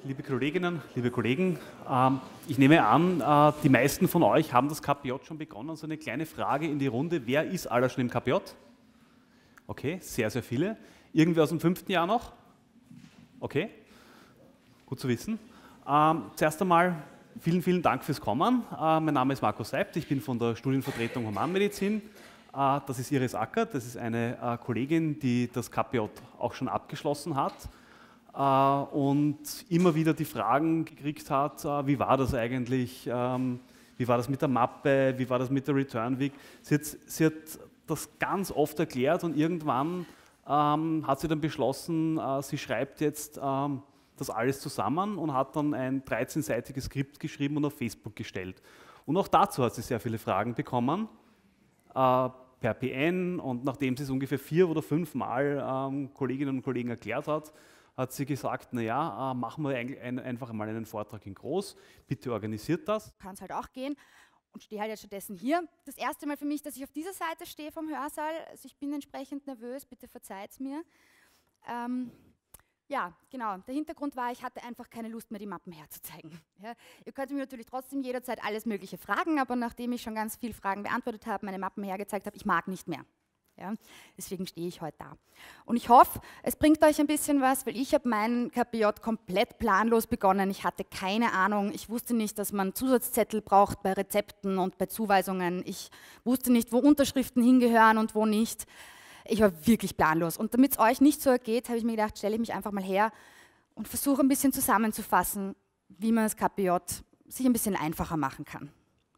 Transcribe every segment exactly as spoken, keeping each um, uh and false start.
liebe Kolleginnen, liebe Kollegen. Ähm, ich nehme an, äh, die meisten von euch haben das K P J schon begonnen. So eine kleine Frage in die Runde. Wer ist aller schon im K P J? Okay, sehr, sehr viele. Irgendwer aus dem fünften Jahr noch? Okay, gut zu wissen. Ähm, zuerst einmal vielen, vielen Dank fürs Kommen. Äh, mein Name ist Markus Seibt, ich bin von der Studienvertretung Humanmedizin. Äh, das ist Iris Acker, das ist eine äh, Kollegin, die das K P J auch schon abgeschlossen hat. Und immer wieder die Fragen gekriegt hat, wie war das eigentlich, wie war das mit der Mappe, wie war das mit der Return Week. Sie hat, sie hat das ganz oft erklärt und irgendwann ähm, hat sie dann beschlossen, äh, sie schreibt jetzt ähm, das alles zusammen und hat dann ein dreizehnseitiges Skript geschrieben und auf Facebook gestellt. Und auch dazu hat sie sehr viele Fragen bekommen, äh, per P N, und nachdem sie es ungefähr vier oder fünf Mal ähm, Kolleginnen und Kollegen erklärt hat, hat sie gesagt, naja, äh, machen wir eigentlich ein, einfach mal einen Vortrag in groß, bitte organisiert das. Kann es halt auch gehen und stehe halt jetzt stattdessen hier. Das erste Mal für mich, dass ich auf dieser Seite stehe vom Hörsaal, also ich bin entsprechend nervös, bitte verzeiht es mir. Ähm, ja, genau, der Hintergrund war, ich hatte einfach keine Lust mehr, die Mappen herzuzeigen. Ja, ihr könnt mir natürlich trotzdem jederzeit alles mögliche fragen, aber nachdem ich schon ganz viele Fragen beantwortet habe, meine Mappen hergezeigt habe, ich mag nicht mehr. Ja, deswegen stehe ich heute da. Und ich hoffe, es bringt euch ein bisschen was, weil ich habe meinen K P J komplett planlos begonnen. Ich hatte keine Ahnung, ich wusste nicht, dass man Zusatzzettel braucht bei Rezepten und bei Zuweisungen. Ich wusste nicht, wo Unterschriften hingehören und wo nicht. Ich war wirklich planlos. Und damit es euch nicht so ergeht, habe ich mir gedacht, stelle ich mich einfach mal her und versuche ein bisschen zusammenzufassen, wie man das K P J sich ein bisschen einfacher machen kann.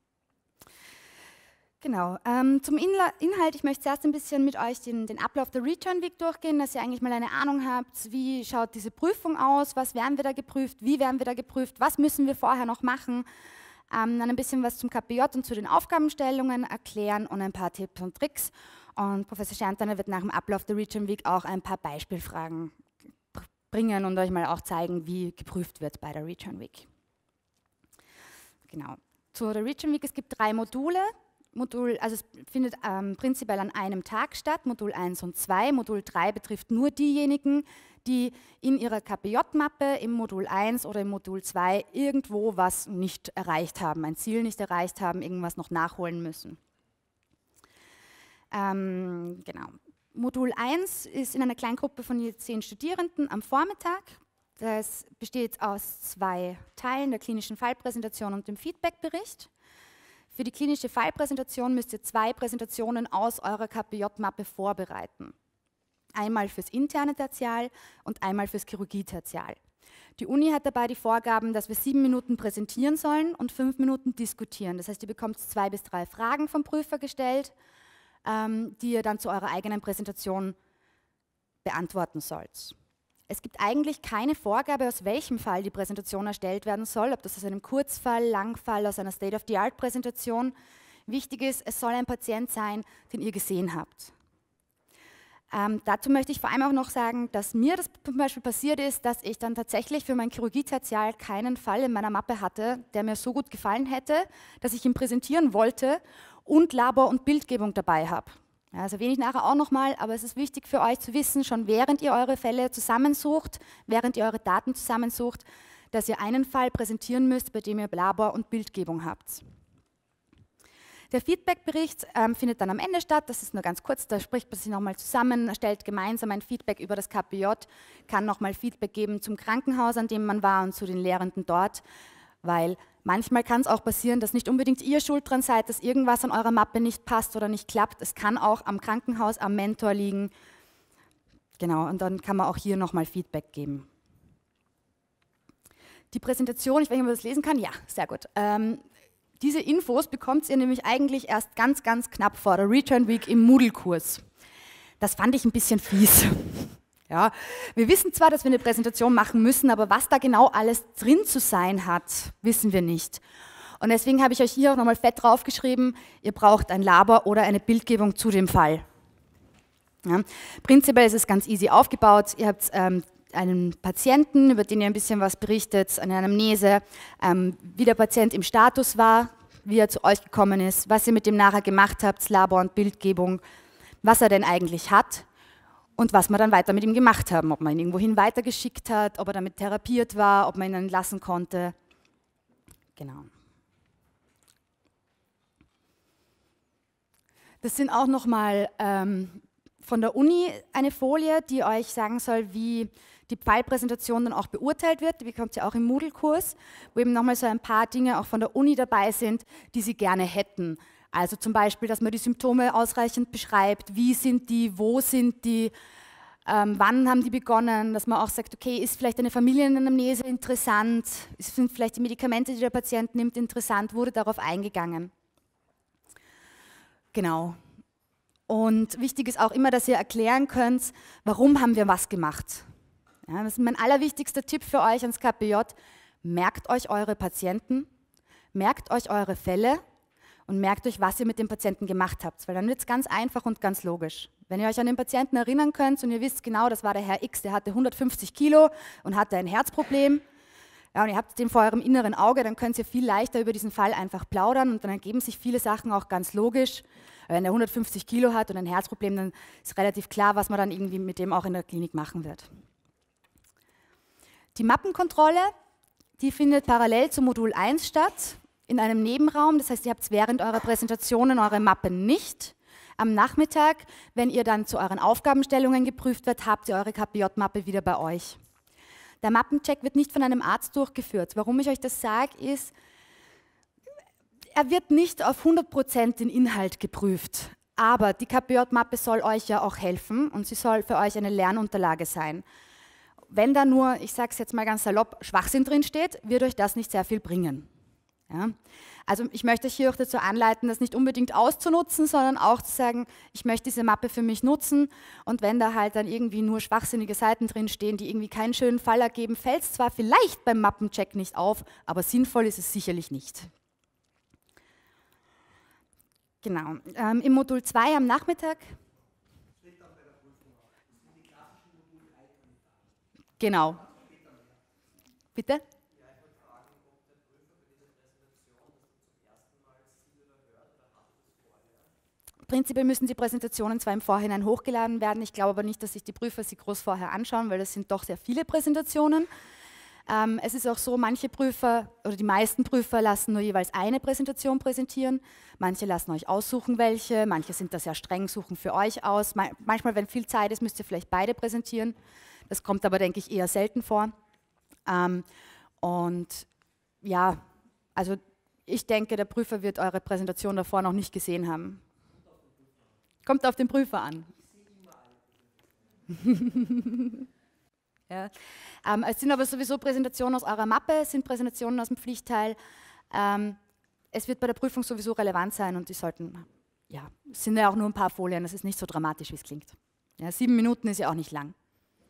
Genau, ähm, zum Inla Inhalt, ich möchte zuerst ein bisschen mit euch den, den Ablauf der Return Week durchgehen, dass ihr eigentlich mal eine Ahnung habt, wie schaut diese Prüfung aus, was werden wir da geprüft, wie werden wir da geprüft, was müssen wir vorher noch machen, ähm, dann ein bisschen was zum K P J und zu den Aufgabenstellungen erklären und ein paar Tipps und Tricks. Und Professor Sterntaner wird nach dem Ablauf der Return Week auch ein paar Beispielfragen bringen und euch mal auch zeigen, wie geprüft wird bei der Return Week. Genau, zu der Return Week, es gibt drei Module. Modul, also es findet ähm, prinzipiell an einem Tag statt, Modul eins und zwei. Modul drei betrifft nur diejenigen, die in ihrer K P J-Mappe im Modul eins oder im Modul zwei irgendwo was nicht erreicht haben, ein Ziel nicht erreicht haben, irgendwas noch nachholen müssen. Ähm, genau. Modul eins ist in einer Kleingruppe von je zehn Studierenden am Vormittag. Das besteht aus zwei Teilen, der klinischen Fallpräsentation und dem Feedbackbericht. Für die klinische Fallpräsentation müsst ihr zwei Präsentationen aus eurer K P J-Mappe vorbereiten. Einmal fürs interne Tertial und einmal fürs Chirurgie-Tertial. Die Uni hat dabei die Vorgaben, dass wir sieben Minuten präsentieren sollen und fünf Minuten diskutieren. Das heißt, ihr bekommt zwei bis drei Fragen vom Prüfer gestellt, ähm, die ihr dann zu eurer eigenen Präsentation beantworten sollt. Es gibt eigentlich keine Vorgabe, aus welchem Fall die Präsentation erstellt werden soll, ob das aus einem Kurzfall, Langfall, aus einer State-of-the-Art-Präsentation. Wichtig ist, es soll ein Patient sein, den ihr gesehen habt. Ähm, dazu möchte ich vor allem auch noch sagen, dass mir das zum Beispiel passiert ist, dass ich dann tatsächlich für mein Chirurgie-Tertial keinen Fall in meiner Mappe hatte, der mir so gut gefallen hätte, dass ich ihn präsentieren wollte und Labor- und Bildgebung dabei habe. Ja, das erwähne ich nachher auch nochmal, aber es ist wichtig für euch zu wissen, schon während ihr eure Fälle zusammensucht, während ihr eure Daten zusammensucht, dass ihr einen Fall präsentieren müsst, bei dem ihr Labor- und Bildgebung habt. Der Feedbackbericht ähm, findet dann am Ende statt, das ist nur ganz kurz, da spricht man sich nochmal zusammen, erstellt gemeinsam ein Feedback über das K P J, kann nochmal Feedback geben zum Krankenhaus, an dem man war und zu den Lehrenden dort, weil manchmal kann es auch passieren, dass nicht unbedingt ihr schuld dran seid, dass irgendwas an eurer Mappe nicht passt oder nicht klappt. Es kann auch am Krankenhaus, am Mentor liegen. Genau, und dann kann man auch hier nochmal Feedback geben. Die Präsentation, ich weiß nicht, ob man das lesen kann. Ja, sehr gut. Ähm, diese Infos bekommt ihr nämlich eigentlich erst ganz, ganz knapp vor der Return Week im Moodle-Kurs. Das fand ich ein bisschen fies. Ja, wir wissen zwar, dass wir eine Präsentation machen müssen, aber was da genau alles drin zu sein hat, wissen wir nicht. Und deswegen habe ich euch hier auch nochmal fett draufgeschrieben, ihr braucht ein Labor oder eine Bildgebung zu dem Fall. Ja, prinzipiell ist es ganz easy aufgebaut. Ihr habt ähm, einen Patienten, über den ihr ein bisschen was berichtet, eine Anamnese, ähm, wie der Patient im Status war, wie er zu euch gekommen ist, was ihr mit dem nachher gemacht habt, Labor- und Bildgebung, was er denn eigentlich hat. und was wir dann weiter mit ihm gemacht haben, ob man ihn irgendwohin weitergeschickt hat, ob er damit therapiert war, ob man ihn entlassen konnte. Genau. Das sind auch nochmal ähm, von der Uni eine Folie, die euch sagen soll, wie die Fallpräsentation dann auch beurteilt wird. Die bekommt ihr auch im Moodle-Kurs, wo eben nochmal so ein paar Dinge auch von der Uni dabei sind, die sie gerne hätten. Also zum Beispiel, dass man die Symptome ausreichend beschreibt, wie sind die, wo sind die, ähm, wann haben die begonnen, dass man auch sagt, okay, ist vielleicht eine Familienanamnese interessant, sind vielleicht die Medikamente, die der Patient nimmt, interessant, wurde darauf eingegangen. Genau. Und wichtig ist auch immer, dass ihr erklären könnt, warum haben wir was gemacht. Ja, das ist mein allerwichtigster Tipp für euch ans K P J. Merkt euch eure Patienten, merkt euch eure Fälle und merkt euch, was ihr mit dem Patienten gemacht habt, weil dann wird es ganz einfach und ganz logisch. Wenn ihr euch an den Patienten erinnern könnt und ihr wisst genau, das war der Herr X, der hatte hundertfünfzig Kilo und hatte ein Herzproblem, ja, und ihr habt den vor eurem inneren Auge, dann könnt ihr viel leichter über diesen Fall einfach plaudern und dann ergeben sich viele Sachen auch ganz logisch. Wenn er hundertfünfzig Kilo hat und ein Herzproblem, dann ist relativ klar, was man dann irgendwie mit dem auch in der Klinik machen wird. Die Mappenkontrolle, die findet parallel zu Modul eins statt, in einem Nebenraum. Das heißt, ihr habt während eurer Präsentationen eure Mappe nicht. Am Nachmittag, wenn ihr dann zu euren Aufgabenstellungen geprüft werdet, habt ihr eure K P J-Mappe wieder bei euch. Der Mappencheck wird nicht von einem Arzt durchgeführt. Warum ich euch das sage, ist, er wird nicht auf hundert Prozent den Inhalt geprüft. Aber die K P J-Mappe soll euch ja auch helfen und sie soll für euch eine Lernunterlage sein. Wenn da nur, ich sage es jetzt mal ganz salopp, Schwachsinn drin steht, wird euch das nicht sehr viel bringen. Ja? Also ich möchte euch hier auch dazu anleiten, das nicht unbedingt auszunutzen, sondern auch zu sagen, ich möchte diese Mappe für mich nutzen und wenn da halt dann irgendwie nur schwachsinnige Seiten drin stehen, die irgendwie keinen schönen Fall ergeben, fällt es zwar vielleicht beim Mappencheck nicht auf, aber sinnvoll ist es sicherlich nicht. Genau. Ähm, im Modul zwei am Nachmittag. Genau. Bitte? Prinzipiell müssen die Präsentationen zwar im Vorhinein hochgeladen werden, ich glaube aber nicht, dass sich die Prüfer sie groß vorher anschauen, weil das sind doch sehr viele Präsentationen. Ähm, es ist auch so, manche Prüfer oder die meisten Prüfer lassen nur jeweils eine Präsentation präsentieren, manche lassen euch aussuchen welche, manche sind da sehr streng, suchen für euch aus. Manchmal, wenn viel Zeit ist, müsst ihr vielleicht beide präsentieren, das kommt aber, denke ich, eher selten vor. Ähm, und ja, also ich denke, der Prüfer wird eure Präsentation davor noch nicht gesehen haben. Kommt auf den Prüfer an. Ja. Ähm, es sind aber sowieso Präsentationen aus eurer Mappe, es sind Präsentationen aus dem Pflichtteil. Ähm, es wird bei der Prüfung sowieso relevant sein und die sollten, ja, es sind ja auch nur ein paar Folien, das ist nicht so dramatisch, wie es klingt. Ja, sieben Minuten ist ja auch nicht lang.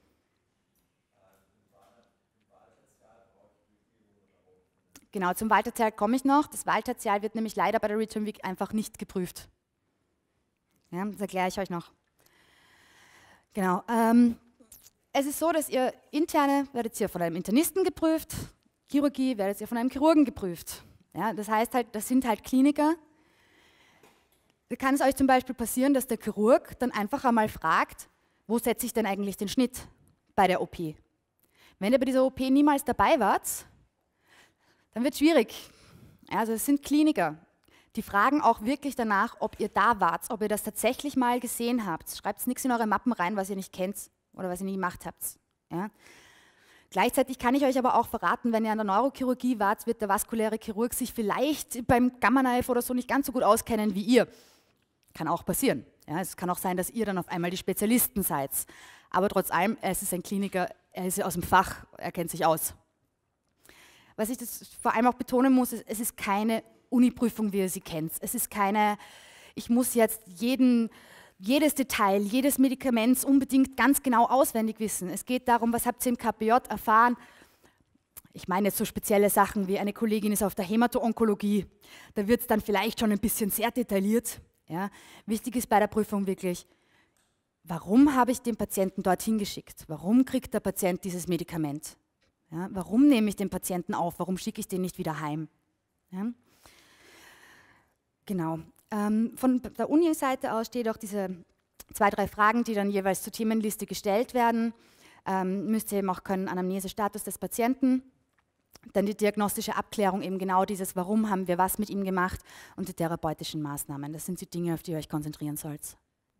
Genau, zum Wahltertial komme ich noch. Das Wahltertial wird nämlich leider bei der Return Week einfach nicht geprüft. Ja, das erkläre ich euch noch. Genau. Ähm, es ist so, dass ihr interne werdet ihr von einem Internisten geprüft, Chirurgie werdet ihr von einem Chirurgen geprüft. Ja, das heißt halt, das sind halt Kliniker. Da kann es euch zum Beispiel passieren, dass der Chirurg dann einfach einmal fragt, wo setze ich denn eigentlich den Schnitt bei der O P? Wenn ihr bei dieser O P niemals dabei wart, dann wird es schwierig. Also es sind Kliniker. Die fragen auch wirklich danach, ob ihr da wart, ob ihr das tatsächlich mal gesehen habt. Schreibt nichts in eure Mappen rein, was ihr nicht kennt oder was ihr nie gemacht habt. Ja? Gleichzeitig kann ich euch aber auch verraten, wenn ihr an der Neurochirurgie wart, wird der vaskuläre Chirurg sich vielleicht beim Gamma Knife oder so nicht ganz so gut auskennen wie ihr. Kann auch passieren. Ja? Es kann auch sein, dass ihr dann auf einmal die Spezialisten seid. Aber trotz allem, es ist ein Kliniker, er ist aus dem Fach, er kennt sich aus. Was ich das vor allem auch betonen muss, ist, es ist keine Uni-Prüfung, wie ihr sie kennt. Es ist keine, ich muss jetzt jeden, jedes Detail, jedes Medikament unbedingt ganz genau auswendig wissen. Es geht darum, was habt ihr im K P J erfahren. Ich meine jetzt so spezielle Sachen wie eine Kollegin ist auf der Hämato-Onkologie. Da wird es dann vielleicht schon ein bisschen sehr detailliert. Ja. Wichtig ist bei der Prüfung wirklich, warum habe ich den Patienten dorthin geschickt? Warum kriegt der Patient dieses Medikament? Ja, warum nehme ich den Patienten auf? Warum schicke ich den nicht wieder heim? Ja. Genau. Ähm, von der Uni-Seite aus steht auch diese zwei, drei Fragen, die dann jeweils zur Themenliste gestellt werden. Ähm, müsst ihr eben auch können, Anamnesestatus des Patienten. Dann die diagnostische Abklärung, eben genau dieses, warum haben wir was mit ihm gemacht und die therapeutischen Maßnahmen. Das sind die Dinge, auf die ihr euch konzentrieren sollt.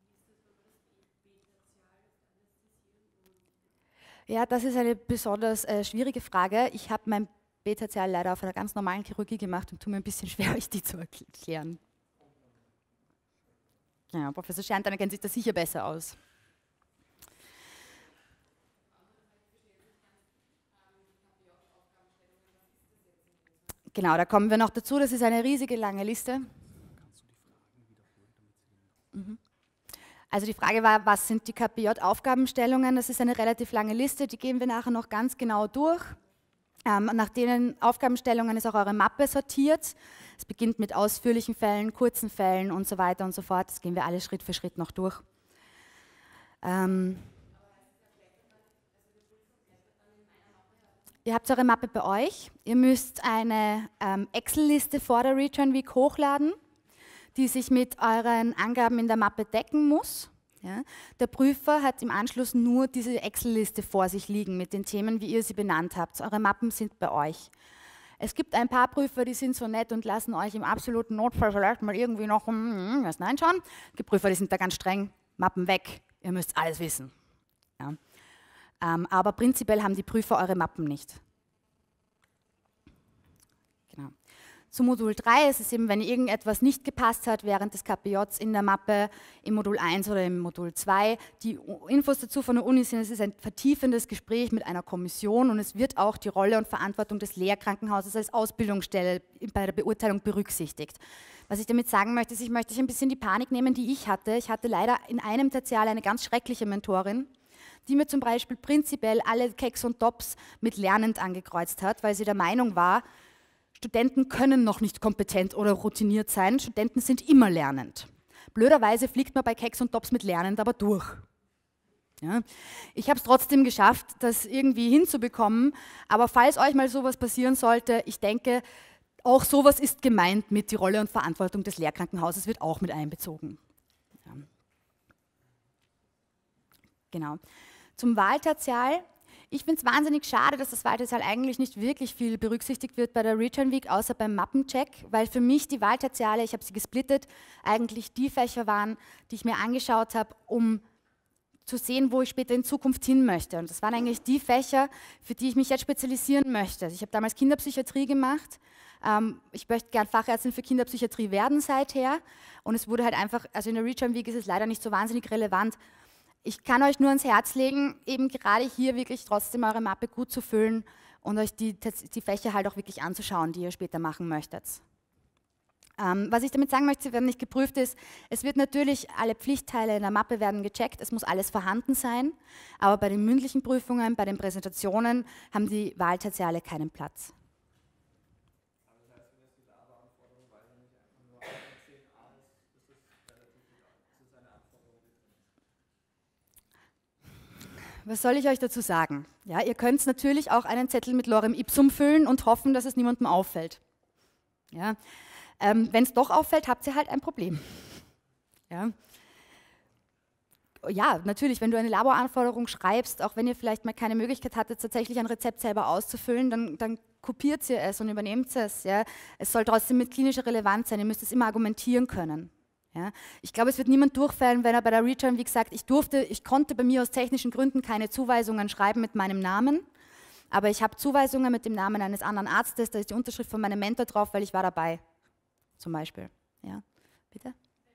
Ja, das ist eine besonders äh, schwierige Frage. Ich habe mein B-Tertial leider auf einer ganz normalen Chirurgie gemacht und tue mir ein bisschen schwer, euch die zu erklären. Ja, Professor Sterntaler kennt sich da sicher besser aus. Genau, da kommen wir noch dazu. Das ist eine riesige lange Liste. Mhm. Also die Frage war, was sind die K P J-Aufgabenstellungen? Das ist eine relativ lange Liste, die gehen wir nachher noch ganz genau durch. Ähm, nach denen Aufgabenstellungen ist auch eure Mappe sortiert. Es beginnt mit ausführlichen Fällen, kurzen Fällen und so weiter und so fort. Das gehen wir alle Schritt für Schritt noch durch. Ähm, ihr habt eure Mappe bei euch. Ihr müsst eine ähm, Excel-Liste vor der Return Week hochladen, die sich mit euren Angaben in der Mappe decken muss. Ja. Der Prüfer hat im Anschluss nur diese Excel-Liste vor sich liegen mit den Themen, wie ihr sie benannt habt. Eure Mappen sind bei euch. Es gibt ein paar Prüfer, die sind so nett und lassen euch im absoluten Notfall vielleicht mal irgendwie noch hm, was reinschauen. Die Prüfer, die sind da ganz streng, Mappen weg, ihr müsst alles wissen. Ja. Ähm, aber prinzipiell haben die Prüfer eure Mappen nicht. Genau. Zu Modul drei ist es eben, wenn irgendetwas nicht gepasst hat während des K P Js in der Mappe, im Modul eins oder im Modul zwei. Die Infos dazu von der Uni sind, es ist ein vertiefendes Gespräch mit einer Kommission und es wird auch die Rolle und Verantwortung des Lehrkrankenhauses als Ausbildungsstelle bei der Beurteilung berücksichtigt. Was ich damit sagen möchte, ist, ich möchte euch ein bisschen die Panik nehmen, die ich hatte. Ich hatte leider in einem Tertial eine ganz schreckliche Mentorin, die mir zum Beispiel prinzipiell alle Keks und Tops mit lernend angekreuzt hat, weil sie der Meinung war, Studenten können noch nicht kompetent oder routiniert sein, Studenten sind immer lernend. Blöderweise fliegt man bei Keks und Tops mit lernend aber durch. Ja. Ich habe es trotzdem geschafft, das irgendwie hinzubekommen, aber falls euch mal sowas passieren sollte, ich denke, auch sowas ist gemeint mit die Rolle und Verantwortung des Lehrkrankenhauses wird auch mit einbezogen. Ja. Genau. Zum Wahltertial. Ich finde es wahnsinnig schade, dass das Wahltertial eigentlich nicht wirklich viel berücksichtigt wird bei der Return Week, außer beim Mappencheck, weil für mich die Wahltertiale, ich habe sie gesplittet, eigentlich die Fächer waren, die ich mir angeschaut habe, um zu sehen, wo ich später in Zukunft hin möchte. Und das waren eigentlich die Fächer, für die ich mich jetzt spezialisieren möchte. Also ich habe damals Kinderpsychiatrie gemacht. Ähm, ich möchte gern Fachärztin für Kinderpsychiatrie werden seither. Und es wurde halt einfach, also in der Return Week ist es leider nicht so wahnsinnig relevant. Ich kann euch nur ans Herz legen, eben gerade hier wirklich trotzdem eure Mappe gut zu füllen und euch die, die Fächer halt auch wirklich anzuschauen, die ihr später machen möchtet. Ähm, was ich damit sagen möchte, sie werden nicht geprüft ist, es wird natürlich, alle Pflichtteile in der Mappe werden gecheckt, es muss alles vorhanden sein, aber bei den mündlichen Prüfungen, bei den Präsentationen haben die Wahltertiale keinen Platz. Was soll ich euch dazu sagen? Ja, ihr könnt natürlich auch einen Zettel mit Lorem Ipsum füllen und hoffen, dass es niemandem auffällt. Ja, ähm, wenn es doch auffällt, habt ihr halt ein Problem. Ja. Ja, natürlich, wenn du eine Laboranforderung schreibst, auch wenn ihr vielleicht mal keine Möglichkeit hattet, tatsächlich ein Rezept selber auszufüllen, dann, dann kopiert ihr es und übernehmt es. Ja. Es soll trotzdem mit klinischer Relevanz sein, ihr müsst es immer argumentieren können. Ja, ich glaube, es wird niemand durchfallen, wenn er bei der Return Week sagt, ich durfte, ich konnte bei mir aus technischen Gründen keine Zuweisungen schreiben mit meinem Namen, aber ich habe Zuweisungen mit dem Namen eines anderen Arztes, da ist die Unterschrift von meinem Mentor drauf, weil ich war dabei, zum Beispiel. Ja, bitte?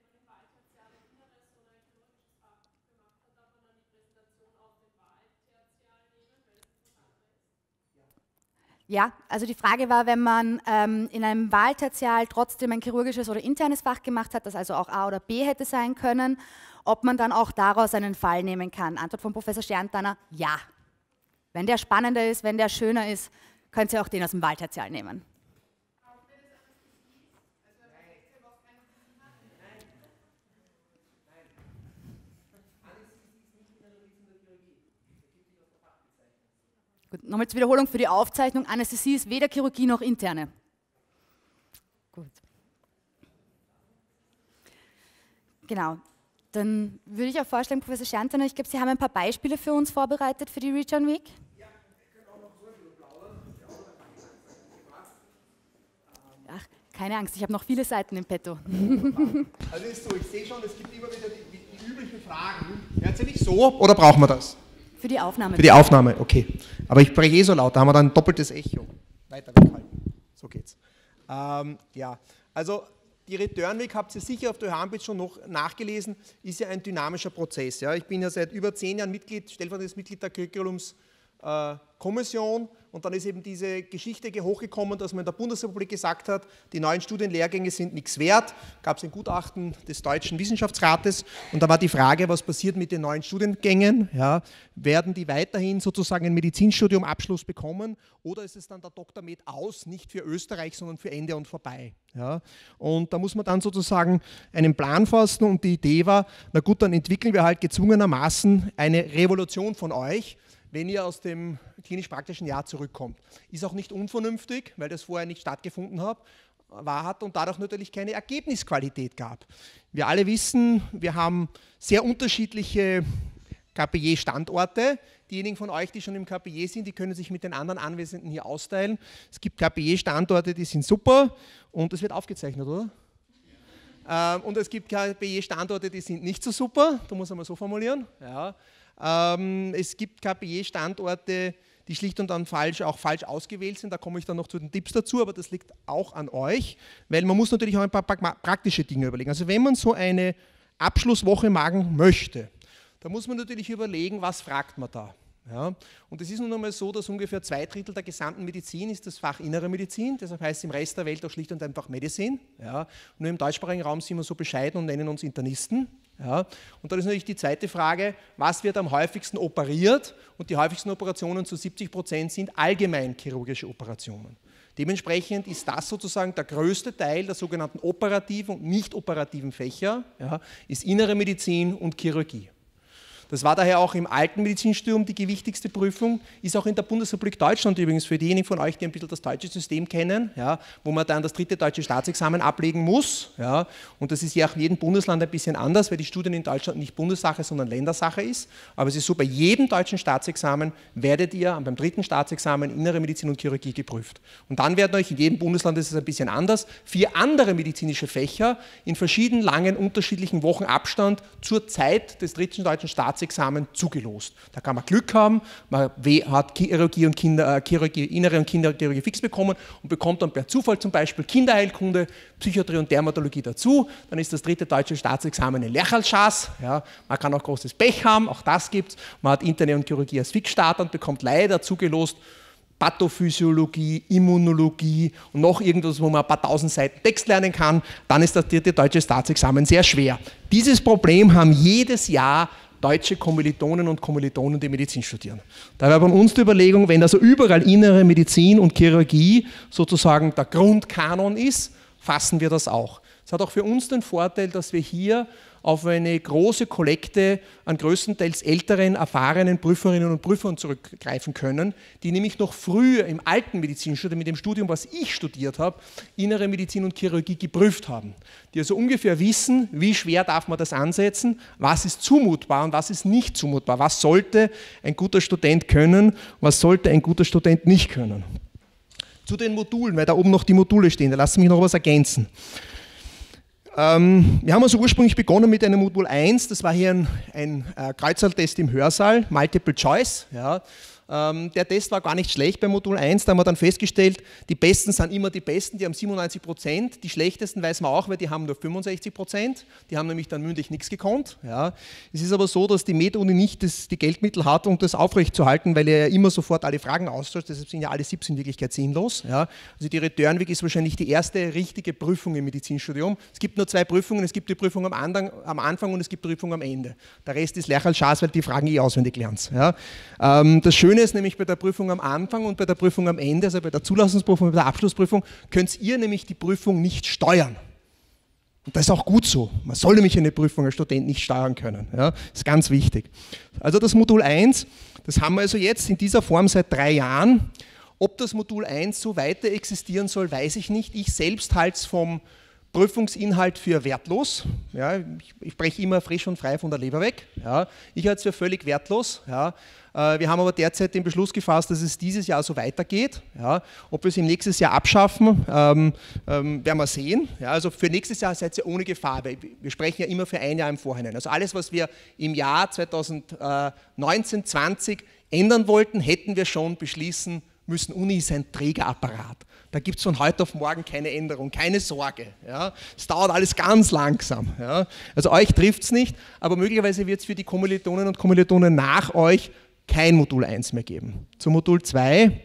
Ja, also die Frage war, wenn man ähm, in einem Wahltertial trotzdem ein chirurgisches oder internes Fach gemacht hat, das also auch A oder B hätte sein können, ob man dann auch daraus einen Fall nehmen kann. Antwort von Professor Sterntaler, ja. Wenn der spannender ist, wenn der schöner ist, könnt ihr auch den aus dem Wahltertial nehmen. Gut, nochmal zur Wiederholung für die Aufzeichnung, Anästhesie ist weder Chirurgie noch interne. Gut. Genau. Dann würde ich auch vorschlagen, Professor Schantaner, ich glaube, Sie haben ein paar Beispiele für uns vorbereitet für die Return Week. Ja, wir können auch noch so ein bisschen plaudern. Ach, keine Angst, ich habe noch viele Seiten im Petto. Also ist so, ich sehe schon, es gibt immer wieder die, die üblichen Fragen. Hört sie nicht so oder brauchen wir das? Für die Aufnahme. Für die Aufnahme, okay. Aber ich spreche eh so laut, da haben wir dann ein doppeltes Echo. Weiter weghalten. So geht's. Ähm, ja, also die Return Week, habt ihr sicher auf der Homepage schon noch nachgelesen, ist ja ein dynamischer Prozess. Ja. Ich bin ja seit über zehn Jahren Mitglied, stellvertretendes Mitglied der Curriculumskommission und dann ist eben diese Geschichte hochgekommen, dass man in der Bundesrepublik gesagt hat, die neuen Studienlehrgänge sind nichts wert. Gab es ein Gutachten des Deutschen Wissenschaftsrates und da war die Frage, was passiert mit den neuen Studiengängen? Ja. Werden die weiterhin sozusagen ein Medizinstudium Abschluss bekommen oder ist es dann der Doktor Med aus, nicht für Österreich, sondern für Ende und vorbei? Ja. Und da muss man dann sozusagen einen Plan fassen und die Idee war, na gut, dann entwickeln wir halt gezwungenermaßen eine Revolution von euch, wenn ihr aus dem klinisch-praktischen Jahr zurückkommt. Ist auch nicht unvernünftig, weil das vorher nicht stattgefunden hat, war, hat und dadurch natürlich keine Ergebnisqualität gab. Wir alle wissen, wir haben sehr unterschiedliche K P J-Standorte. Diejenigen von euch, die schon im K P J sind, die können sich mit den anderen Anwesenden hier austeilen. Es gibt K P J-Standorte, die sind super und es wird aufgezeichnet, oder? Ja. Ähm, und es gibt K P J-Standorte, die sind nicht so super, da muss man mal so formulieren. Ja. Ähm, es gibt K P J-Standorte, die schlicht und dann falsch, auch falsch ausgewählt sind. Da komme ich dann noch zu den Tipps dazu, aber das liegt auch an euch, weil man muss natürlich auch ein paar praktische Dinge überlegen. Also wenn man so eine Abschlusswoche machen möchte, da muss man natürlich überlegen, was fragt man da. Ja, und es ist nun einmal so, dass ungefähr zwei Drittel der gesamten Medizin ist das Fach Innere Medizin, deshalb heißt es im Rest der Welt auch schlicht und einfach Medizin. Ja, nur im deutschsprachigen Raum sind wir so bescheiden und nennen uns Internisten. Ja, und dann ist natürlich die zweite Frage, was wird am häufigsten operiert? Und die häufigsten Operationen zu siebzig Prozent sind allgemein chirurgische Operationen. Dementsprechend ist das sozusagen der größte Teil der sogenannten operativen und nicht operativen Fächer, ja, ist Innere Medizin und Chirurgie. Das war daher auch im alten Medizinstudium die gewichtigste Prüfung, ist auch in der Bundesrepublik Deutschland übrigens für diejenigen von euch, die ein bisschen das deutsche System kennen, ja, wo man dann das dritte deutsche Staatsexamen ablegen muss. Ja, und das ist ja auch in jedem Bundesland ein bisschen anders, weil die Studien in Deutschland nicht Bundessache, sondern Ländersache ist. Aber es ist so, bei jedem deutschen Staatsexamen werdet ihr beim dritten Staatsexamen Innere Medizin und Chirurgie geprüft. Und dann werden euch in jedem Bundesland, das ist ein bisschen anders, vier andere medizinische Fächer in verschiedenen langen, unterschiedlichen Wochen Abstand zur Zeit des dritten deutschen Staatsexamens Examen zugelost. Da kann man Glück haben, man hat Chirurgie und Kinder, Chirurgie, Innere und Kinderchirurgie fix bekommen und bekommt dann per Zufall zum Beispiel Kinderheilkunde, Psychiatrie und Dermatologie dazu. Dann ist das dritte deutsche Staatsexamen eine Lerchalschaß. Ja, man kann auch großes Pech haben, auch das gibt es. Man hat Interne und Chirurgie als Fixstarter und bekommt leider zugelost Pathophysiologie, Immunologie und noch irgendwas, wo man ein paar tausend Seiten Text lernen kann. Dann ist das dritte deutsche Staatsexamen sehr schwer. Dieses Problem haben jedes Jahr deutsche Kommilitonen und Kommilitonen, die Medizin studieren. Da wäre bei uns die Überlegung, wenn also überall Innere Medizin und Chirurgie sozusagen der Grundkanon ist, fassen wir das auch. Es hat auch für uns den Vorteil, dass wir hier auf eine große Kollekte an größtenteils älteren, erfahrenen Prüferinnen und Prüfern zurückgreifen können, die nämlich noch früher im alten Medizinstudium, mit dem Studium, was ich studiert habe, Innere Medizin und Chirurgie geprüft haben. Die also ungefähr wissen, wie schwer darf man das ansetzen, was ist zumutbar und was ist nicht zumutbar, was sollte ein guter Student können, was sollte ein guter Student nicht können. Zu den Modulen, weil da oben noch die Module stehen, da lassen Sie mich noch was ergänzen. Ähm, wir haben also ursprünglich begonnen mit einem Modul eins, das war hier ein, ein äh, Kreuzertest im Hörsaal, Multiple Choice. Ja. Ähm, der Test war gar nicht schlecht bei Modul eins, da haben wir dann festgestellt, die Besten sind immer die Besten, die haben siebenundneunzig Prozent, die Schlechtesten weiß man auch, weil die haben nur fünfundsechzig Prozent, die haben nämlich dann mündlich nichts gekonnt. Ja. Es ist aber so, dass die Med-Uni nicht das, die Geldmittel hat, um das aufrechtzuerhalten, weil er ja immer sofort alle Fragen austauscht, deshalb sind ja alle siebzehn in Wirklichkeit sinnlos. Ja. Also die Return Week ist wahrscheinlich die erste richtige Prüfung im Medizinstudium. Es gibt nur zwei Prüfungen, es gibt die Prüfung am, Andang, am Anfang und es gibt die Prüfung am Ende. Der Rest ist Lerchalschaß, weil die Fragen eh auswendig lernt. Ja. Ähm, das Schöne ist nämlich bei der Prüfung am Anfang und bei der Prüfung am Ende, also bei der Zulassungsprüfung und bei der Abschlussprüfung, könnt ihr nämlich die Prüfung nicht steuern. Und das ist auch gut so. Man soll nämlich eine Prüfung als Student nicht steuern können. Ja, das ist ganz wichtig. Also das Modul eins, das haben wir also jetzt in dieser Form seit drei Jahren. Ob das Modul eins so weiter existieren soll, weiß ich nicht. Ich selbst halte es vom Prüfungsinhalt für wertlos. Ja, ich, ich spreche immer frisch und frei von der Leber weg. Ja, ich halte es für völlig wertlos. Ja. Wir haben aber derzeit den Beschluss gefasst, dass es dieses Jahr so weitergeht. Ja. Ob wir es im nächsten Jahr abschaffen, ähm, ähm, werden wir sehen. Ja, also für nächstes Jahr seid ihr ohne Gefahr. Wir sprechen ja immer für ein Jahr im Vorhinein. Also alles, was wir im Jahr zweitausendneunzehn zwanzig ändern wollten, hätten wir schon beschließen müssen. Uni ist ein Trägerapparat. Da gibt es von heute auf morgen keine Änderung, keine Sorge. Ja. Es dauert alles ganz langsam. Ja. Also euch trifft es nicht, aber möglicherweise wird es für die Kommilitonen und Kommilitonen nach euch kein Modul eins mehr geben. Zum Modul zwei.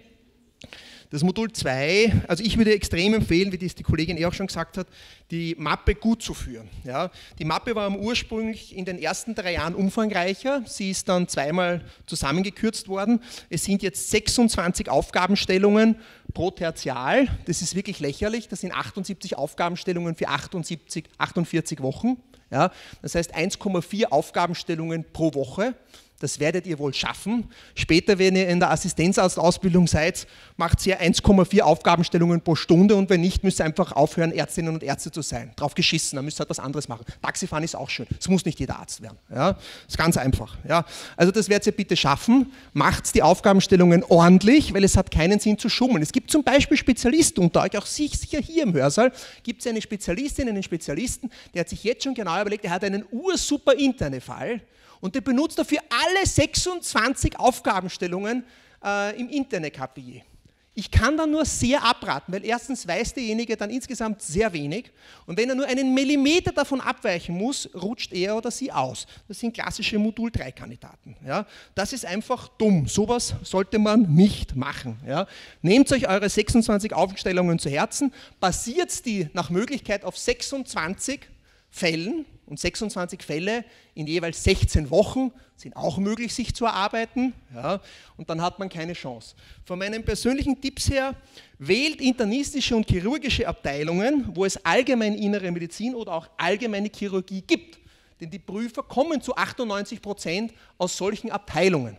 Das Modul zwei, also ich würde extrem empfehlen, wie das die Kollegin eh auch schon gesagt hat, die Mappe gut zu führen. Ja, die Mappe war ursprünglich in den ersten drei Jahren umfangreicher, sie ist dann zweimal zusammengekürzt worden. Es sind jetzt sechsundzwanzig Aufgabenstellungen pro Tertial, das ist wirklich lächerlich, das sind achtundsiebzig Aufgabenstellungen für achtundsiebzig, achtundvierzig Wochen. Ja, das heißt eins Komma vier Aufgabenstellungen pro Woche. Das werdet ihr wohl schaffen. Später, wenn ihr in der Assistenzarztausbildung seid, macht ihr eins Komma vier Aufgabenstellungen pro Stunde und wenn nicht, müsst ihr einfach aufhören, Ärztinnen und Ärzte zu sein. Drauf geschissen, dann müsst ihr halt was anderes machen. Taxifahren ist auch schön. Es muss nicht jeder Arzt werden. Ja? Das ist ganz einfach. Ja? Also das werdet ihr bitte schaffen. Macht die Aufgabenstellungen ordentlich, weil es hat keinen Sinn zu schummeln. Es gibt zum Beispiel Spezialisten unter euch, auch sicher hier im Hörsaal, gibt es eine Spezialistin, einen Spezialisten, der hat sich jetzt schon genau überlegt, er hat einen ursuper Internetfall, und der benutzt dafür alle sechsundzwanzig Aufgabenstellungen äh, im Internet-K P I. Ich kann da nur sehr abraten, weil erstens weiß derjenige dann insgesamt sehr wenig und wenn er nur einen Millimeter davon abweichen muss, rutscht er oder sie aus. Das sind klassische Modul drei Kandidaten. Ja. Das ist einfach dumm. Sowas sollte man nicht machen. Ja. Nehmt euch eure sechsundzwanzig Aufstellungen zu Herzen, basiert die nach Möglichkeit auf sechsundzwanzig Fällen, und sechsundzwanzig Fälle in jeweils sechzehn Wochen sind auch möglich, sich zu erarbeiten. Ja, und dann hat man keine Chance. Von meinen persönlichen Tipps her, wählt internistische und chirurgische Abteilungen, wo es allgemein innere Medizin oder auch allgemeine Chirurgie gibt. Denn die Prüfer kommen zu achtundneunzig Prozent aus solchen Abteilungen.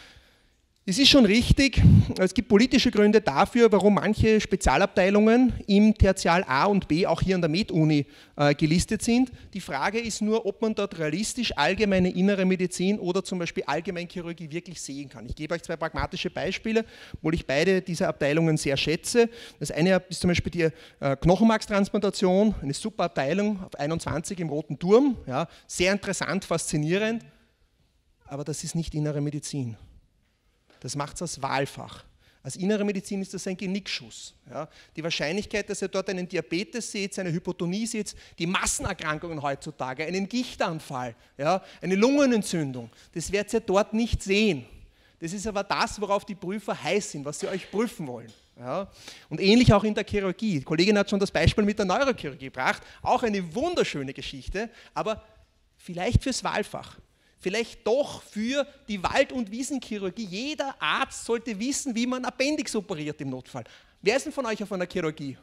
Es ist schon richtig, es gibt politische Gründe dafür, warum manche Spezialabteilungen im Tertial A und B auch hier an der Med-Uni äh, gelistet sind. Die Frage ist nur, ob man dort realistisch allgemeine innere Medizin oder zum Beispiel Allgemeinchirurgie wirklich sehen kann. Ich gebe euch zwei pragmatische Beispiele, obwohl ich beide dieser Abteilungen sehr schätze. Das eine ist zum Beispiel die äh, Knochenmarkstransplantation, eine super Abteilung auf einundzwanzig im Roten Turm, ja, sehr interessant, faszinierend, aber das ist nicht innere Medizin. Das macht es als Wahlfach. Als innere Medizin ist das ein Genickschuss. Ja. Die Wahrscheinlichkeit, dass ihr dort einen Diabetes seht, eine Hypotonie seht, die Massenerkrankungen heutzutage, einen Gichtanfall, ja, eine Lungenentzündung, das werdet ihr dort nicht sehen. Das ist aber das, worauf die Prüfer heiß sind, was sie euch prüfen wollen. Ja. Und ähnlich auch in der Chirurgie. Die Kollegin hat schon das Beispiel mit der Neurochirurgie gebracht, auch eine wunderschöne Geschichte, aber vielleicht fürs Wahlfach. Vielleicht doch für die Wald- und Wiesenchirurgie. Jeder Arzt sollte wissen, wie man Appendix operiert im Notfall. Wer ist denn von euch auf einer Chirurgie?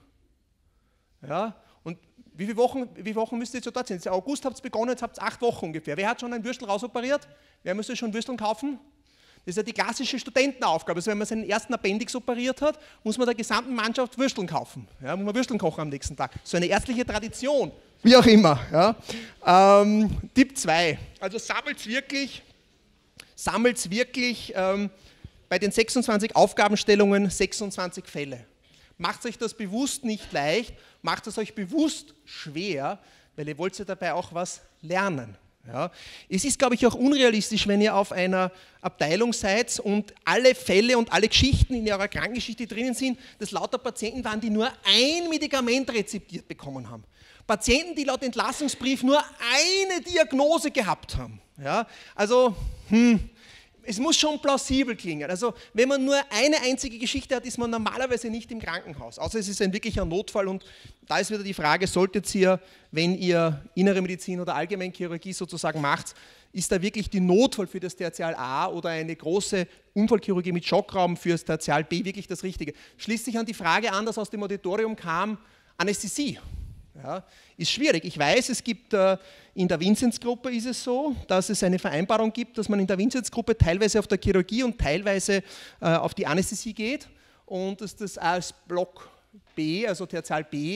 Ja, und wie viele Wochen, wie viele Wochen müsst ihr jetzt so dort sein? Im August habt ihr begonnen, jetzt habt ihr acht Wochen ungefähr. Wer hat schon ein Würstel rausoperiert? Wer müsste schon Würsteln kaufen? Das ist ja die klassische Studentenaufgabe. Also wenn man seinen ersten Appendix operiert hat, muss man der gesamten Mannschaft Würsteln kaufen. Ja, muss man Würsteln kochen am nächsten Tag. So eine ärztliche Tradition. Wie auch immer. Ja. Ähm, Tipp zwei. Also sammelt es wirklich, sammelt's wirklich ähm, bei den sechsundzwanzig Aufgabenstellungen sechsundzwanzig Fälle. Macht euch das bewusst nicht leicht, macht es euch bewusst schwer, weil ihr wollt ja dabei auch was lernen. Ja. Es ist, glaube ich, auch unrealistisch, wenn ihr auf einer Abteilung seid und alle Fälle und alle Geschichten in eurer Krankengeschichte drinnen sind, dass lauter Patienten waren, die nur ein Medikament rezeptiert bekommen haben. Patienten, die laut Entlassungsbrief nur eine Diagnose gehabt haben. Ja, also, hm, es muss schon plausibel klingen. Also, wenn man nur eine einzige Geschichte hat, ist man normalerweise nicht im Krankenhaus. Außer es ist ein wirklicher Notfall und da ist wieder die Frage, solltet ihr, wenn ihr innere Medizin oder Allgemeinchirurgie sozusagen macht, ist da wirklich die Notfall für das Tertial A oder eine große Unfallchirurgie mit Schockraum für das Tertial B wirklich das Richtige? Schließt sich an die Frage an, dass aus dem Auditorium kam, Anästhesie. Ja, ist schwierig. Ich weiß, es gibt äh, in der Vinzenz-Gruppe ist es so, dass es eine Vereinbarung gibt, dass man in der Vinzenz-Gruppe teilweise auf der Chirurgie und teilweise äh, auf die Anästhesie geht und dass das als Block B, also Tertial B,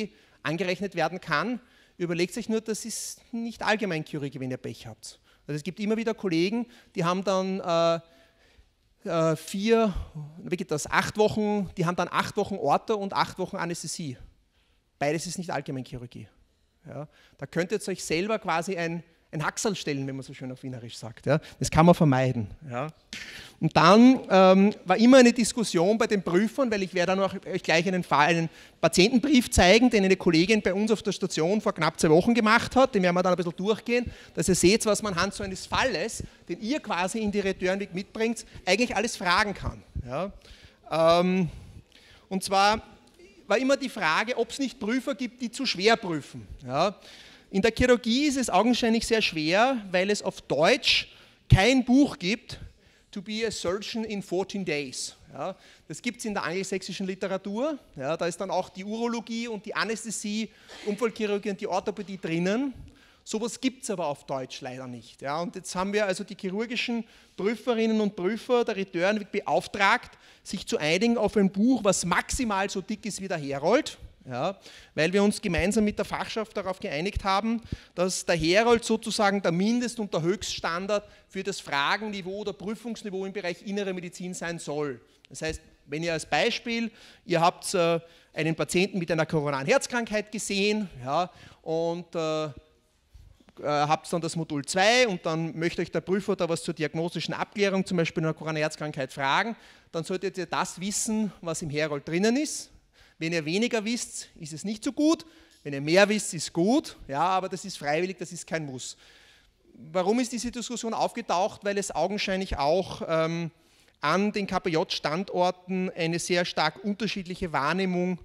angerechnet werden kann. Überlegt euch nur, das ist nicht Allgemeinchirurgie, wenn ihr Pech habt. Also es gibt immer wieder Kollegen, die haben dann äh, äh, vier, wie geht das, acht Wochen, die haben dann acht Wochen Ortho und acht Wochen Anästhesie. Beides ist nicht Allgemeinchirurgie. Ja. Da könnt ihr euch selber quasi ein, ein Haxerl stellen, wenn man so schön auf Wienerisch sagt. Ja. Das kann man vermeiden. Ja. Und dann ähm, war immer eine Diskussion bei den Prüfern, weil ich werde dann auch euch gleich einen, Fall, einen Patientenbrief zeigen, den eine Kollegin bei uns auf der Station vor knapp zwei Wochen gemacht hat. Den werden wir dann ein bisschen durchgehen, dass ihr seht, was man anhand so eines Falles, den ihr quasi in die Returnweg mitbringt, eigentlich alles fragen kann. Ja. Ähm, und zwar war immer die Frage, ob es nicht Prüfer gibt, die zu schwer prüfen. Ja. In der Chirurgie ist es augenscheinlich sehr schwer, weil es auf Deutsch kein Buch gibt, To be a Surgeon in fourteen days. Ja, das gibt es in der angelsächsischen Literatur. Ja, da ist dann auch die Urologie und die Anästhesie, Unfallchirurgie und die Orthopädie drinnen. Sowas gibt es aber auf Deutsch leider nicht. Ja, und jetzt haben wir also die chirurgischen Prüferinnen und Prüfer der Return beauftragt, sich zu einigen auf ein Buch, was maximal so dick ist wie der Herold. Ja, weil wir uns gemeinsam mit der Fachschaft darauf geeinigt haben, dass der Herold sozusagen der Mindest- und der Höchststandard für das Fragenniveau oder Prüfungsniveau im Bereich innere Medizin sein soll. Das heißt, wenn ihr als Beispiel, ihr habt äh, einen Patienten mit einer koronaren Herzkrankheit gesehen, ja, und äh, habt dann das Modul zwei und dann möchte euch der Prüfer da was zur diagnostischen Abklärung, zum Beispiel einer koronaren Herzkrankheit, fragen, dann solltet ihr das wissen, was im Herold drinnen ist. Wenn ihr weniger wisst, ist es nicht so gut. Wenn ihr mehr wisst, ist es gut. Ja, aber das ist freiwillig, das ist kein Muss. Warum ist diese Diskussion aufgetaucht? Weil es augenscheinlich auch ähm, an den K P J-Standorten eine sehr stark unterschiedliche Wahrnehmung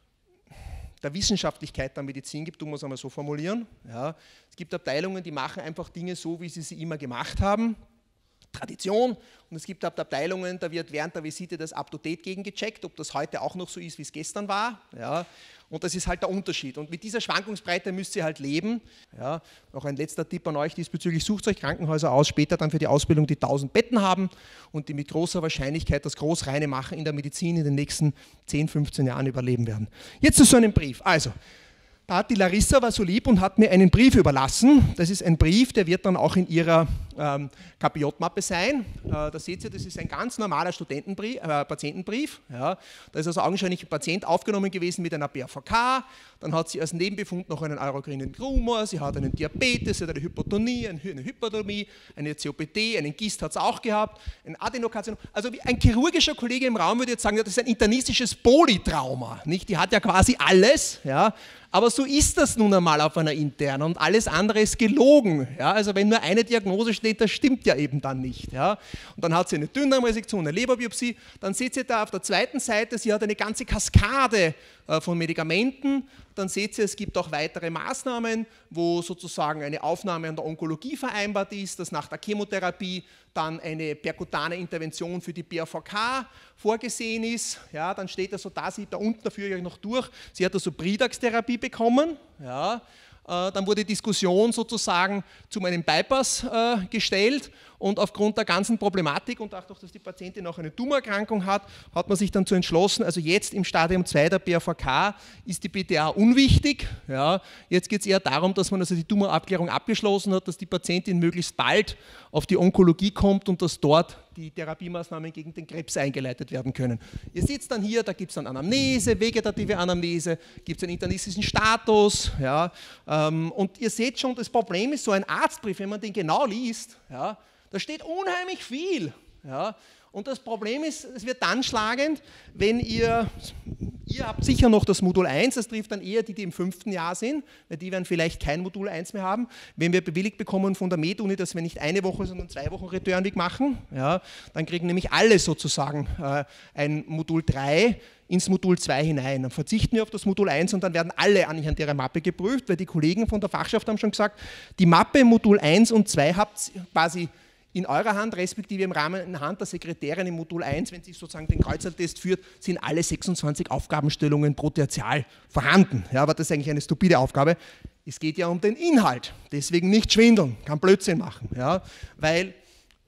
der Wissenschaftlichkeit der Medizin gibt, um es einmal so formulieren. Ja, es gibt Abteilungen, die machen einfach Dinge so, wie sie sie immer gemacht haben. Tradition, und es gibt Abteilungen, da wird während der Visite das Up-to-Date gegengecheckt, ob das heute auch noch so ist, wie es gestern war. Ja, und das ist halt der Unterschied. Und mit dieser Schwankungsbreite müsst ihr halt leben. Ja, noch ein letzter Tipp an euch diesbezüglich: Sucht euch Krankenhäuser aus, später dann für die Ausbildung, die tausend Betten haben und die mit großer Wahrscheinlichkeit das großreine Machen in der Medizin in den nächsten zehn, fünfzehn Jahren überleben werden. Jetzt zu so einem Brief. Also, da hat die Larissa war so lieb und hat mir einen Brief überlassen. Das ist ein Brief, der wird dann auch in ihrer ähm, K P J-Mappe sein. Äh, da seht ihr, das ist ein ganz normaler Studentenbrief, äh, Patientenbrief. Ja. Da ist also augenscheinlich ein Patient aufgenommen gewesen mit einer B R V K. Dann hat sie als Nebenbefund noch einen Eurokrinen Tumor, sie hat einen Diabetes, sie hat eine Hypotonie, eine Hypertomie, eine C O P D, einen Gist hat es auch gehabt, ein Adenokarzinom. Also ein chirurgischer Kollege im Raum würde jetzt sagen, das ist ein internistisches Polytrauma. Nicht? Die hat ja quasi alles. Ja. Aber so ist das nun einmal auf einer internen und alles andere ist gelogen. Ja, also wenn nur eine Diagnose steht, das stimmt ja eben dann nicht. Ja. Und dann hat sie eine Dünndarmresektion, eine Leberbiopsie, dann seht ihr da auf der zweiten Seite, sie hat eine ganze Kaskade äh, von Medikamenten. Dann seht ihr, es gibt auch weitere Maßnahmen, wo sozusagen eine Aufnahme an der Onkologie vereinbart ist, dass nach der Chemotherapie dann eine perkutane Intervention für die B R V K vorgesehen ist. Ja, dann steht also da, da unten, da führe ich euch noch durch, sie hat also Bridax-Therapie bekommen. Ja, äh, dann wurde Diskussion sozusagen zu meinem Bypass äh, gestellt und aufgrund der ganzen Problematik und auch, dass die Patientin auch eine Tumorerkrankung hat, hat man sich dann zu entschlossen, also jetzt im Stadium zwei der B R V K ist die P T A unwichtig. Ja, jetzt geht es eher darum, dass man also die Tumorabklärung abgeschlossen hat, dass die Patientin möglichst bald auf die Onkologie kommt und dass dort die Therapiemaßnahmen gegen den Krebs eingeleitet werden können. Ihr seht dann hier, da gibt es dann Anamnese, vegetative Anamnese, gibt es einen internistischen Status. Ja, ähm, und ihr seht schon, das Problem ist, so ein Arztbrief, wenn man den genau liest, ja, da steht unheimlich viel. Ja. Und das Problem ist, es wird dann schlagend, wenn ihr, ihr habt sicher noch das Modul eins, das trifft dann eher die, die im fünften Jahr sind, weil die werden vielleicht kein Modul eins mehr haben. Wenn wir bewilligt bekommen von der Med-Uni, dass wir nicht eine Woche, sondern zwei Wochen Returnweg machen, ja, dann kriegen nämlich alle sozusagen äh, ein Modul drei ins Modul zwei hinein. Dann verzichten wir auf das Modul eins und dann werden alle anhand ihrer Mappe geprüft, weil die Kollegen von der Fachschaft haben schon gesagt, die Mappe Modul eins und zwei habt quasi in eurer Hand, respektive im Rahmen in der Hand der Sekretärin im Modul eins, wenn sie sozusagen den Kreuzertest führt, sind alle sechsundzwanzig Aufgabenstellungen pro Tertial vorhanden. Ja, aber das ist eigentlich eine stupide Aufgabe. Es geht ja um den Inhalt, deswegen nicht schwindeln, kann Blödsinn machen. Ja, weil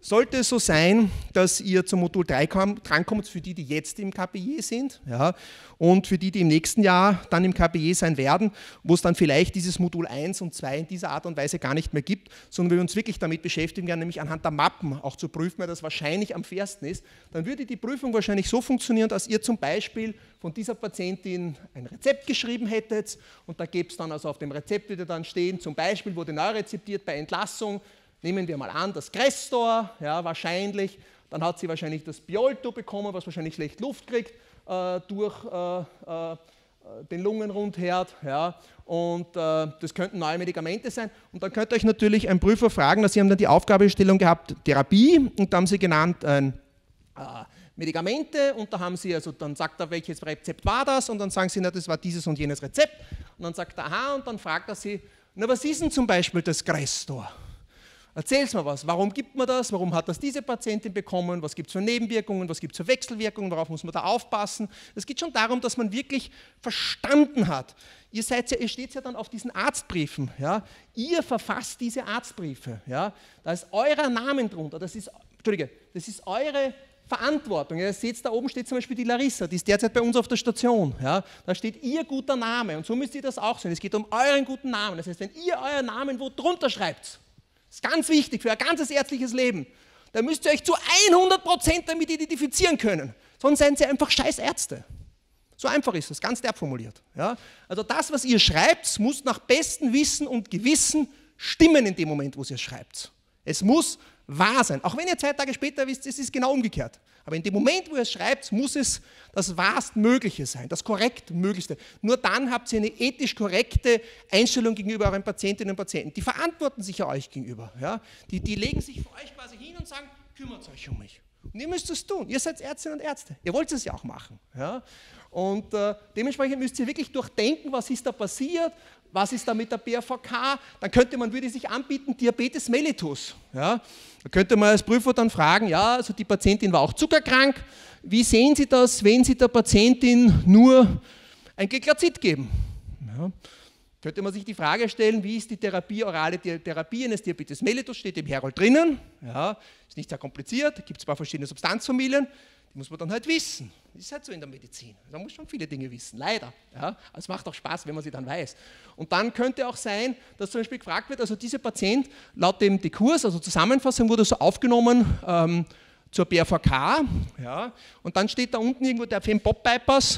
Sollte es so sein, dass ihr zum Modul drei drankommt, für die, die jetzt im K P J sind, ja, und für die, die im nächsten Jahr dann im K P J sein werden, wo es dann vielleicht dieses Modul eins und zwei in dieser Art und Weise gar nicht mehr gibt, sondern wir uns wirklich damit beschäftigen werden, nämlich anhand der Mappen auch zu prüfen, weil das wahrscheinlich am fairsten ist, dann würde die Prüfung wahrscheinlich so funktionieren, dass ihr zum Beispiel von dieser Patientin ein Rezept geschrieben hättet und da gäbe es dann also auf dem Rezept würde dann stehen, zum Beispiel wurde neu rezeptiert bei Entlassung. Nehmen wir mal an, das Crestor, ja, wahrscheinlich, dann hat sie wahrscheinlich das Biolto bekommen, was wahrscheinlich schlecht Luft kriegt äh, durch äh, äh, den Lungenrundherd, ja, und äh, das könnten neue Medikamente sein. Und dann könnte euch natürlich ein Prüfer fragen, dass Sie haben dann die Aufgabestellung gehabt, Therapie, und da haben Sie genannt äh, Medikamente, und da haben Sie, also dann sagt er, welches Rezept war das, und dann sagen Sie, na, das war dieses und jenes Rezept, und dann sagt er, aha, und dann fragt er Sie, na, was ist denn zum Beispiel das Crestor? Erzähl's mir was, warum gibt man das, warum hat das diese Patientin bekommen, was gibt es für Nebenwirkungen, was gibt es für Wechselwirkungen, worauf muss man da aufpassen. Es geht schon darum, dass man wirklich verstanden hat. Ihr, seid ja, ihr steht ja dann auf diesen Arztbriefen, ja? Ihr verfasst diese Arztbriefe, ja? Da ist euer Name drunter, das ist, Entschuldige, das ist eure Verantwortung. Ihr seht, da oben steht zum Beispiel die Larissa, die ist derzeit bei uns auf der Station. Ja? Da steht ihr guter Name und so müsst ihr das auch sehen. Es geht um euren guten Namen, das heißt, wenn ihr euren Namen wo drunter schreibt, das ist ganz wichtig für ein ganzes ärztliches Leben. Da müsst ihr euch zu hundert Prozent damit identifizieren können. Sonst seid ihr einfach scheiß Ärzte. So einfach ist das, ganz derb formuliert. Ja? Also das, was ihr schreibt, muss nach bestem Wissen und Gewissen stimmen in dem Moment, wo ihr es schreibt. Es muss wahr sein. Auch wenn ihr zwei Tage später wisst, es ist genau umgekehrt. Aber in dem Moment, wo ihr es schreibt, muss es das Wahrstmögliche sein, das Korrektmöglichste. Nur dann habt ihr eine ethisch korrekte Einstellung gegenüber euren Patientinnen und Patienten. Die verantworten sich ja euch gegenüber. Ja? Die, die legen sich für euch quasi hin und sagen, kümmert euch um mich. Und ihr müsst es tun. Ihr seid Ärztinnen und Ärzte. Ihr wollt es ja auch machen. Ja? Und äh, dementsprechend müsst ihr wirklich durchdenken, was ist da passiert, was ist da mit der B A V K, dann könnte man, würde sich anbieten, Diabetes mellitus. Ja? Da könnte man als Prüfer dann fragen, ja, also die Patientin war auch zuckerkrank, wie sehen Sie das, wenn Sie der Patientin nur ein Glyclazid geben? Ja? Könnte man sich die Frage stellen, wie ist die Therapie, orale Therapie eines Diabetes mellitus, steht im Herold drinnen, ja, ist nicht sehr kompliziert, gibt es ein paar verschiedene Substanzfamilien, die muss man dann halt wissen. Das ist halt so in der Medizin. Da muss man schon viele Dinge wissen, leider. Ja? Aber es macht auch Spaß, wenn man sie dann weiß. Und dann könnte auch sein, dass zum Beispiel gefragt wird, also dieser Patient laut dem Dekurs, also Zusammenfassung, wurde so aufgenommen ähm, zur B A V K. Ja? Und dann steht da unten irgendwo der Fem-Pop-Bypass,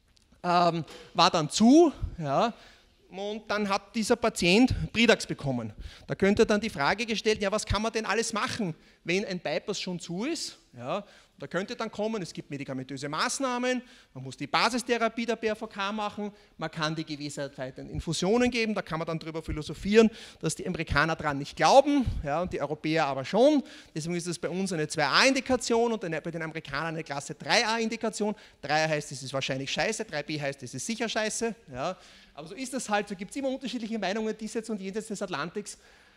ähm, war dann zu. Ja? Und dann hat dieser Patient Bridax bekommen. Da könnte dann die Frage gestellt, ja, was kann man denn alles machen, wenn ein Bypass schon zu ist? Ja, da könnte dann kommen, es gibt medikamentöse Maßnahmen, man muss die Basistherapie der B A V K machen, man kann die gewährleisteten Infusionen geben, da kann man dann darüber philosophieren, dass die Amerikaner daran nicht glauben, ja, und die Europäer aber schon. Deswegen ist es bei uns eine zwei A Indikation und bei den Amerikanern eine Klasse drei A Indikation. drei A heißt, es ist wahrscheinlich scheiße, drei B heißt, es ist sicher scheiße. Ja. Aber so ist das halt, so gibt es immer unterschiedliche Meinungen diesseits und jenseits des Atlantiks.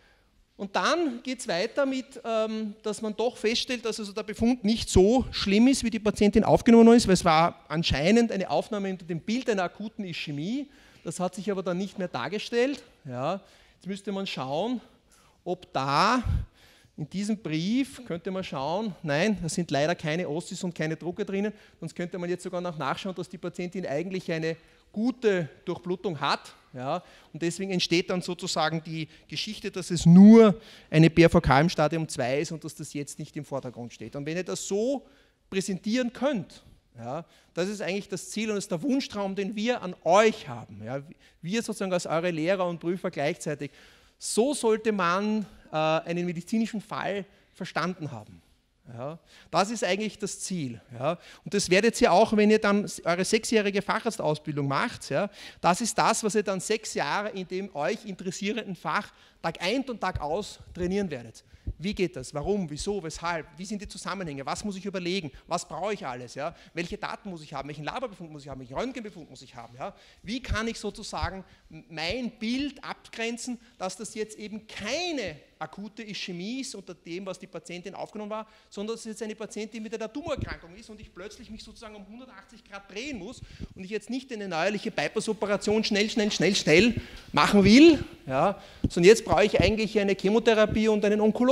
Und dann geht es weiter mit, ähm, dass man doch feststellt, dass also der Befund nicht so schlimm ist, wie die Patientin aufgenommen ist, weil es war anscheinend eine Aufnahme unter dem Bild einer akuten Ischämie. Das hat sich aber dann nicht mehr dargestellt. Ja. Jetzt müsste man schauen, ob da in diesem Brief, könnte man schauen, nein, da sind leider keine Ostis und keine Drucke drinnen, sonst könnte man jetzt sogar noch nachschauen, dass die Patientin eigentlich eine gute Durchblutung hat, ja, und deswegen entsteht dann sozusagen die Geschichte, dass es nur eine B A V K im Stadium zwei ist und dass das jetzt nicht im Vordergrund steht. Und wenn ihr das so präsentieren könnt, ja, das ist eigentlich das Ziel und das ist der Wunschtraum, den wir an euch haben. Ja, wir sozusagen als eure Lehrer und Prüfer gleichzeitig. So sollte man äh, einen medizinischen Fall verstanden haben. Ja, das ist eigentlich das Ziel. Ja. Und das werdet ihr auch, wenn ihr dann eure sechsjährige Facharztausbildung macht. Ja. Das ist das, was ihr dann sechs Jahre in dem euch interessierenden Fach Tag ein und Tag aus trainieren werdet. Wie geht das? Warum? Wieso? Weshalb? Wie sind die Zusammenhänge? Was muss ich überlegen? Was brauche ich alles? Ja? Welche Daten muss ich haben? Welchen Laborbefund muss ich haben? Welchen Röntgenbefund muss ich haben? Ja? Wie kann ich sozusagen mein Bild abgrenzen, dass das jetzt eben keine akute Ischämie ist unter dem, was die Patientin aufgenommen war, sondern dass es jetzt eine Patientin mit einer Tumorerkrankung ist und ich plötzlich mich sozusagen um hundertachtzig Grad drehen muss und ich jetzt nicht eine neuerliche Bypass-Operation schnell, schnell, schnell, schnell machen will, ja, sondern jetzt brauche ich eigentlich eine Chemotherapie und einen Onkologen.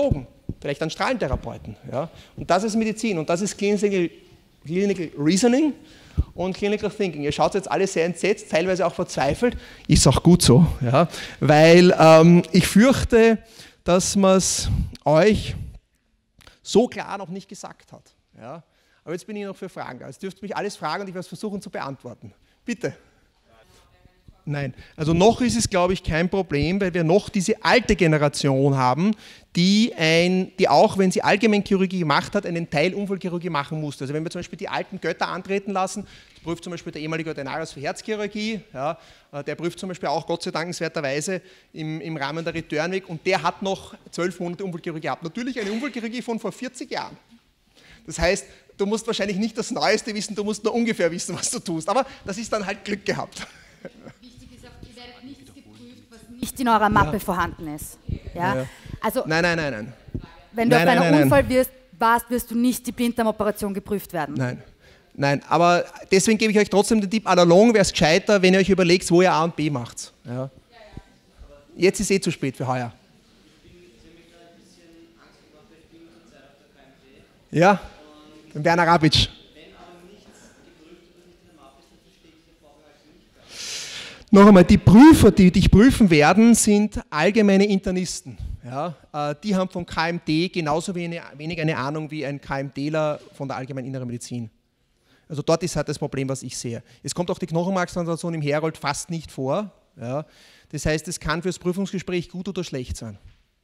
vielleicht einen Strahlentherapeuten. Ja? Und das ist Medizin und das ist Clinical, Clinical Reasoning und Clinical Thinking. Ihr schaut jetzt alle sehr entsetzt, teilweise auch verzweifelt. Ist auch gut so, ja? Weil ähm, ich fürchte, dass man es euch so klar noch nicht gesagt hat. Ja? Aber jetzt bin ich noch für Fragen da. Jetzt dürft ihr mich alles fragen und ich werde es versuchen zu beantworten. Bitte. Nein, also noch ist es, glaube ich, kein Problem, weil wir noch diese alte Generation haben, die, ein, die auch, wenn sie Allgemeinchirurgie gemacht hat, einen Teil Unfallchirurgie machen musste. Also wenn wir zum Beispiel die alten Götter antreten lassen, das prüft zum Beispiel der ehemalige Ordinarius für Herzchirurgie, ja, der prüft zum Beispiel auch Gott sei dankenswerterweise im, im Rahmen der Returnweg und der hat noch zwölf Monate Unfallchirurgie gehabt. Natürlich eine Unfallchirurgie von vor vierzig Jahren. Das heißt, du musst wahrscheinlich nicht das Neueste wissen, du musst nur ungefähr wissen, was du tust. Aber das ist dann halt Glück gehabt. Nicht in eurer Mappe ja. vorhanden ist. Ja? Ja, ja. Also, nein, nein, nein, nein. Wenn du nein, auf einem nein, Unfall nein. wirst, warst, wirst du nicht die Blinddarmoperation geprüft werden. Nein, nein, aber deswegen gebe ich euch trotzdem den Tipp, all along wäre es gescheiter, wenn ihr euch überlegt, wo ihr A und B macht. Ja. Jetzt ist eh zu spät für heuer. Ja, den Werner Rabitsch. Noch einmal, die Prüfer, die dich prüfen werden, sind allgemeine Internisten. Ja, äh, die haben vom K M D genauso wenig, wenig eine Ahnung wie ein KMDler von der allgemeinen inneren Medizin. Also dort ist halt das Problem, was ich sehe. Es kommt auch die Knochenmarkstransplantation im Herold fast nicht vor. Ja. Das heißt, es kann fürs Prüfungsgespräch gut oder schlecht sein.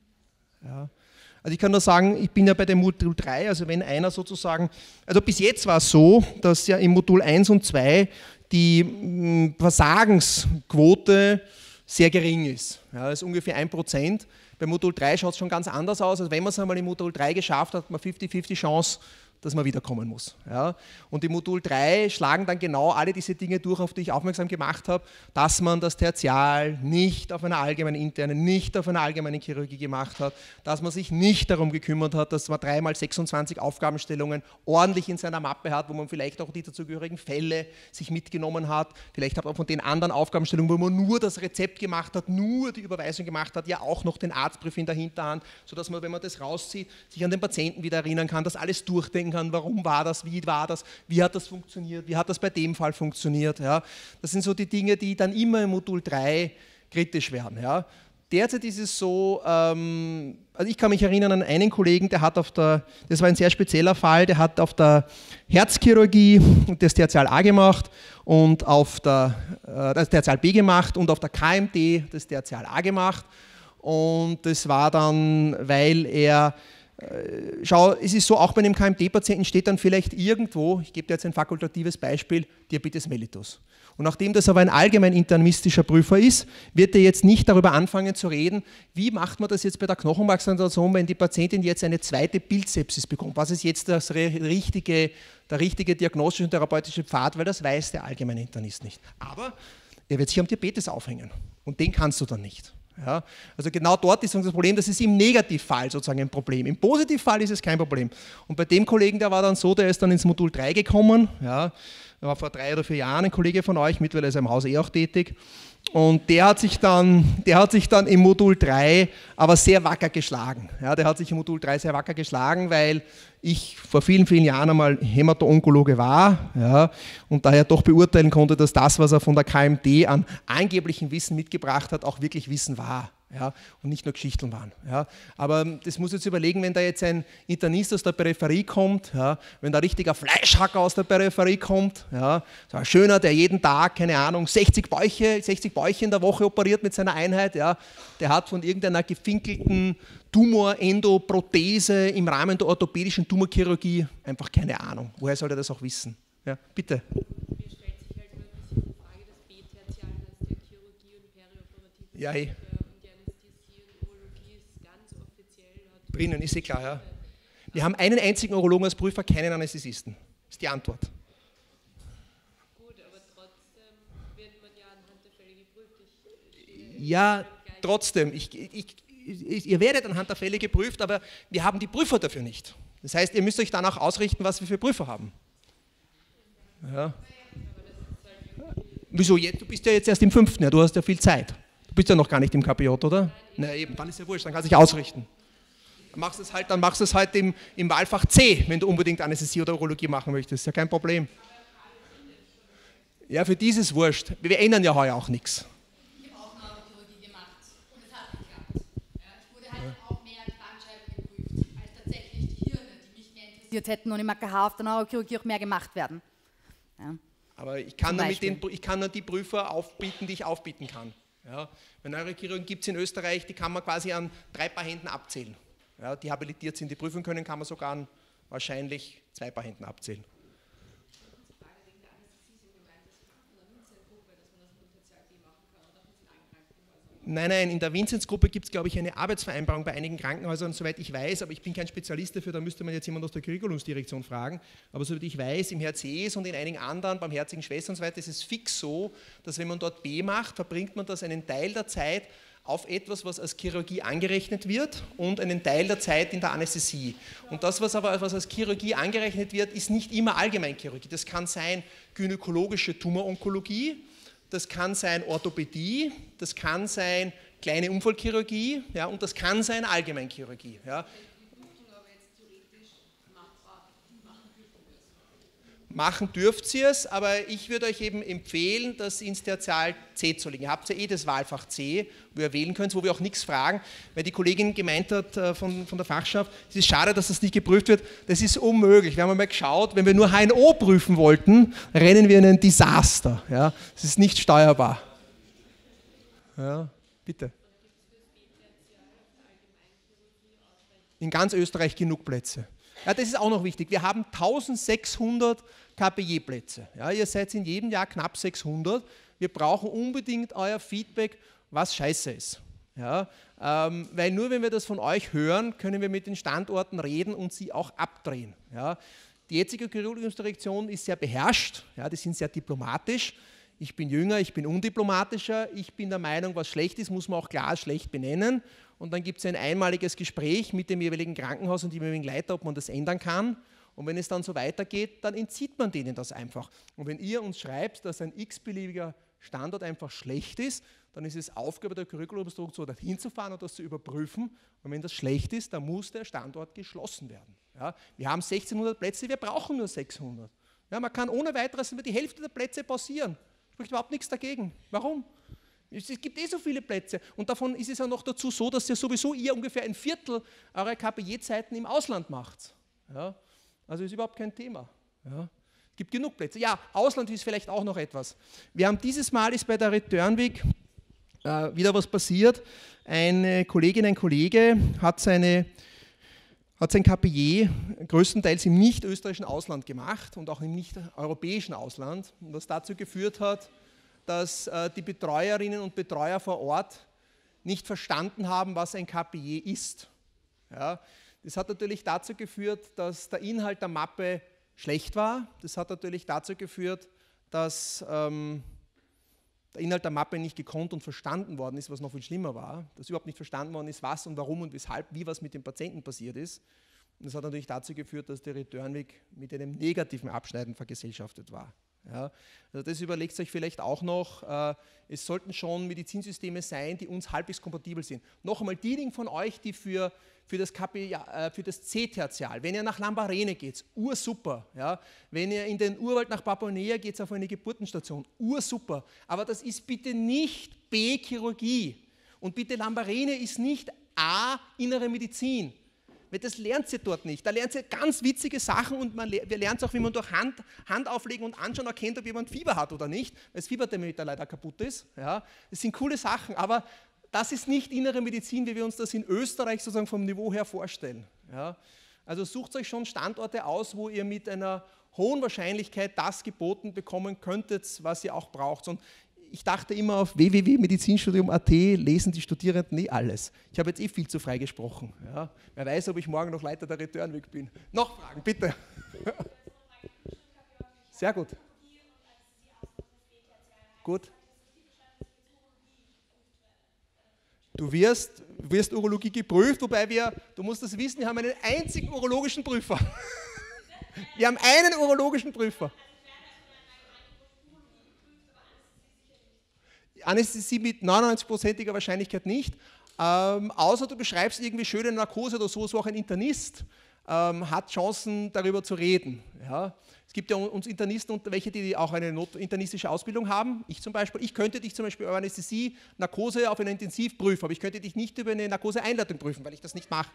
Ja. Also ich kann nur sagen, ich bin ja bei dem Modul drei, also wenn einer sozusagen, also bis jetzt war es so, dass ja im Modul eins und zwei die Versagensquote sehr gering ist. Ja, das ist ungefähr ein Prozent. Bei Modul drei schaut es schon ganz anders aus. Also wenn man es einmal im Modul drei geschafft hat, hat man fünfzig fünfzig Chance, dass man wiederkommen muss. Ja. Und im Modul drei schlagen dann genau alle diese Dinge durch, auf die ich aufmerksam gemacht habe, dass man das Tertial nicht auf einer allgemeinen internen, nicht auf einer allgemeinen Chirurgie gemacht hat, dass man sich nicht darum gekümmert hat, dass man dreimal sechsundzwanzig Aufgabenstellungen ordentlich in seiner Mappe hat, wo man vielleicht auch die dazugehörigen Fälle sich mitgenommen hat, vielleicht hat man von den anderen Aufgabenstellungen, wo man nur das Rezept gemacht hat, nur die Überweisung gemacht hat, ja auch noch den Arztbrief in der Hinterhand, sodass man, wenn man das rauszieht, sich an den Patienten wieder erinnern kann, das alles durchdenken kann, warum war das, wie war das, wie hat das funktioniert, wie hat das bei dem Fall funktioniert. Ja. Das sind so die Dinge, die dann immer im Modul drei kritisch werden. Ja. Derzeit ist es so, ähm, also ich kann mich erinnern an einen Kollegen, der hat auf der, das war ein sehr spezieller Fall, der hat auf der Herzchirurgie das Tertial A gemacht und auf der, äh, das Tertial B gemacht und auf der K M D das Tertial A gemacht und das war dann, weil er Schau, es ist so, auch bei einem K M D-Patienten steht dann vielleicht irgendwo, ich gebe dir jetzt ein fakultatives Beispiel, Diabetes mellitus. Und nachdem das aber ein allgemein internistischer Prüfer ist, wird er jetzt nicht darüber anfangen zu reden, wie macht man das jetzt bei der Knochenmarkstransplantation, wenn die Patientin jetzt eine zweite Bildsepsis bekommt. Was ist jetzt das richtige, der richtige diagnostische und therapeutische Pfad, weil das weiß der allgemeine Internist nicht. Aber er wird sich am Diabetes aufhängen und den kannst du dann nicht. Ja, also genau dort ist das Problem, das ist im Negativfall sozusagen ein Problem. Im Positivfall ist es kein Problem. Und bei dem Kollegen, der war dann so, der ist dann ins Modul drei gekommen, ja, der war vor drei oder vier Jahren ein Kollege von euch, mittlerweile ist er im Haus eh auch tätig. Und der hat sich dann, der hat sich dann im Modul drei aber sehr wacker geschlagen. Ja, der hat sich im Modul drei sehr wacker geschlagen, weil ich vor vielen, vielen Jahren einmal Hämato-Onkologe war, ja, und daher doch beurteilen konnte, dass das, was er von der K M D an angeblichem Wissen mitgebracht hat, auch wirklich Wissen war. Ja, und nicht nur Geschichten waren. Ja. Aber das muss jetzt überlegen, wenn da jetzt ein Internist aus der Peripherie kommt, ja, wenn da ein richtiger Fleischhacker aus der Peripherie kommt, ja, so ein schöner, der jeden Tag, keine Ahnung, sechzig Bäuche, sechzig Bäuche in der Woche operiert mit seiner Einheit, ja, der hat von irgendeiner gefinkelten Tumorendoprothese im Rahmen der orthopädischen Tumorchirurgie einfach keine Ahnung. Woher soll er das auch wissen? Ja, bitte. Mir stellt sich halt nur ein bisschen die Frage des B-Tertialen, das der Chirurgie und perioperative ja, hey. Drinnen, ist eh klar, ja. Wir haben einen einzigen Urologen als Prüfer, keinen Anästhesisten. Ist die Antwort. Gut, aber trotzdem wird man ja anhand der Fälle geprüft. Ich, ja, trotzdem. Ich, ich, ich, ihr werdet anhand der Fälle geprüft, aber wir haben die Prüfer dafür nicht. Das heißt, ihr müsst euch danach ausrichten, was wir für Prüfer haben. Ja. Wieso? Du bist ja jetzt erst im fünften Jahr, du hast ja viel Zeit. Du bist ja noch gar nicht im K P J, oder? Na eben, dann ist ja wurscht, dann kannst du dich ausrichten. Dann machst du es halt, dann machst du es halt im, im Wahlfach C, wenn du unbedingt Anästhesie oder Urologie machen möchtest. Ist ja kein Problem. Ja, für dieses wurscht. Wir ändern ja heuer auch nichts. Ich habe auch Neurochirurgie gemacht und es hat geklappt. Ja, ich wurde halt ja. auch mehr Bandscheiben geprüft, als tatsächlich die Hirne, die mich mehr interessiert hätten und im A K H auf der Neurochirurgie auch mehr gemacht werden. Ja. Aber ich kann, nur mit den, ich kann nur die Prüfer aufbieten, die ich aufbieten kann. Ja. Weil Neurochirurgen gibt es in Österreich, die kann man quasi an drei Paar Händen abzählen. Ja, die habilitiert sind, die prüfen können, kann man sogar an wahrscheinlich zwei Paar Händen abzählen. Nein, nein, in der Vinzenz-Gruppe gibt es, glaube ich, eine Arbeitsvereinbarung bei einigen Krankenhäusern, soweit ich weiß, aber ich bin kein Spezialist dafür, da müsste man jetzt jemand aus der Curriculumsdirektion fragen. Aber soweit ich weiß, im H C S und in einigen anderen, beim Herzigen Schwestern und so weiter, ist es fix so, dass wenn man dort B macht, verbringt man das einen Teil der Zeit auf etwas, was als Chirurgie angerechnet wird und einen Teil der Zeit in der Anästhesie. Und das, was aber was als Chirurgie angerechnet wird, ist nicht immer Allgemeinchirurgie. Das kann sein gynäkologische Tumoronkologie, das kann sein Orthopädie, das kann sein kleine Unfallchirurgie, ja, und das kann sein Allgemeinchirurgie. Ja. Machen dürft ihr es, aber ich würde euch eben empfehlen, das ins Tertial C zu legen. Ihr habt ja eh das Wahlfach C, wo ihr wählen könnt, wo wir auch nichts fragen, weil die Kollegin gemeint hat äh, von, von der Fachschaft, es ist schade, dass das nicht geprüft wird. Das ist unmöglich. Wir haben einmal geschaut, wenn wir nur H N O prüfen wollten, rennen wir in ein Desaster. Ja? Das ist nicht steuerbar. Ja, bitte. In ganz Österreich genug Plätze. Ja, das ist auch noch wichtig. Wir haben eintausendsechshundert K P J-Plätze. Ja, ihr seid in jedem Jahr knapp sechshundert. Wir brauchen unbedingt euer Feedback, was scheiße ist. Ja, ähm, weil nur wenn wir das von euch hören, können wir mit den Standorten reden und sie auch abdrehen. Ja, die jetzige Curriculumsdirektion ist sehr beherrscht, ja, die sind sehr diplomatisch. Ich bin jünger, ich bin undiplomatischer. Ich bin der Meinung, was schlecht ist, muss man auch klar schlecht benennen. Und dann gibt es ein einmaliges Gespräch mit dem jeweiligen Krankenhaus und dem jeweiligen Leiter, ob man das ändern kann. Und wenn es dann so weitergeht, dann entzieht man denen das einfach. Und wenn ihr uns schreibt, dass ein x-beliebiger Standort einfach schlecht ist, dann ist es Aufgabe der Curriculumstruktur, dorthin zu fahren und das zu überprüfen. Und wenn das schlecht ist, dann muss der Standort geschlossen werden. Ja, wir haben sechzehnhundert Plätze, wir brauchen nur sechshundert. Ja, man kann ohne weiteres über die Hälfte der Plätze pausieren. Spricht überhaupt nichts dagegen. Warum? Es gibt eh so viele Plätze und davon ist es ja noch dazu so, dass ja sowieso ihr ungefähr ein Viertel eurer K P J-Zeiten im Ausland macht. Ja, also ist überhaupt kein Thema. Ja, es gibt genug Plätze. Ja, Ausland ist vielleicht auch noch etwas. Wir haben dieses Mal ist bei der Return Week äh, wieder was passiert. Eine Kollegin, ein Kollege hat, seine, hat sein K P J größtenteils im nicht-österreichischen Ausland gemacht und auch im nicht-europäischen Ausland, was dazu geführt hat, dass äh, die Betreuerinnen und Betreuer vor Ort nicht verstanden haben, was ein K P J ist. Ja, das hat natürlich dazu geführt, dass der Inhalt der Mappe schlecht war. Das hat natürlich dazu geführt, dass ähm, der Inhalt der Mappe nicht gekonnt und verstanden worden ist, was noch viel schlimmer war. Dass überhaupt nicht verstanden worden ist, was und warum und weshalb, wie was mit dem Patienten passiert ist. Und das hat natürlich dazu geführt, dass der Return Week mit einem negativen Abschneiden vergesellschaftet war. Ja, also das überlegt euch vielleicht auch noch, äh, es sollten schon Medizinsysteme sein, die uns halbwegs kompatibel sind. Noch einmal, diejenigen von euch, die für, für das, äh, das C-Tertial, wenn ihr nach Lambarene geht, ursuper. Ja? Wenn ihr in den Urwald nach Papua-Neuguinea geht, auf eine Geburtenstation, ursuper. Aber das ist bitte nicht B-Chirurgie. Und bitte, Lambarene ist nicht A, innere Medizin. Weil das lernt ihr dort nicht. Da lernt ihr ganz witzige Sachen und man, wir lernen auch, wie man durch Hand, Hand auflegen und anschauen erkennt, ob jemand Fieber hat oder nicht, weil das Fieberthermometer leider kaputt ist. Ja, das sind coole Sachen, aber das ist nicht innere Medizin, wie wir uns das in Österreich sozusagen vom Niveau her vorstellen. Ja, also sucht euch schon Standorte aus, wo ihr mit einer hohen Wahrscheinlichkeit das geboten bekommen könntet, was ihr auch braucht. Und ich dachte immer, auf w w w punkt medizinstudium punkt a t lesen die Studierenden eh alles. Ich habe jetzt eh viel zu frei gesprochen. Ja. Wer weiß, ob ich morgen noch Leiter der Return Week bin. Noch Fragen, bitte. Sehr gut. Gut. Du wirst, wirst Urologie geprüft, wobei wir, du musst das wissen, wir haben einen einzigen urologischen Prüfer. Wir haben einen urologischen Prüfer. Anästhesie mit neunundneunzig-prozentiger Wahrscheinlichkeit nicht, ähm, außer du beschreibst irgendwie schöne Narkose oder so, so auch ein Internist ähm, hat Chancen darüber zu reden. Ja. Es gibt ja uns Internisten und welche, die auch eine Not internistische Ausbildung haben. Ich zum Beispiel, ich könnte dich zum Beispiel über Anästhesie, Narkose auf einer Intensiv prüfen, aber ich könnte dich nicht über eine Narkoseeinleitung prüfen, weil ich das nicht mache.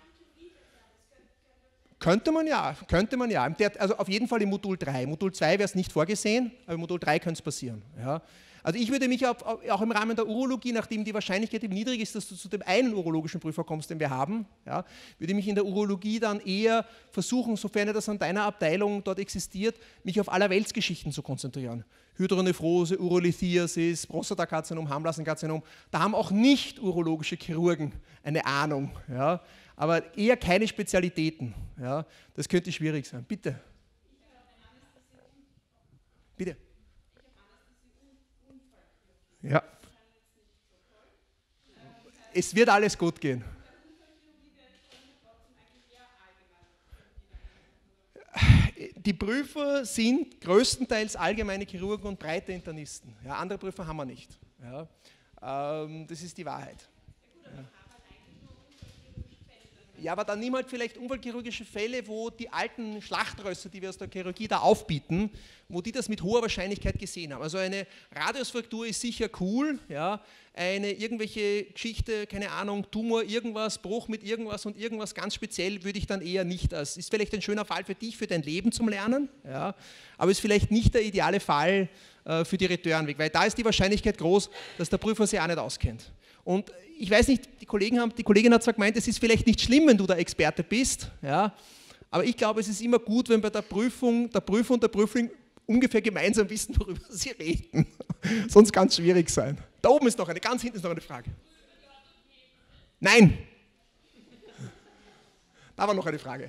Könnte man ja, könnte man ja. Also auf jeden Fall im Modul drei. Modul zwei wäre es nicht vorgesehen, aber im Modul drei könnte es passieren. Ja. Also ich würde mich auf, auch im Rahmen der Urologie, nachdem die Wahrscheinlichkeit eben niedrig ist, dass du zu dem einen urologischen Prüfer kommst, den wir haben, ja, würde mich in der Urologie dann eher versuchen, sofern das an deiner Abteilung dort existiert, mich auf Allerweltsgeschichten zu konzentrieren. Hydronephrose, Urolithiasis, Prostatakarzinom, Harnblasenkarzinom, da haben auch nicht urologische Chirurgen eine Ahnung, ja, aber eher keine Spezialitäten. Ja. Das könnte schwierig sein. Bitte. Bitte. Ja. Es wird alles gut gehen. Die Prüfer sind größtenteils allgemeine Chirurgen und breite Internisten. Ja, andere Prüfer haben wir nicht. Ja, ähm, das ist die Wahrheit. Ja. Ja, aber dann nimm halt vielleicht unfallchirurgische Fälle, wo die alten Schlachtrösser, die wir aus der Chirurgie da aufbieten, wo die das mit hoher Wahrscheinlichkeit gesehen haben. Also eine Radiusfraktur ist sicher cool, ja, eine irgendwelche Geschichte, keine Ahnung, Tumor, irgendwas, Bruch mit irgendwas und irgendwas ganz speziell würde ich dann eher nicht als, ist vielleicht ein schöner Fall für dich, für dein Leben zum Lernen, ja, aber ist vielleicht nicht der ideale Fall äh, für die Returnweg, weil da ist die Wahrscheinlichkeit groß, dass der Prüfer sich auch nicht auskennt. Und ich weiß nicht, die, Kollegen haben, die Kollegin hat zwar gemeint, es ist vielleicht nicht schlimm, wenn du der Experte bist, ja, aber ich glaube, es ist immer gut, wenn bei der Prüfung der Prüfer und der Prüfling ungefähr gemeinsam wissen, worüber sie reden. Sonst kann es schwierig sein. Da oben ist noch eine, ganz hinten ist noch eine Frage. Nein. Da war noch eine Frage.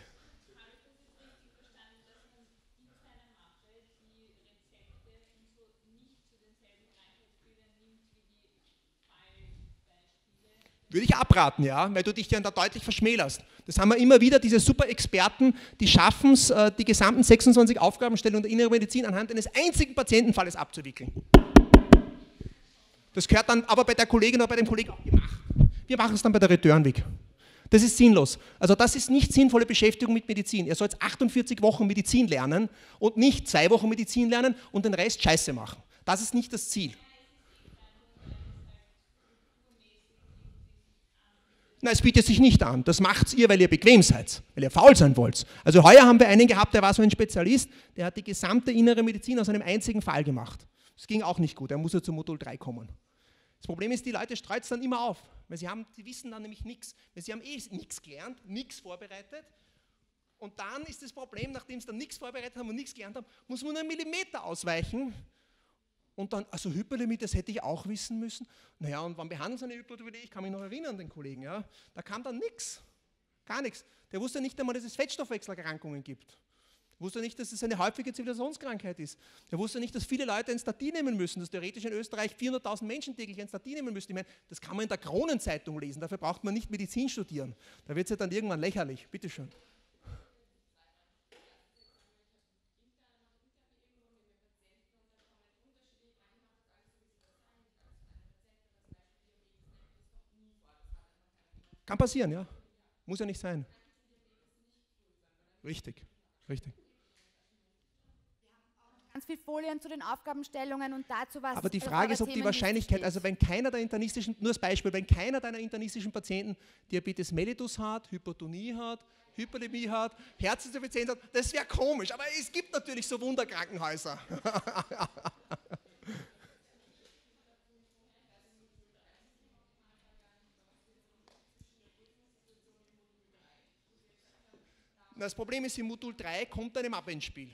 Würde ich abraten, ja, weil du dich ja da deutlich verschmälerst. Das haben wir immer wieder, diese Super-Experten, die schaffen es, die gesamten sechsundzwanzig Aufgabenstellungen der Inneren Medizin anhand eines einzigen Patientenfalles abzuwickeln. Das gehört dann aber bei der Kollegin oder bei dem Kollegen auch gemacht. Wir machen es dann bei der Returnweg. Das ist sinnlos. Also das ist nicht sinnvolle Beschäftigung mit Medizin. Ihr sollt achtundvierzig Wochen Medizin lernen und nicht zwei Wochen Medizin lernen und den Rest Scheiße machen. Das ist nicht das Ziel. Na, es bietet sich nicht an. Das macht ihr, weil ihr bequem seid, weil ihr faul sein wollt. Also heuer haben wir einen gehabt, der war so ein Spezialist, der hat die gesamte innere Medizin aus einem einzigen Fall gemacht. Das ging auch nicht gut, er muss ja zum Modul drei kommen. Das Problem ist, die Leute streut es dann immer auf, weil sie, haben, sie wissen dann nämlich nichts, weil sie haben eh nichts gelernt, nichts vorbereitet. Und dann ist das Problem, nachdem sie dann nichts vorbereitet haben und nichts gelernt haben, muss man einen Millimeter ausweichen. Und dann, also Hyperlemie, das hätte ich auch wissen müssen. Naja, und wann behandeln sie eine Hyperlemie? Ich kann mich noch erinnern, den Kollegen, ja. Da kam dann nichts, gar nichts. Der wusste nicht einmal, dass es Fettstoffwechselerkrankungen gibt. Der wusste nicht, dass es eine häufige Zivilisationskrankheit ist. Der wusste nicht, dass viele Leute ein Statin nehmen müssen, dass theoretisch in Österreich vierhunderttausend Menschen täglich ein Statin nehmen müssen. Ich meine, das kann man in der Kronenzeitung lesen, dafür braucht man nicht Medizin studieren. Da wird es ja dann irgendwann lächerlich. Bitteschön. Kann passieren, ja. Muss ja nicht sein. Richtig, richtig. Ganz viele Folien zu den Aufgabenstellungen und dazu was. Aber die Frage ist, ob die Wahrscheinlichkeit, also wenn keiner der internistischen, nur als Beispiel, wenn keiner deiner internistischen Patienten Diabetes mellitus hat, Hypertonie hat, Hyperlemie hat, Herzinsuffizienz hat, das wäre komisch, aber es gibt natürlich so Wunderkrankenhäuser. Das Problem ist, im Modul drei kommt eine Mappe ins Spiel.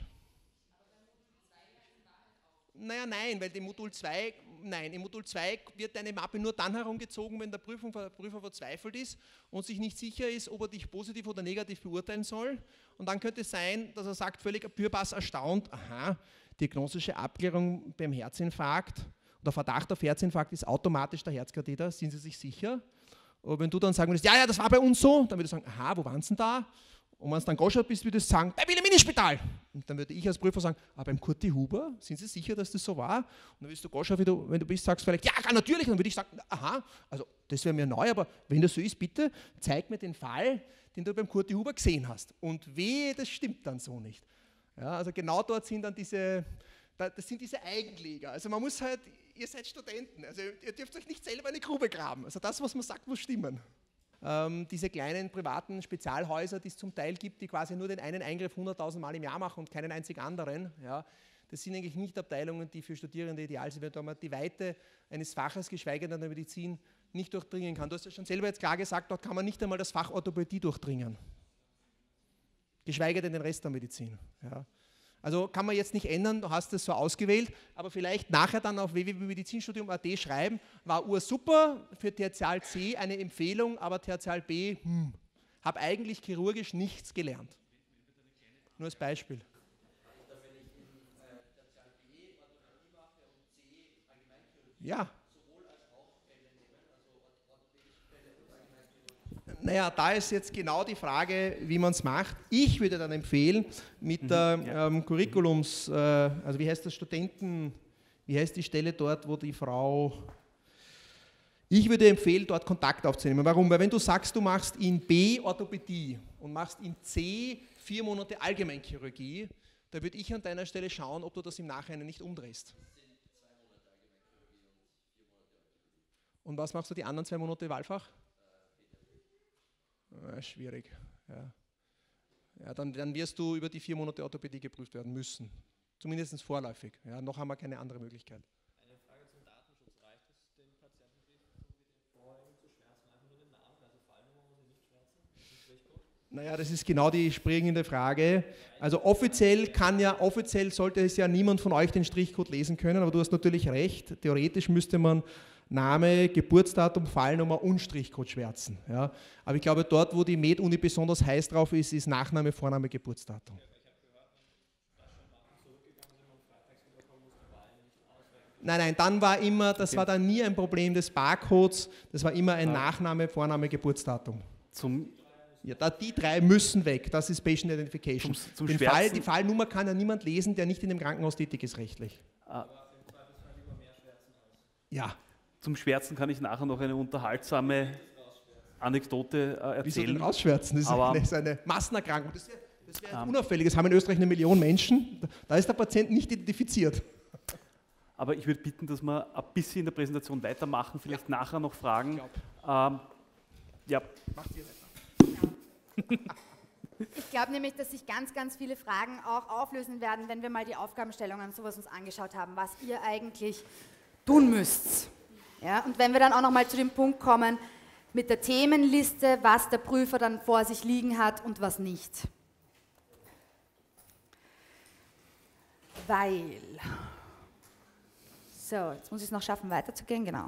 Naja, nein, weil im Modul zwei, nein, im Modul zwei wird eine Mappe nur dann herumgezogen, wenn der Prüfung, der Prüfer verzweifelt ist und sich nicht sicher ist, ob er dich positiv oder negativ beurteilen soll. Und dann könnte es sein, dass er sagt, völlig pürbass erstaunt, aha, diagnostische Abklärung beim Herzinfarkt oder Verdacht auf Herzinfarkt ist automatisch der Herzkatheter, sind Sie sich sicher? Und wenn du dann sagen würdest, ja, ja, das war bei uns so, dann würde ich sagen, aha, wo waren Sie denn da? Und wenn du dann Goschert bist, würdest du sagen, beim Wilhelmini-Spital. Und dann würde ich als Prüfer sagen, aber beim Kurti Huber, sind Sie sicher, dass das so war? Und dann wirst du Goschert, wenn du, wenn du bist, sagst vielleicht, ja, natürlich. Und dann würde ich sagen, aha, also das wäre mir neu, aber wenn das so ist, bitte zeig mir den Fall, den du beim Kurti Huber gesehen hast. Und wehe, das stimmt dann so nicht. Ja, also genau dort sind dann diese, das sind diese Eigenleger. Also man muss halt, ihr seid Studenten, also ihr dürft euch nicht selber eine Grube graben. Also das, was man sagt, muss stimmen. Ähm, diese kleinen privaten Spezialhäuser, die es zum Teil gibt, die quasi nur den einen Eingriff hunderttausend Mal im Jahr machen und keinen einzig anderen, ja, das sind eigentlich nicht Abteilungen, die für Studierende ideal sind, weil man die Weite eines Faches, geschweige denn der Medizin, nicht durchdringen kann. Du hast ja schon selber jetzt klar gesagt, dort kann man nicht einmal das Fach Orthopädie durchdringen. Geschweige denn den Rest der Medizin. Ja. Also kann man jetzt nicht ändern, du hast es so ausgewählt, aber vielleicht nachher dann auf w w w punkt medizinstudium punkt a t schreiben, war ursuper, für Tertial C eine Empfehlung, aber Tertial B, hm, habe eigentlich chirurgisch nichts gelernt. Nur als Beispiel. Ja. Naja, da ist jetzt genau die Frage, wie man es macht. Ich würde dann empfehlen, mit der mhm, ja. ähm, Curriculums, äh, also wie heißt das, Studenten, wie heißt die Stelle dort, wo die Frau, ich würde empfehlen, dort Kontakt aufzunehmen. Warum? Weil wenn du sagst, du machst in B Orthopädie und machst in C vier Monate Allgemeinchirurgie, da würde ich an deiner Stelle schauen, ob du das im Nachhinein nicht umdrehst. Und was machst du die anderen zwei Monate Wahlfach? Ja, schwierig. Ja. Ja, dann, dann wirst du über die vier Monate Orthopädie geprüft werden müssen. Zumindest vorläufig. Ja, noch haben wir keine andere Möglichkeit. Eine Frage zum Datenschutz. Reicht es den Patientenbrief, so wie den vorherigen, zu schwärzen? Einfach nur den Namen, also Fallnummer muss ich nicht schwärzen? Naja, das ist genau die springende Frage. Also offiziell kann ja, offiziell sollte es ja niemand von euch den Strichcode lesen können, aber du hast natürlich recht. Theoretisch müsste man Name, Geburtsdatum, Fallnummer und Strichcode schwärzen. Ja. Aber ich glaube, dort, wo die Med-Uni besonders heiß drauf ist, ist Nachname, Vorname, Geburtsdatum. Nein, nein, dann war immer, das okay. war dann nie ein Problem des Barcodes, das war immer ein ah. Nachname, Vorname, Geburtsdatum. Zum ja, da, die drei müssen weg, das ist Patient Identification. Zum, zum Den Fall, die Fallnummer kann ja niemand lesen, der nicht in dem Krankenhaus tätig ist, rechtlich. Ah. Ja. Zum Schwärzen kann ich nachher noch eine unterhaltsame Anekdote äh, erzählen. Wieso denn ausschwärzen? Das ist, Aber, eine, das ist eine Massenerkrankung. Das wäre wär ähm, unauffällig. Das haben in Österreich eine Million Menschen. Da ist der Patient nicht identifiziert. Aber ich würde bitten, dass wir ein bisschen in der Präsentation weitermachen. Vielleicht ja. nachher noch Fragen. Ich ähm, ja. Macht ihr weiter. Ich glaube nämlich, dass sich ganz, ganz viele Fragen auch auflösen werden, wenn wir mal die Aufgabenstellungen und sowas uns angeschaut haben, was ihr eigentlich tun müsst. Ja, und wenn wir dann auch noch mal zu dem Punkt kommen, mit der Themenliste, was der Prüfer dann vor sich liegen hat und was nicht. Weil, so, jetzt muss ich es noch schaffen, weiterzugehen, genau.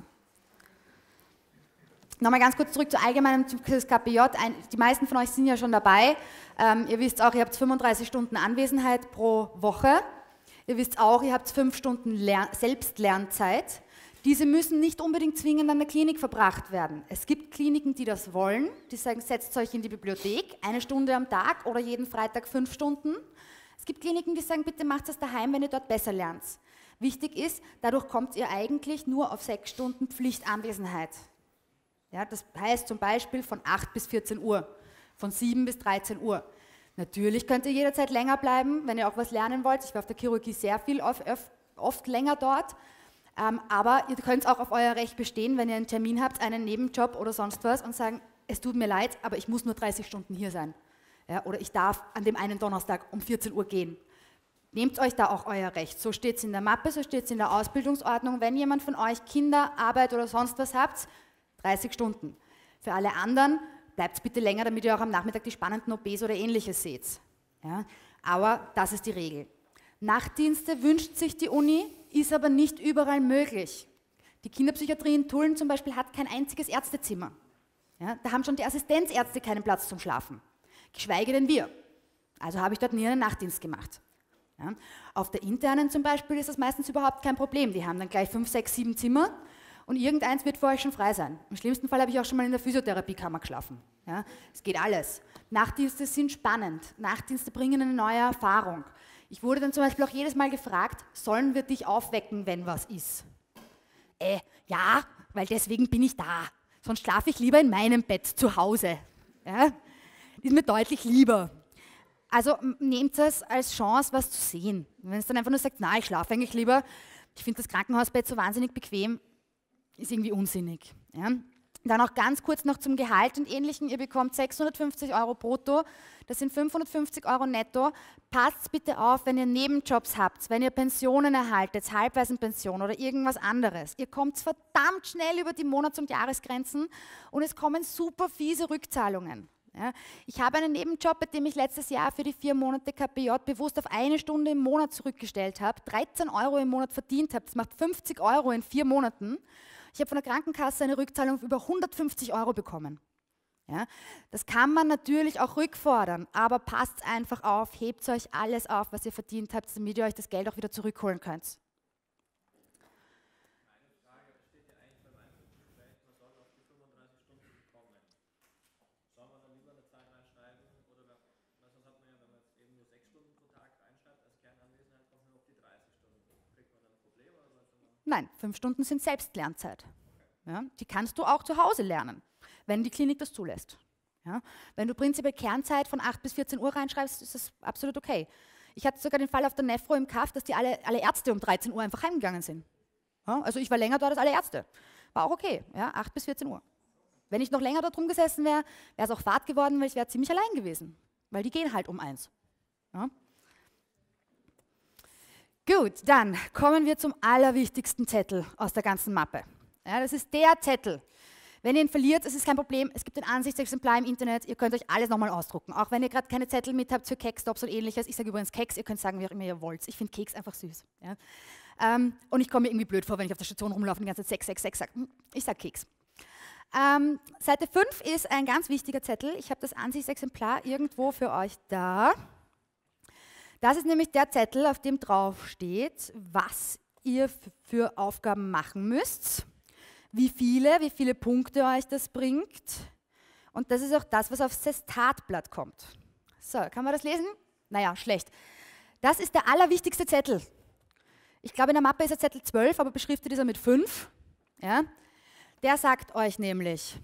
Nochmal ganz kurz zurück zu allgemeinem das K P J. Ein, die meisten von euch sind ja schon dabei. Ähm, ihr wisst auch, ihr habt fünfunddreißig Stunden Anwesenheit pro Woche. Ihr wisst auch, ihr habt fünf Stunden Lern- Selbstlernzeit. Diese müssen nicht unbedingt zwingend an der Klinik verbracht werden. Es gibt Kliniken, die das wollen, die sagen, setzt euch in die Bibliothek, eine Stunde am Tag oder jeden Freitag fünf Stunden. Es gibt Kliniken, die sagen, bitte macht das daheim, wenn ihr dort besser lernt. Wichtig ist, dadurch kommt ihr eigentlich nur auf sechs Stunden Pflichtanwesenheit. Ja, das heißt zum Beispiel von acht bis vierzehn Uhr, von sieben bis dreizehn Uhr. Natürlich könnt ihr jederzeit länger bleiben, wenn ihr auch was lernen wollt. Ich war auf der Chirurgie sehr viel, oft, oft länger dort. Ähm, aber ihr könnt auch auf euer Recht bestehen, wenn ihr einen Termin habt, einen Nebenjob oder sonst was und sagen, es tut mir leid, aber ich muss nur dreißig Stunden hier sein. Ja, oder ich darf an dem einen Donnerstag um vierzehn Uhr gehen. Nehmt euch da auch euer Recht. So steht es in der Mappe, so steht es in der Ausbildungsordnung. Wenn jemand von euch Kinder, Arbeit oder sonst was habt, dreißig Stunden. Für alle anderen bleibt bitte länger, damit ihr auch am Nachmittag die spannenden O Ps oder Ähnliches seht. Ja, aber das ist die Regel. Nachtdienste wünscht sich die Uni, ist aber nicht überall möglich. Die Kinderpsychiatrie in Tulln zum Beispiel hat kein einziges Ärztezimmer. Ja, da haben schon die Assistenzärzte keinen Platz zum Schlafen, geschweige denn wir. Also habe ich dort nie einen Nachtdienst gemacht. Ja, auf der internen zum Beispiel ist das meistens überhaupt kein Problem. Die haben dann gleich fünf, sechs, sieben Zimmer und irgendeins wird für euch schon frei sein. Im schlimmsten Fall habe ich auch schon mal in der Physiotherapiekammer geschlafen. Ja, es geht alles. Nachtdienste sind spannend. Nachtdienste bringen eine neue Erfahrung. Ich wurde dann zum Beispiel auch jedes Mal gefragt, sollen wir dich aufwecken, wenn was ist? Äh, ja, weil deswegen bin ich da. Sonst schlafe ich lieber in meinem Bett zu Hause. Ja? Ist mir deutlich lieber. Also nehmt es als Chance, was zu sehen. Wenn es dann einfach nur sagt, na, ich schlafe eigentlich lieber, ich finde das Krankenhausbett so wahnsinnig bequem, ist irgendwie unsinnig. Ja? Dann auch ganz kurz noch zum Gehalt und Ähnlichem. Ihr bekommt sechshundertfünfzig Euro brutto, das sind fünfhundertfünfzig Euro netto. Passt bitte auf, wenn ihr Nebenjobs habt, wenn ihr Pensionen erhaltet, Halbwaisenpension oder irgendwas anderes. Ihr kommt verdammt schnell über die Monats- und Jahresgrenzen und es kommen super fiese Rückzahlungen. Ja, ich habe einen Nebenjob, bei dem ich letztes Jahr für die vier Monate K P J bewusst auf eine Stunde im Monat zurückgestellt habe, dreizehn Euro im Monat verdient habe, das macht fünfzig Euro in vier Monaten. Ich habe von der Krankenkasse eine Rückzahlung von über hundertfünfzig Euro bekommen. Ja, das kann man natürlich auch rückfordern, aber passt einfach auf, hebt euch alles auf, was ihr verdient habt, damit ihr euch das Geld auch wieder zurückholen könnt. Nein, fünf Stunden sind Selbstlernzeit. Ja, die kannst du auch zu Hause lernen, wenn die Klinik das zulässt. Ja, wenn du prinzipiell Kernzeit von acht bis vierzehn Uhr reinschreibst, ist das absolut okay. Ich hatte sogar den Fall auf der Nefro im K A F, dass die alle, alle Ärzte um dreizehn Uhr einfach heimgegangen sind. Ja, also ich war länger dort als alle Ärzte. War auch okay, ja, acht bis vierzehn Uhr. Wenn ich noch länger dort rumgesessen wäre, wäre es auch Fahrt geworden, weil ich wäre ziemlich allein gewesen. Weil die gehen halt um eins. Ja. Gut, dann kommen wir zum allerwichtigsten Zettel aus der ganzen Mappe. Ja, das ist der Zettel. Wenn ihr ihn verliert, es ist kein Problem, es gibt ein Ansichtsexemplar im Internet, ihr könnt euch alles nochmal ausdrucken. Auch wenn ihr gerade keine Zettel mit habt für Kekstops und ähnliches. Ich sage übrigens Keks, ihr könnt sagen, wie auch immer ihr wollt. Ich finde Keks einfach süß. Ja. Ähm, und ich komme mir irgendwie blöd vor, wenn ich auf der Station rumlaufe und die ganze Zeit sechs sechs sechs sage. Ich sage Keks. Ähm, Seite fünf ist ein ganz wichtiger Zettel. Ich habe das Ansichtsexemplar irgendwo für euch da. Das ist nämlich der Zettel, auf dem drauf steht, was ihr für Aufgaben machen müsst, wie viele, wie viele Punkte euch das bringt. Und das ist auch das, was aufs Testatblatt kommt. So, kann man das lesen? Naja, schlecht. Das ist der allerwichtigste Zettel. Ich glaube, in der Mappe ist der Zettel zwölf, aber beschriftet ist er mit fünf. Ja? Der sagt euch nämlich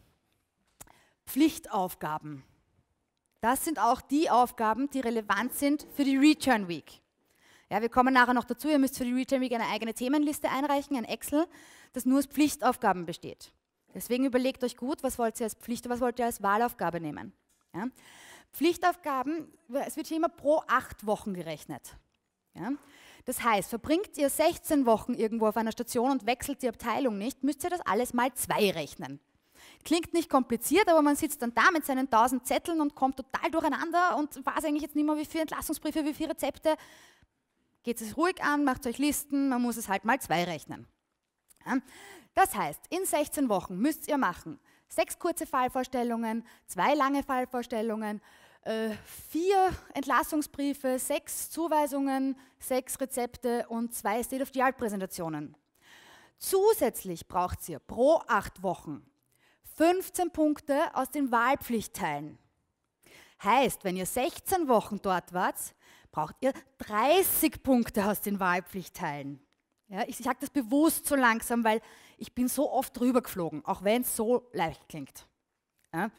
Pflichtaufgaben. Das sind auch die Aufgaben, die relevant sind für die Return Week. Ja, wir kommen nachher noch dazu, ihr müsst für die Return Week eine eigene Themenliste einreichen, ein Excel, das nur aus Pflichtaufgaben besteht. Deswegen überlegt euch gut, was wollt ihr als Pflicht, was wollt ihr als Wahlaufgabe nehmen. Ja? Pflichtaufgaben, es wird hier immer pro acht Wochen gerechnet. Ja? Das heißt, verbringt ihr sechzehn Wochen irgendwo auf einer Station und wechselt die Abteilung nicht, müsst ihr das alles mal zwei rechnen. Klingt nicht kompliziert, aber man sitzt dann da mit seinen tausend Zetteln und kommt total durcheinander und weiß eigentlich jetzt nicht mehr, wie viele Entlassungsbriefe, wie viele Rezepte. Geht es ruhig an, macht euch Listen, man muss es halt mal zwei rechnen. Ja? Das heißt, in sechzehn Wochen müsst ihr machen sechs kurze Fallvorstellungen, zwei lange Fallvorstellungen, äh, vier Entlassungsbriefe, sechs Zuweisungen, sechs Rezepte und zwei State-of-the-Art-Präsentationen. Zusätzlich braucht ihr pro acht Wochen fünfzehn Punkte aus den Wahlpflichtteilen. Heißt, wenn ihr sechzehn Wochen dort wart, braucht ihr dreißig Punkte aus den Wahlpflichtteilen. Ja, ich sage das bewusst so langsam, weil ich bin so oft drüber geflogen, auch wenn es so leicht klingt. Ja.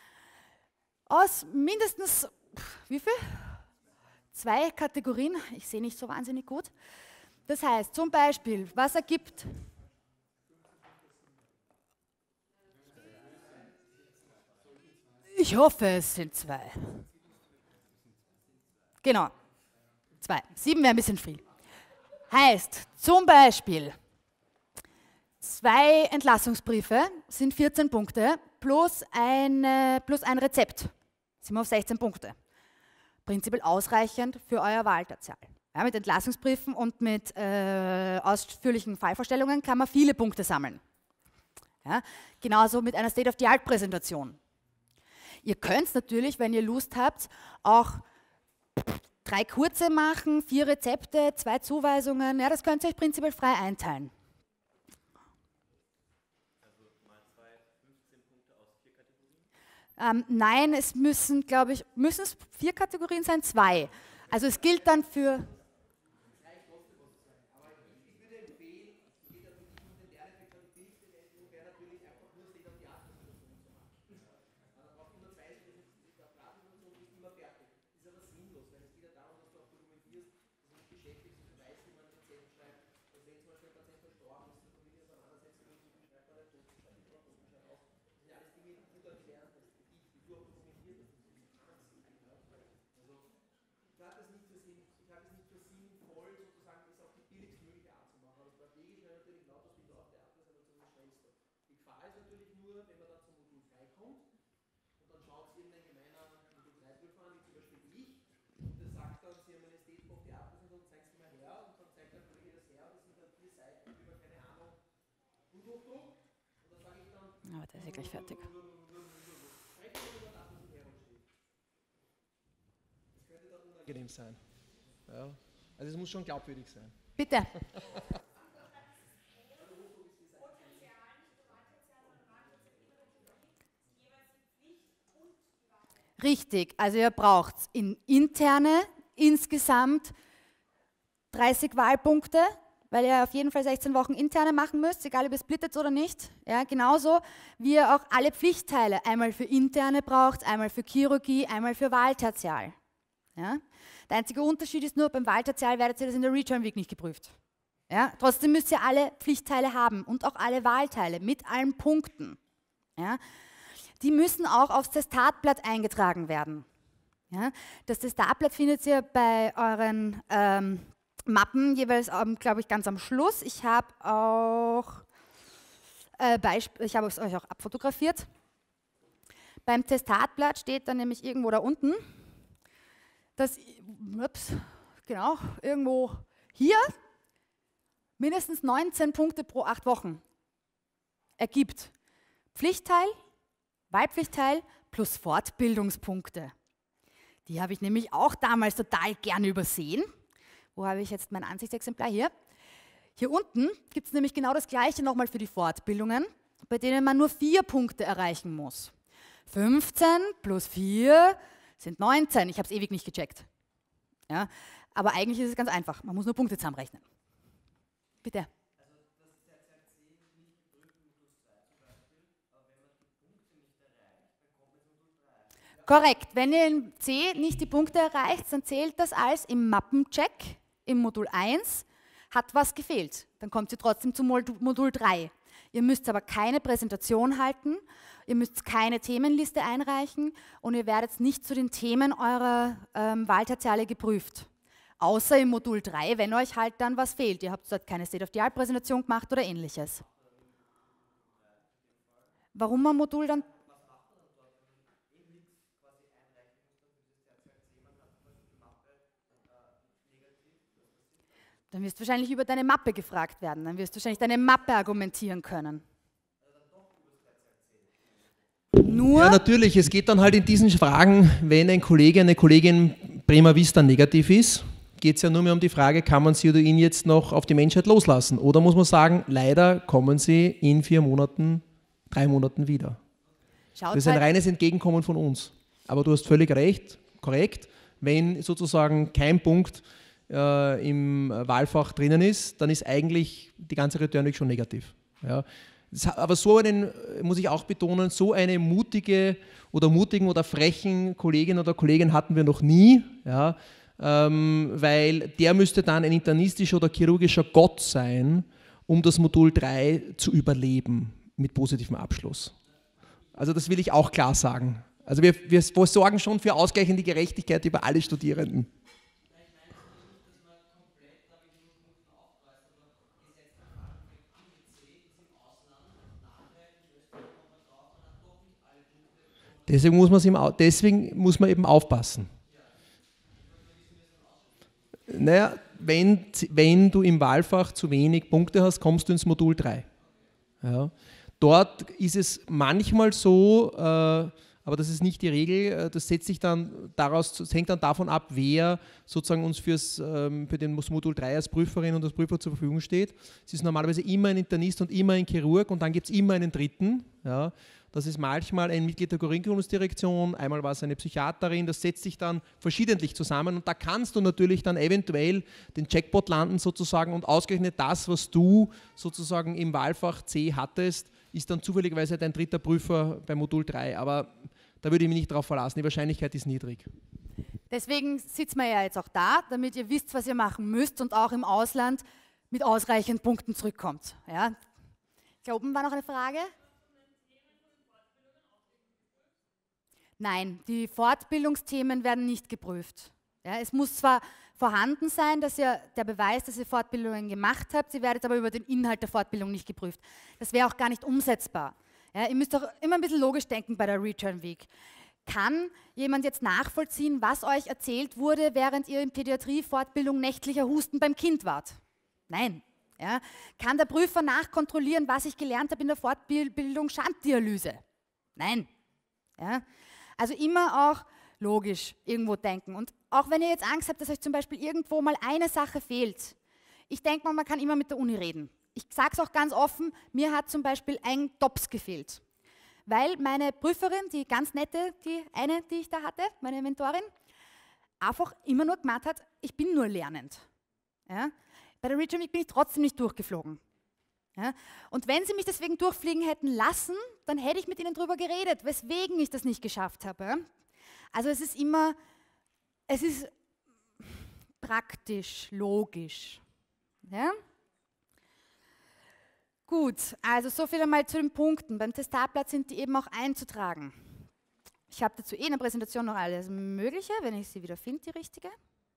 Aus mindestens, wie viel? Zwei Kategorien, ich sehe nicht so wahnsinnig gut. Das heißt zum Beispiel, was ergibt... Ich hoffe, es sind zwei. Genau, zwei. Sieben wäre ein bisschen viel. Heißt, zum Beispiel, zwei Entlassungsbriefe sind vierzehn Punkte plus, eine, plus ein Rezept. Sind wir auf sechzehn Punkte. Prinzipiell ausreichend für euer Wahlterzahl. Ja, mit Entlassungsbriefen und mit äh, ausführlichen Fallvorstellungen kann man viele Punkte sammeln. Ja, genauso mit einer State-of-the-Art-Präsentation. Ihr könnt natürlich, wenn ihr Lust habt, auch drei kurze machen, vier Rezepte, zwei Zuweisungen. Ja, das könnt ihr euch prinzipiell frei einteilen. Ähm, nein, es müssen, glaube ich, müssen es vier Kategorien sein? Zwei. Also es gilt dann für... Aber der ist ja gleich fertig. Unangenehm sein. Ja. Also es muss schon glaubwürdig sein. Bitte. Richtig, also ihr braucht in interne insgesamt dreißig Wahlpunkte, weil ihr auf jeden Fall sechzehn Wochen interne machen müsst, egal ob ihr splittet oder nicht. Ja, genauso wie ihr auch alle Pflichtteile einmal für interne braucht, einmal für Chirurgie, einmal für Wahltertial. Ja? Der einzige Unterschied ist nur, beim Wahltertial werdet ihr das in der Return Week nicht geprüft. Ja? Trotzdem müsst ihr alle Pflichtteile haben und auch alle Wahlteile mit allen Punkten. Ja? Die müssen auch aufs Testatblatt eingetragen werden. Ja? Das Testatblatt findet ihr bei euren ähm, Mappen jeweils, ähm, glaube ich, ganz am Schluss. Ich habe auch äh, ich habe es euch auch abfotografiert. Beim Testatblatt steht dann nämlich irgendwo da unten, dass, ups, genau, irgendwo hier mindestens neunzehn Punkte pro acht Wochen ergibt. Pflichtteil, Wahlpflichtteil plus Fortbildungspunkte. Die habe ich nämlich auch damals total gerne übersehen. Wo habe ich jetzt mein Ansichtsexemplar? Hier. Hier unten gibt es nämlich genau das Gleiche nochmal für die Fortbildungen, bei denen man nur vier Punkte erreichen muss. fünfzehn plus vier sind neunzehn. Ich habe es ewig nicht gecheckt. Ja, aber eigentlich ist es ganz einfach. Man muss nur Punkte zusammenrechnen. Bitte. Korrekt. Wenn ihr in C nicht die Punkte erreicht, dann zählt das als im Mappencheck im Modul eins hat was gefehlt. Dann kommt ihr trotzdem zum Modul drei. Ihr müsst aber keine Präsentation halten, ihr müsst keine Themenliste einreichen und ihr werdet nicht zu den Themen eurer ähm, Wahltertiale geprüft. Außer im Modul drei, wenn euch halt dann was fehlt. Ihr habt dort keine State-of-the-Art-Präsentation gemacht oder ähnliches. Warum ein Modul dann... Dann wirst du wahrscheinlich über deine Mappe gefragt werden. Dann wirst du wahrscheinlich deine Mappe argumentieren können. Nur ja, natürlich. Es geht dann halt in diesen Fragen, wenn ein Kollege, eine Kollegin prima vista negativ ist, geht es ja nur mehr um die Frage, kann man sie oder ihn jetzt noch auf die Menschheit loslassen? Oder muss man sagen, leider kommen sie in vier Monaten, drei Monaten wieder. Schaut das ist ein halt reines Entgegenkommen von uns. Aber du hast völlig recht, korrekt, wenn sozusagen kein Punkt äh, im Wahlfach drinnen ist, dann ist eigentlich die ganze Return Week schon negativ. Ja. Das, aber so einen, muss ich auch betonen, so eine mutige oder mutigen oder frechen Kollegin oder Kollegen hatten wir noch nie, ja, ähm, weil der müsste dann ein internistischer oder chirurgischer Gott sein, um das Modul drei zu überleben mit positivem Abschluss. Also das will ich auch klar sagen. Also wir, wir sorgen schon für ausgleichende Gerechtigkeit über alle Studierenden. Deswegen muss, im, deswegen muss man eben aufpassen. Naja, wenn, wenn du im Wahlfach zu wenig Punkte hast, kommst du ins Modul drei. Ja. Dort ist es manchmal so, äh, aber das ist nicht die Regel. Das setzt sich dann daraus, das hängt dann davon ab, wer sozusagen uns fürs, ähm, für den Modul drei als Prüferin und als Prüfer zur Verfügung steht. Es ist normalerweise immer ein Internist und immer ein Chirurg und dann gibt es immer einen Dritten. Ja. Das ist manchmal ein Mitglied der Curriculumsdirektion, einmal war es eine Psychiaterin, das setzt sich dann verschiedentlich zusammen und da kannst du natürlich dann eventuell den Jackpot landen sozusagen und ausgerechnet das, was du sozusagen im Wahlfach C hattest, ist dann zufälligerweise dein dritter Prüfer bei Modul drei, aber da würde ich mich nicht darauf verlassen, die Wahrscheinlichkeit ist niedrig. Deswegen sitzen wir ja jetzt auch da, damit ihr wisst, was ihr machen müsst und auch im Ausland mit ausreichend Punkten zurückkommt. Ja? Ich glaube, oben war noch eine Frage. Nein, die Fortbildungsthemen werden nicht geprüft. Ja, es muss zwar vorhanden sein, dass ihr der Beweis, dass ihr Fortbildungen gemacht habt, sie werdet aber über den Inhalt der Fortbildung nicht geprüft. Das wäre auch gar nicht umsetzbar. Ja, ihr müsst auch immer ein bisschen logisch denken bei der Return Week. Kann jemand jetzt nachvollziehen, was euch erzählt wurde, während ihr in Pädiatrie-Fortbildung nächtlicher Husten beim Kind wart? Nein. Ja, kann der Prüfer nachkontrollieren, was ich gelernt habe in der Fortbildung Schanddialyse? Nein. Ja, also immer auch logisch irgendwo denken. Und auch wenn ihr jetzt Angst habt, dass euch zum Beispiel irgendwo mal eine Sache fehlt, ich denke mal, man kann immer mit der Uni reden. Ich sage es auch ganz offen, mir hat zum Beispiel ein D O P S gefehlt. Weil meine Prüferin, die ganz nette, die eine, die ich da hatte, meine Mentorin, einfach immer nur gemacht hat, ich bin nur lernend. Ja? Bei der Return Week bin ich trotzdem nicht durchgeflogen. Ja? Und wenn sie mich deswegen durchfliegen hätten lassen, dann hätte ich mit ihnen darüber geredet, weswegen ich das nicht geschafft habe. Ja? Also es ist immer, es ist praktisch, logisch. Ja? Gut, also so viel einmal zu den Punkten. Beim Testatblatt sind die eben auch einzutragen. Ich habe dazu eh in der Präsentation noch alles Mögliche, wenn ich sie wieder finde, die richtige.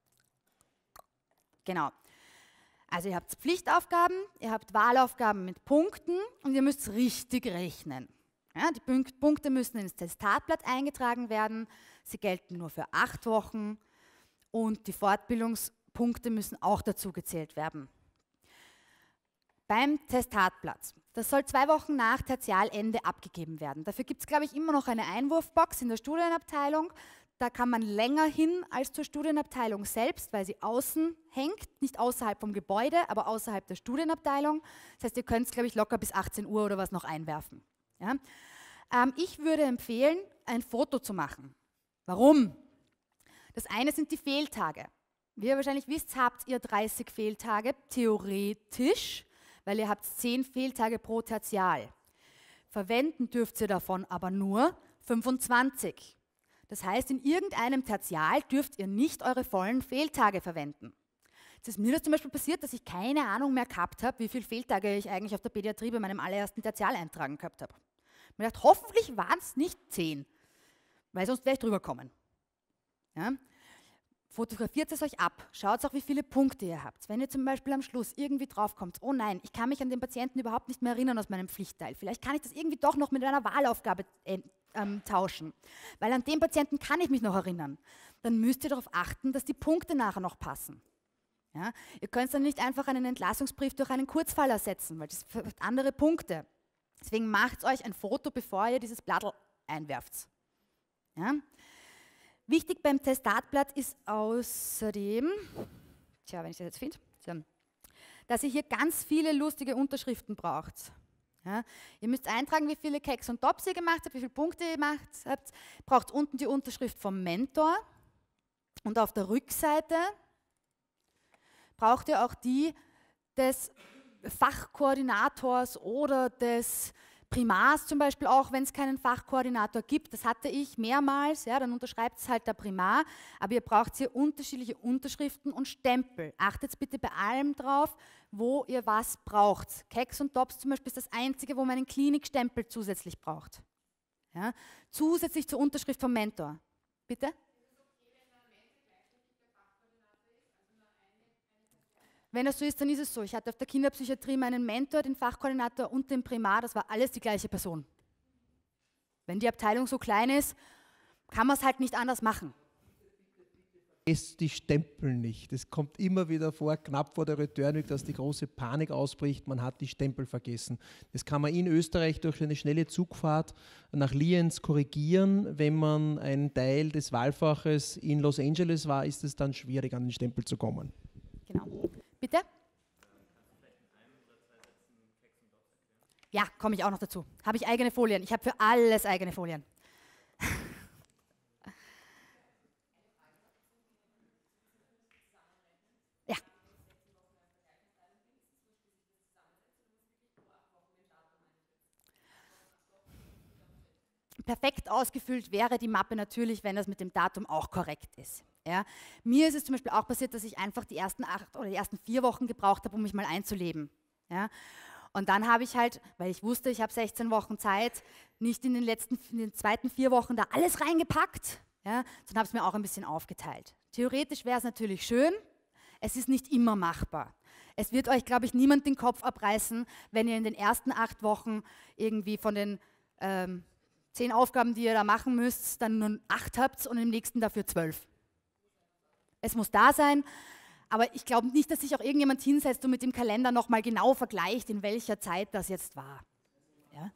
Genau. Also ihr habt Pflichtaufgaben, ihr habt Wahlaufgaben mit Punkten und ihr müsst richtig rechnen. Ja, die Punkte müssen ins Testatblatt eingetragen werden, sie gelten nur für acht Wochen und die Fortbildungspunkte müssen auch dazu gezählt werden. Beim Testatblatt, das soll zwei Wochen nach Tertialende abgegeben werden. Dafür gibt es, glaube ich, immer noch eine Einwurfbox in der Studienabteilung. Da kann man länger hin als zur Studienabteilung selbst, weil sie außen hängt, nicht außerhalb vom Gebäude, aber außerhalb der Studienabteilung. Das heißt, ihr könnt es, glaube ich, locker bis achtzehn Uhr oder was noch einwerfen. Ja? Ähm, ich würde empfehlen, ein Foto zu machen. Warum? Das eine sind die Fehltage. Wie ihr wahrscheinlich wisst, habt ihr dreißig Fehltage, theoretisch, weil ihr habt zehn Fehltage pro Tertial. Verwenden dürft ihr davon aber nur fünfundzwanzig. Das heißt, in irgendeinem Tertial dürft ihr nicht eure vollen Fehltage verwenden. Jetzt ist mir das zum Beispiel passiert, dass ich keine Ahnung mehr gehabt habe, wie viele Fehltage ich eigentlich auf der Pädiatrie bei meinem allerersten Tertialeintragen gehabt habe. Ich habe mir gedacht, hoffentlich waren es nicht zehn, weil sonst wäre ich drüber kommen. Ja? Fotografiert es euch ab, schaut auch, wie viele Punkte ihr habt. Wenn ihr zum Beispiel am Schluss irgendwie draufkommt, oh nein, ich kann mich an den Patienten überhaupt nicht mehr erinnern aus meinem Pflichtteil, vielleicht kann ich das irgendwie doch noch mit einer Wahlaufgabe äh, ähm, tauschen, weil an den Patienten kann ich mich noch erinnern, dann müsst ihr darauf achten, dass die Punkte nachher noch passen. Ja? Ihr könnt dann nicht einfach einen Entlassungsbrief durch einen Kurzfall ersetzen, weil das hat andere Punkte. Deswegen macht euch ein Foto, bevor ihr dieses Blattl einwerft. Ja? Wichtig beim Testatblatt ist außerdem, tja, wenn ich das jetzt finde, dass ihr hier ganz viele lustige Unterschriften braucht. Ja, ihr müsst eintragen, wie viele Keks und Tops ihr gemacht habt, wie viele Punkte ihr gemacht habt. Braucht unten die Unterschrift vom Mentor und auf der Rückseite braucht ihr auch die des Fachkoordinators oder des Primars zum Beispiel auch, wenn es keinen Fachkoordinator gibt, das hatte ich mehrmals, ja, dann unterschreibt es halt der Primar, aber ihr braucht hier unterschiedliche Unterschriften und Stempel. Achtet bitte bei allem drauf, wo ihr was braucht. Keks und Tops zum Beispiel ist das einzige, wo man einen Klinikstempel zusätzlich braucht. Ja, zusätzlich zur Unterschrift vom Mentor. Bitte? Wenn das so ist, dann ist es so. Ich hatte auf der Kinderpsychiatrie meinen Mentor, den Fachkoordinator und den Primar, das war alles die gleiche Person. Wenn die Abteilung so klein ist, kann man es halt nicht anders machen. vergesst die Stempel nicht. Es kommt immer wieder vor, knapp vor der Return Week, dass die große Panik ausbricht, man hat die Stempel vergessen. Das kann man in Österreich durch eine schnelle Zugfahrt nach Lienz korrigieren. Wenn man ein Teil des Wahlfaches in Los Angeles war, ist es dann schwierig, an den Stempel zu kommen. Genau. Bitte? Ja, komme ich auch noch dazu. Habe ich eigene Folien. Ich habe für alles eigene Folien. Ja. Perfekt ausgefüllt wäre die Mappe natürlich, wenn das mit dem Datum auch korrekt ist. Ja. Mir ist es zum Beispiel auch passiert, dass ich einfach die ersten acht oder die ersten vier Wochen gebraucht habe, um mich mal einzuleben. Ja. Und dann habe ich halt, weil ich wusste, ich habe sechzehn Wochen Zeit, nicht in den letzten, in den zweiten vier Wochen da alles reingepackt, ja, sondern habe es mir auch ein bisschen aufgeteilt. Theoretisch wäre es natürlich schön, es ist nicht immer machbar. Es wird euch, glaube ich, niemand den Kopf abreißen, wenn ihr in den ersten acht Wochen irgendwie von den ähm, zehn Aufgaben, die ihr da machen müsst, dann nur acht habt und im nächsten dafür zwölf. Es muss da sein. Aber ich glaube nicht, dass sich auch irgendjemand hinsetzt und mit dem Kalender nochmal genau vergleicht, in welcher Zeit das jetzt war. Ja?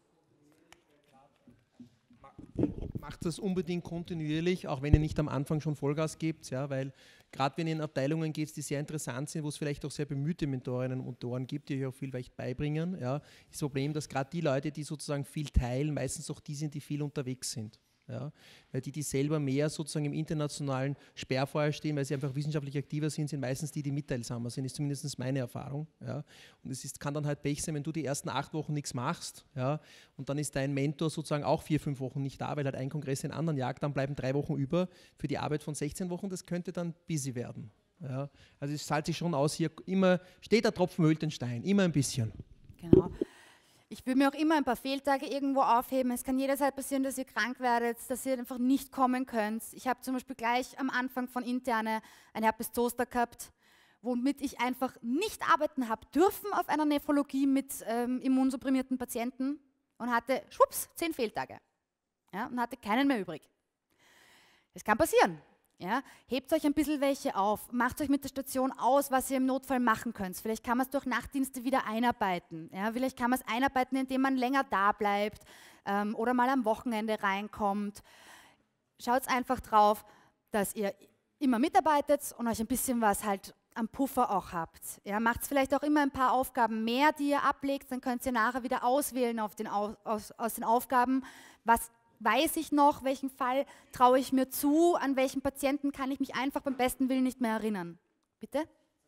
Macht das unbedingt kontinuierlich, auch wenn ihr nicht am Anfang schon Vollgas gebt, ja, weil gerade wenn ihr in Abteilungen geht, die sehr interessant sind, wo es vielleicht auch sehr bemühte Mentorinnen und Mentoren gibt, die euch auch viel vielleicht beibringen, ja, ist das Problem, dass gerade die Leute, die sozusagen viel teilen, meistens auch die sind, die viel unterwegs sind. Ja, weil die, die selber mehr sozusagen im internationalen Sperrfeuer stehen, weil sie einfach wissenschaftlich aktiver sind, sind meistens die, die mitteilsamer sind, ist zumindest meine Erfahrung. Ja. Und es ist, kann dann halt Pech sein, wenn du die ersten acht Wochen nichts machst, ja, und dann ist dein Mentor sozusagen auch vier, fünf Wochen nicht da, weil halt ein Kongress den anderen jagt, dann bleiben drei Wochen über für die Arbeit von sechzehn Wochen, das könnte dann busy werden. Ja. Also es zahlt sich schon aus, hier immer steht der Tropfen höhlt den Stein, immer ein bisschen. Genau. Ich will mir auch immer ein paar Fehltage irgendwo aufheben. Es kann jederzeit passieren, dass ihr krank werdet, dass ihr einfach nicht kommen könnt. Ich habe zum Beispiel gleich am Anfang von Interne ein Herpes Zoster gehabt, womit ich einfach nicht arbeiten habe dürfen auf einer Nephrologie mit ähm, immunsupprimierten Patienten und hatte, schwupps, zehn Fehltage. Ja, und hatte keinen mehr übrig. Das kann passieren. Ja, hebt euch ein bisschen welche auf, macht euch mit der Station aus, was ihr im Notfall machen könnt. Vielleicht kann man es durch Nachtdienste wieder einarbeiten. Ja, vielleicht kann man es einarbeiten, indem man länger da bleibt ähm, oder mal am Wochenende reinkommt. Schaut einfach drauf, dass ihr immer mitarbeitet und euch ein bisschen was halt am Puffer auch habt. Ja, macht vielleicht auch immer ein paar Aufgaben mehr, die ihr ablegt, dann könnt ihr nachher wieder auswählen auf den, aus, aus den Aufgaben, was weiß ich noch, welchen Fall traue ich mir zu, an welchen Patienten kann ich mich einfach beim besten Willen nicht mehr erinnern. Bitte?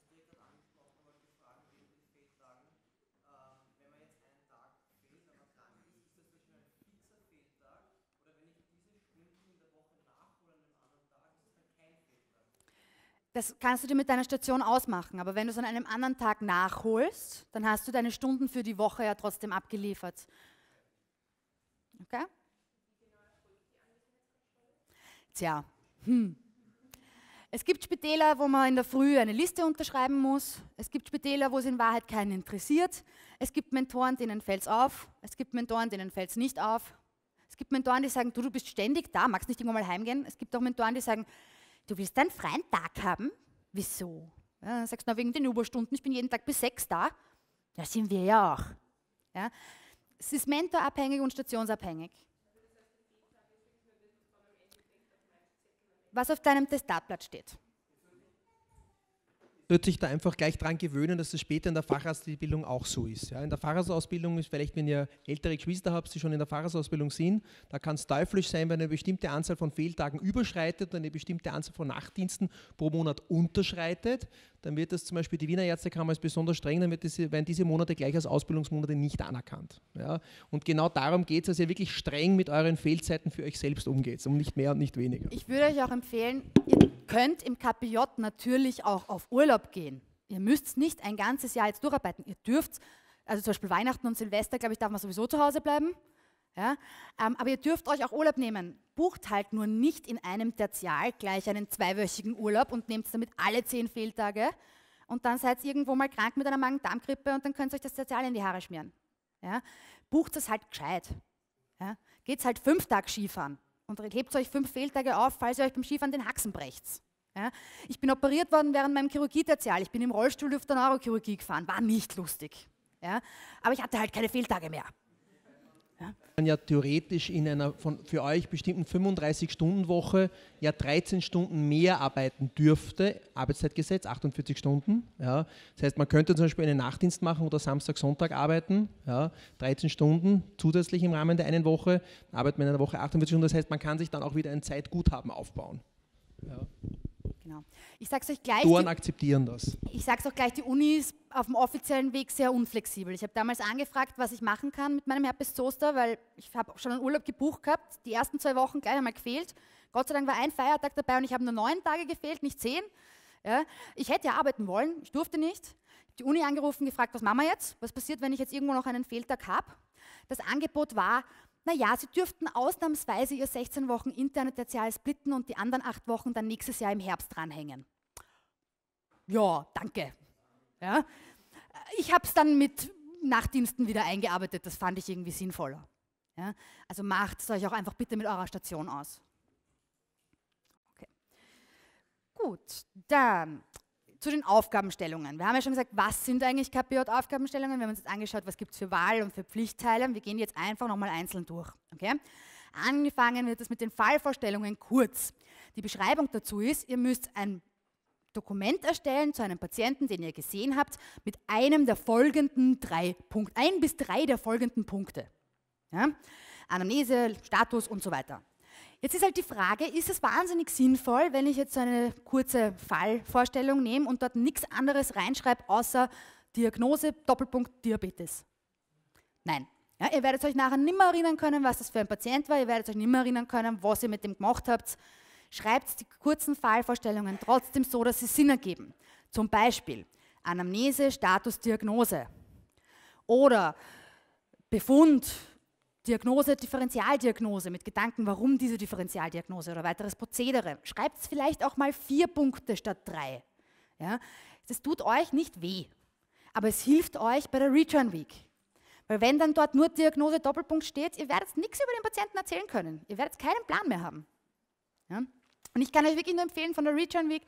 Das kannst du dir mit deiner Station ausmachen, aber wenn du es an einem anderen Tag nachholst, dann hast du deine Stunden für die Woche ja trotzdem abgeliefert. Okay? Tja, hm. Es gibt Spitäler, wo man in der Früh eine Liste unterschreiben muss. Es gibt Spitäler, wo es in Wahrheit keinen interessiert. Es gibt Mentoren, denen fällt es auf. Es gibt Mentoren, denen fällt es nicht auf. Es gibt Mentoren, die sagen, du, du bist ständig da, magst nicht irgendwann mal heimgehen. Es gibt auch Mentoren, die sagen, du willst einen freien Tag haben? Wieso? Ja, dann sagst du, na, wegen den Überstunden, ich bin jeden Tag bis sechs da. Ja, sind wir ja auch. Ja? Es ist mentorabhängig und stationsabhängig. Was auf deinem Testatblatt steht. Wird sich da einfach gleich dran gewöhnen, dass es später in der Facharztausbildung auch so ist. Ja, in der Facharztausbildung ist vielleicht, wenn ihr ältere Geschwister habt, die schon in der Facharztausbildung sind, da kann es teuflisch sein, wenn eine bestimmte Anzahl von Fehltagen überschreitet und eine bestimmte Anzahl von Nachtdiensten pro Monat unterschreitet. Dann wird das zum Beispiel die Wiener Ärztekammer als besonders streng, dann wird diese, werden diese Monate gleich als Ausbildungsmonate nicht anerkannt. Ja, und genau darum geht es, dass ihr wirklich streng mit euren Fehlzeiten für euch selbst umgeht, und nicht mehr und nicht weniger. Ich würde euch auch empfehlen, ihr könnt im K P J natürlich auch auf Urlaub gehen. Ihr müsst nicht ein ganzes Jahr jetzt durcharbeiten. Ihr dürft, also zum Beispiel Weihnachten und Silvester, glaube ich, darf man sowieso zu Hause bleiben. Ja? Ähm, aber ihr dürft euch auch Urlaub nehmen. Bucht halt nur nicht in einem Tertial gleich einen zweiwöchigen Urlaub und nehmt damit alle zehn Fehltage und dann seid ihr irgendwo mal krank mit einer Magen-Darm-Grippe und dann könnt ihr euch das Tertial in die Haare schmieren. Ja? Bucht es halt gescheit. Ja? Geht halt fünf Tage Skifahren und hebt euch fünf Fehltage auf, falls ihr euch beim Skifahren den Haxen brecht. Ja? Ich bin operiert worden während meinem Chirurgie-Tertial. Ich bin im Rollstuhl durch der Neurochirurgie gefahren. War nicht lustig. Ja? Aber ich hatte halt keine Fehltage mehr. Man ja theoretisch in einer von für euch bestimmten fünfunddreißig-Stunden-Woche ja dreizehn Stunden mehr arbeiten dürfte, Arbeitszeitgesetz, achtundvierzig Stunden. Ja. Das heißt, man könnte zum Beispiel einen Nachtdienst machen oder Samstag, Sonntag arbeiten, ja, dreizehn Stunden zusätzlich im Rahmen der einen Woche, arbeitet man in einer Woche achtundvierzig Stunden, das heißt, man kann sich dann auch wieder ein Zeitguthaben aufbauen. Ja. Genau. Ich sage es euch gleich. Doktoren akzeptieren das. Ich sage es auch gleich, die Uni ist auf dem offiziellen Weg sehr unflexibel. Ich habe damals angefragt, was ich machen kann mit meinem Herpes Zoster, weil ich habe schon einen Urlaub gebucht gehabt, die ersten zwei Wochen gleich einmal gefehlt. Gott sei Dank war ein Feiertag dabei und ich habe nur neun Tage gefehlt, nicht zehn. Ja. Ich hätte ja arbeiten wollen, ich durfte nicht. Ich habe die Uni angerufen, gefragt, was machen wir jetzt? Was passiert, wenn ich jetzt irgendwo noch einen Fehltag habe? Das Angebot war, naja, sie dürften ausnahmsweise ihr sechzehn Wochen interne Tertial splitten und die anderen acht Wochen dann nächstes Jahr im Herbst dranhängen. Ja, danke. Ja. Ich habe es dann mit Nachtdiensten wieder eingearbeitet, das fand ich irgendwie sinnvoller. Ja. Also macht es euch auch einfach bitte mit eurer Station aus. Okay. Gut, dann zu den Aufgabenstellungen. Wir haben ja schon gesagt, was sind eigentlich K P J-Aufgabenstellungen? Wir haben uns jetzt angeschaut, was gibt es für Wahl- und für Pflichtteile. Wir gehen jetzt einfach nochmal einzeln durch. Okay? Angefangen wird es mit den Fallvorstellungen kurz. Die Beschreibung dazu ist, ihr müsst ein Dokument erstellen zu einem Patienten, den ihr gesehen habt, mit einem der folgenden drei Punkte, ein bis drei der folgenden Punkte. Ja? Anamnese, Status und so weiter. Jetzt ist halt die Frage, ist es wahnsinnig sinnvoll, wenn ich jetzt so eine kurze Fallvorstellung nehme und dort nichts anderes reinschreibe, außer Diagnose, Doppelpunkt, Diabetes? Nein. Ja, ihr werdet euch nachher nicht mehr erinnern können, was das für ein Patient war, ihr werdet euch nicht mehr erinnern können, was ihr mit dem gemacht habt. Schreibt die kurzen Fallvorstellungen trotzdem so, dass sie Sinn ergeben. Zum Beispiel Anamnese, Status, Diagnose. Oder Befund, Diagnose, Differentialdiagnose mit Gedanken, warum diese Differentialdiagnose oder weiteres Prozedere. Schreibt es vielleicht auch mal vier Punkte statt drei. Ja? Das tut euch nicht weh, aber es hilft euch bei der Return Week. Weil wenn dann dort nur Diagnose, Doppelpunkt steht, ihr werdet nichts über den Patienten erzählen können. Ihr werdet keinen Plan mehr haben. Ja? Und ich kann euch wirklich nur empfehlen von der Return Week,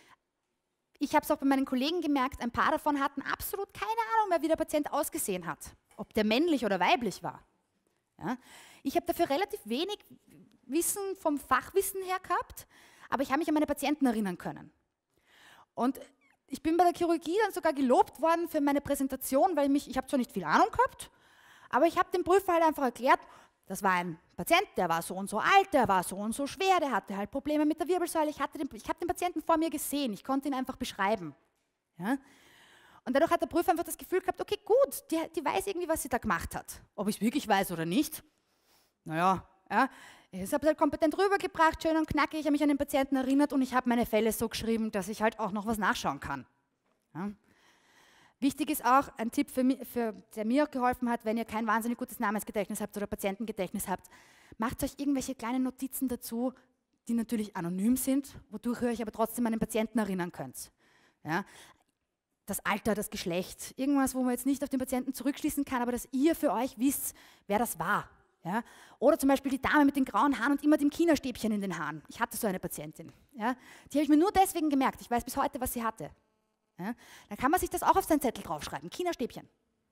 ich habe es auch bei meinen Kollegen gemerkt, ein paar davon hatten absolut keine Ahnung mehr, wie der Patient ausgesehen hat. Ob der männlich oder weiblich war. Ja, ich habe dafür relativ wenig Wissen vom Fachwissen her gehabt, aber ich habe mich an meine Patienten erinnern können. Und ich bin bei der Chirurgie dann sogar gelobt worden für meine Präsentation, weil ich, mich, ich habe zwar nicht viel Ahnung gehabt, aber ich habe dem Prüfer halt einfach erklärt, das war ein Patient, der war so und so alt, der war so und so schwer, der hatte halt Probleme mit der Wirbelsäule. Ich, hatte den, ich habe den Patienten vor mir gesehen, ich konnte ihn einfach beschreiben. Ja? Und dadurch hat der Prüfer einfach das Gefühl gehabt, okay, gut, die, die weiß irgendwie, was sie da gemacht hat. Ob ich es wirklich weiß oder nicht, naja, ja, ich habe es halt kompetent rübergebracht, schön und knackig, ich habe mich an den Patienten erinnert und ich habe meine Fälle so geschrieben, dass ich halt auch noch was nachschauen kann. Ja. Wichtig ist auch ein Tipp, für mich, für, der mir auch geholfen hat, wenn ihr kein wahnsinnig gutes Namensgedächtnis habt oder Patientengedächtnis habt, macht euch irgendwelche kleinen Notizen dazu, die natürlich anonym sind, wodurch ihr euch aber trotzdem an den Patienten erinnern könnt. Ja. Das Alter, das Geschlecht, irgendwas, wo man jetzt nicht auf den Patienten zurückschließen kann, aber dass ihr für euch wisst, wer das war. Ja? Oder zum Beispiel die Dame mit den grauen Haaren und immer dem China-Stäbchen in den Haaren. Ich hatte so eine Patientin. Ja? Die habe ich mir nur deswegen gemerkt. Ich weiß bis heute, was sie hatte. Ja? Dann kann man sich das auch auf seinen Zettel draufschreiben. China-Stäbchen.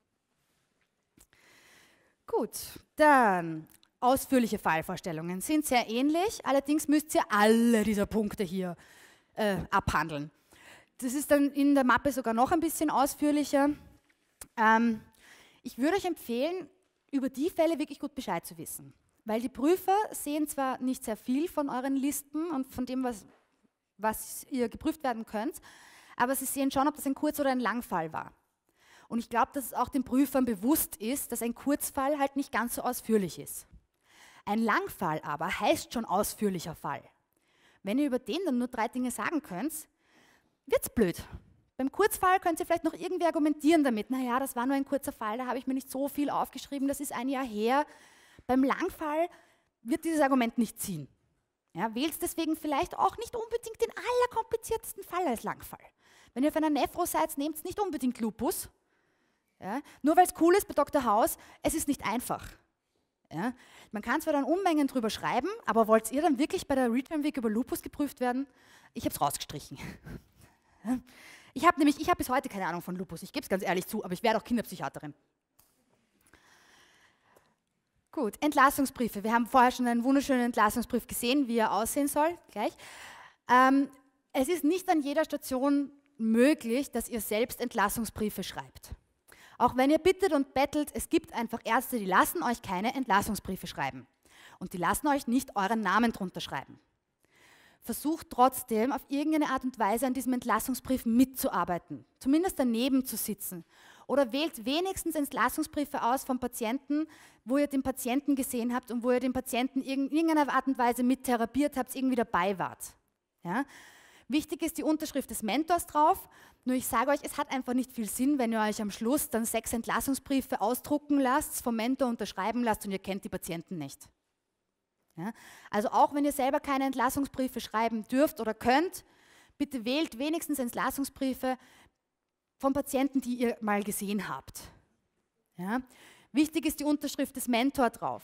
Gut, dann ausführliche Fallvorstellungen sind sehr ähnlich. Allerdings müsst ihr alle dieser Punkte hier äh, abhandeln. Das ist dann in der Mappe sogar noch ein bisschen ausführlicher. Ähm, ich würde euch empfehlen, über die Fälle wirklich gut Bescheid zu wissen. Weil die Prüfer sehen zwar nicht sehr viel von euren Listen und von dem, was, was ihr geprüft werden könnt, aber sie sehen schon, ob das ein Kurz- oder ein Langfall war. Und ich glaube, dass es auch den Prüfern bewusst ist, dass ein Kurzfall halt nicht ganz so ausführlich ist. Ein Langfall aber heißt schon ausführlicher Fall. Wenn ihr über den dann nur drei Dinge sagen könnt, wird's blöd. Beim Kurzfall könnt ihr vielleicht noch irgendwie argumentieren damit, naja, das war nur ein kurzer Fall, da habe ich mir nicht so viel aufgeschrieben, das ist ein Jahr her. Beim Langfall wird dieses Argument nicht ziehen. Ja, wählt deswegen vielleicht auch nicht unbedingt den allerkompliziertesten Fall als Langfall. Wenn ihr auf einer Nephro seid, nehmt nicht unbedingt Lupus. Ja, nur weil es cool ist bei Doktor House, es ist nicht einfach. Ja? Man kann zwar dann Unmengen drüber schreiben, aber wollt ihr dann wirklich bei der Return Week über Lupus geprüft werden? Ich habe es rausgestrichen. Ja? Ich habe nämlich, ich habe bis heute keine Ahnung von Lupus, ich gebe es ganz ehrlich zu, aber ich werde auch Kinderpsychiaterin. Gut, Entlassungsbriefe. Wir haben vorher schon einen wunderschönen Entlassungsbrief gesehen, wie er aussehen soll, gleich. Ähm, es ist nicht an jeder Station möglich, dass ihr selbst Entlassungsbriefe schreibt. Auch wenn ihr bittet und bettelt, es gibt einfach Ärzte, die lassen euch keine Entlassungsbriefe schreiben. Und die lassen euch nicht euren Namen drunter schreiben. Versucht trotzdem auf irgendeine Art und Weise an diesem Entlassungsbrief mitzuarbeiten, zumindest daneben zu sitzen. Oder wählt wenigstens Entlassungsbriefe aus von Patienten, wo ihr den Patienten gesehen habt und wo ihr den Patienten in irgendeiner Art und Weise mit therapiert habt, irgendwie dabei wart. Ja? Wichtig ist die Unterschrift des Mentors drauf, nur ich sage euch, es hat einfach nicht viel Sinn, wenn ihr euch am Schluss dann sechs Entlassungsbriefe ausdrucken lasst, vom Mentor unterschreiben lasst und ihr kennt die Patienten nicht. Ja? Also auch wenn ihr selber keine Entlassungsbriefe schreiben dürft oder könnt, bitte wählt wenigstens Entlassungsbriefe von Patienten, die ihr mal gesehen habt. Ja? Wichtig ist die Unterschrift des Mentors drauf.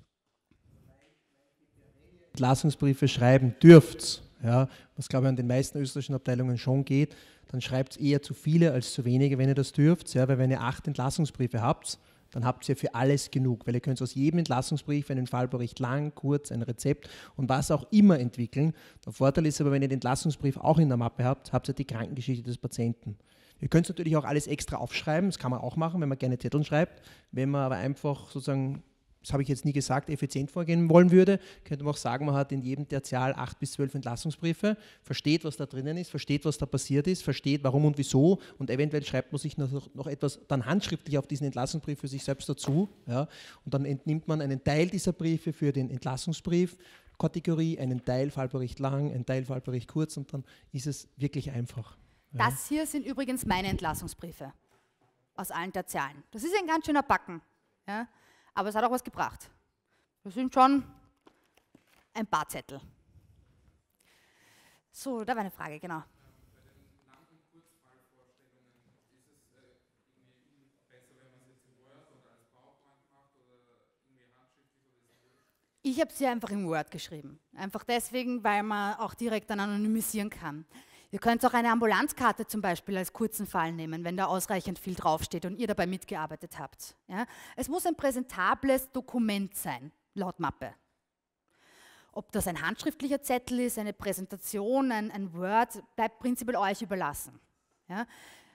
Entlassungsbriefe schreiben dürft, ja, was glaube ich an den meisten österreichischen Abteilungen schon geht, dann schreibt es eher zu viele als zu wenige, wenn ihr das dürft, ja, weil wenn ihr acht Entlassungsbriefe habt, dann habt ihr für alles genug, weil ihr könnt aus jedem Entlassungsbrief einen Fallbericht lang, kurz, ein Rezept und was auch immer entwickeln. Der Vorteil ist aber, wenn ihr den Entlassungsbrief auch in der Mappe habt, habt ihr die Krankengeschichte des Patienten. Ihr könnt natürlich auch alles extra aufschreiben, das kann man auch machen, wenn man gerne Zetteln schreibt. Wenn man aber einfach sozusagen, das habe ich jetzt nie gesagt, effizient vorgehen wollen würde, könnte man auch sagen, man hat in jedem Tertial acht bis zwölf Entlassungsbriefe, versteht, was da drinnen ist, versteht, was da passiert ist, versteht, warum und wieso und eventuell schreibt man sich noch, noch etwas dann handschriftlich auf diesen Entlassungsbrief für sich selbst dazu. Ja, und dann entnimmt man einen Teil dieser Briefe für den Entlassungsbrief, Kategorie, einen Teil Fallbericht lang, einen Teil Fallbericht kurz und dann ist es wirklich einfach. Ja. Das hier sind übrigens meine Entlassungsbriefe aus allen Tertialen. Das ist ein ganz schöner Backen, ja? Aber es hat auch was gebracht. Das sind schon ein paar Zettel. So, da war eine Frage, genau. Bei den Lang- und Kurzfallvorstellungen ist es irgendwie besser, wenn man es jetzt in Word oder als PowerPoint macht oder irgendwie handschriftlich oder ist es? Ich habe sie einfach in Word geschrieben. Einfach deswegen, weil man auch direkt dann anonymisieren kann. Ihr könnt auch eine Ambulanzkarte zum Beispiel als kurzen Fall nehmen, wenn da ausreichend viel draufsteht und ihr dabei mitgearbeitet habt. Ja? Es muss ein präsentables Dokument sein, laut Mappe. Ob das ein handschriftlicher Zettel ist, eine Präsentation, ein, ein Word, bleibt prinzipiell euch überlassen. Ja?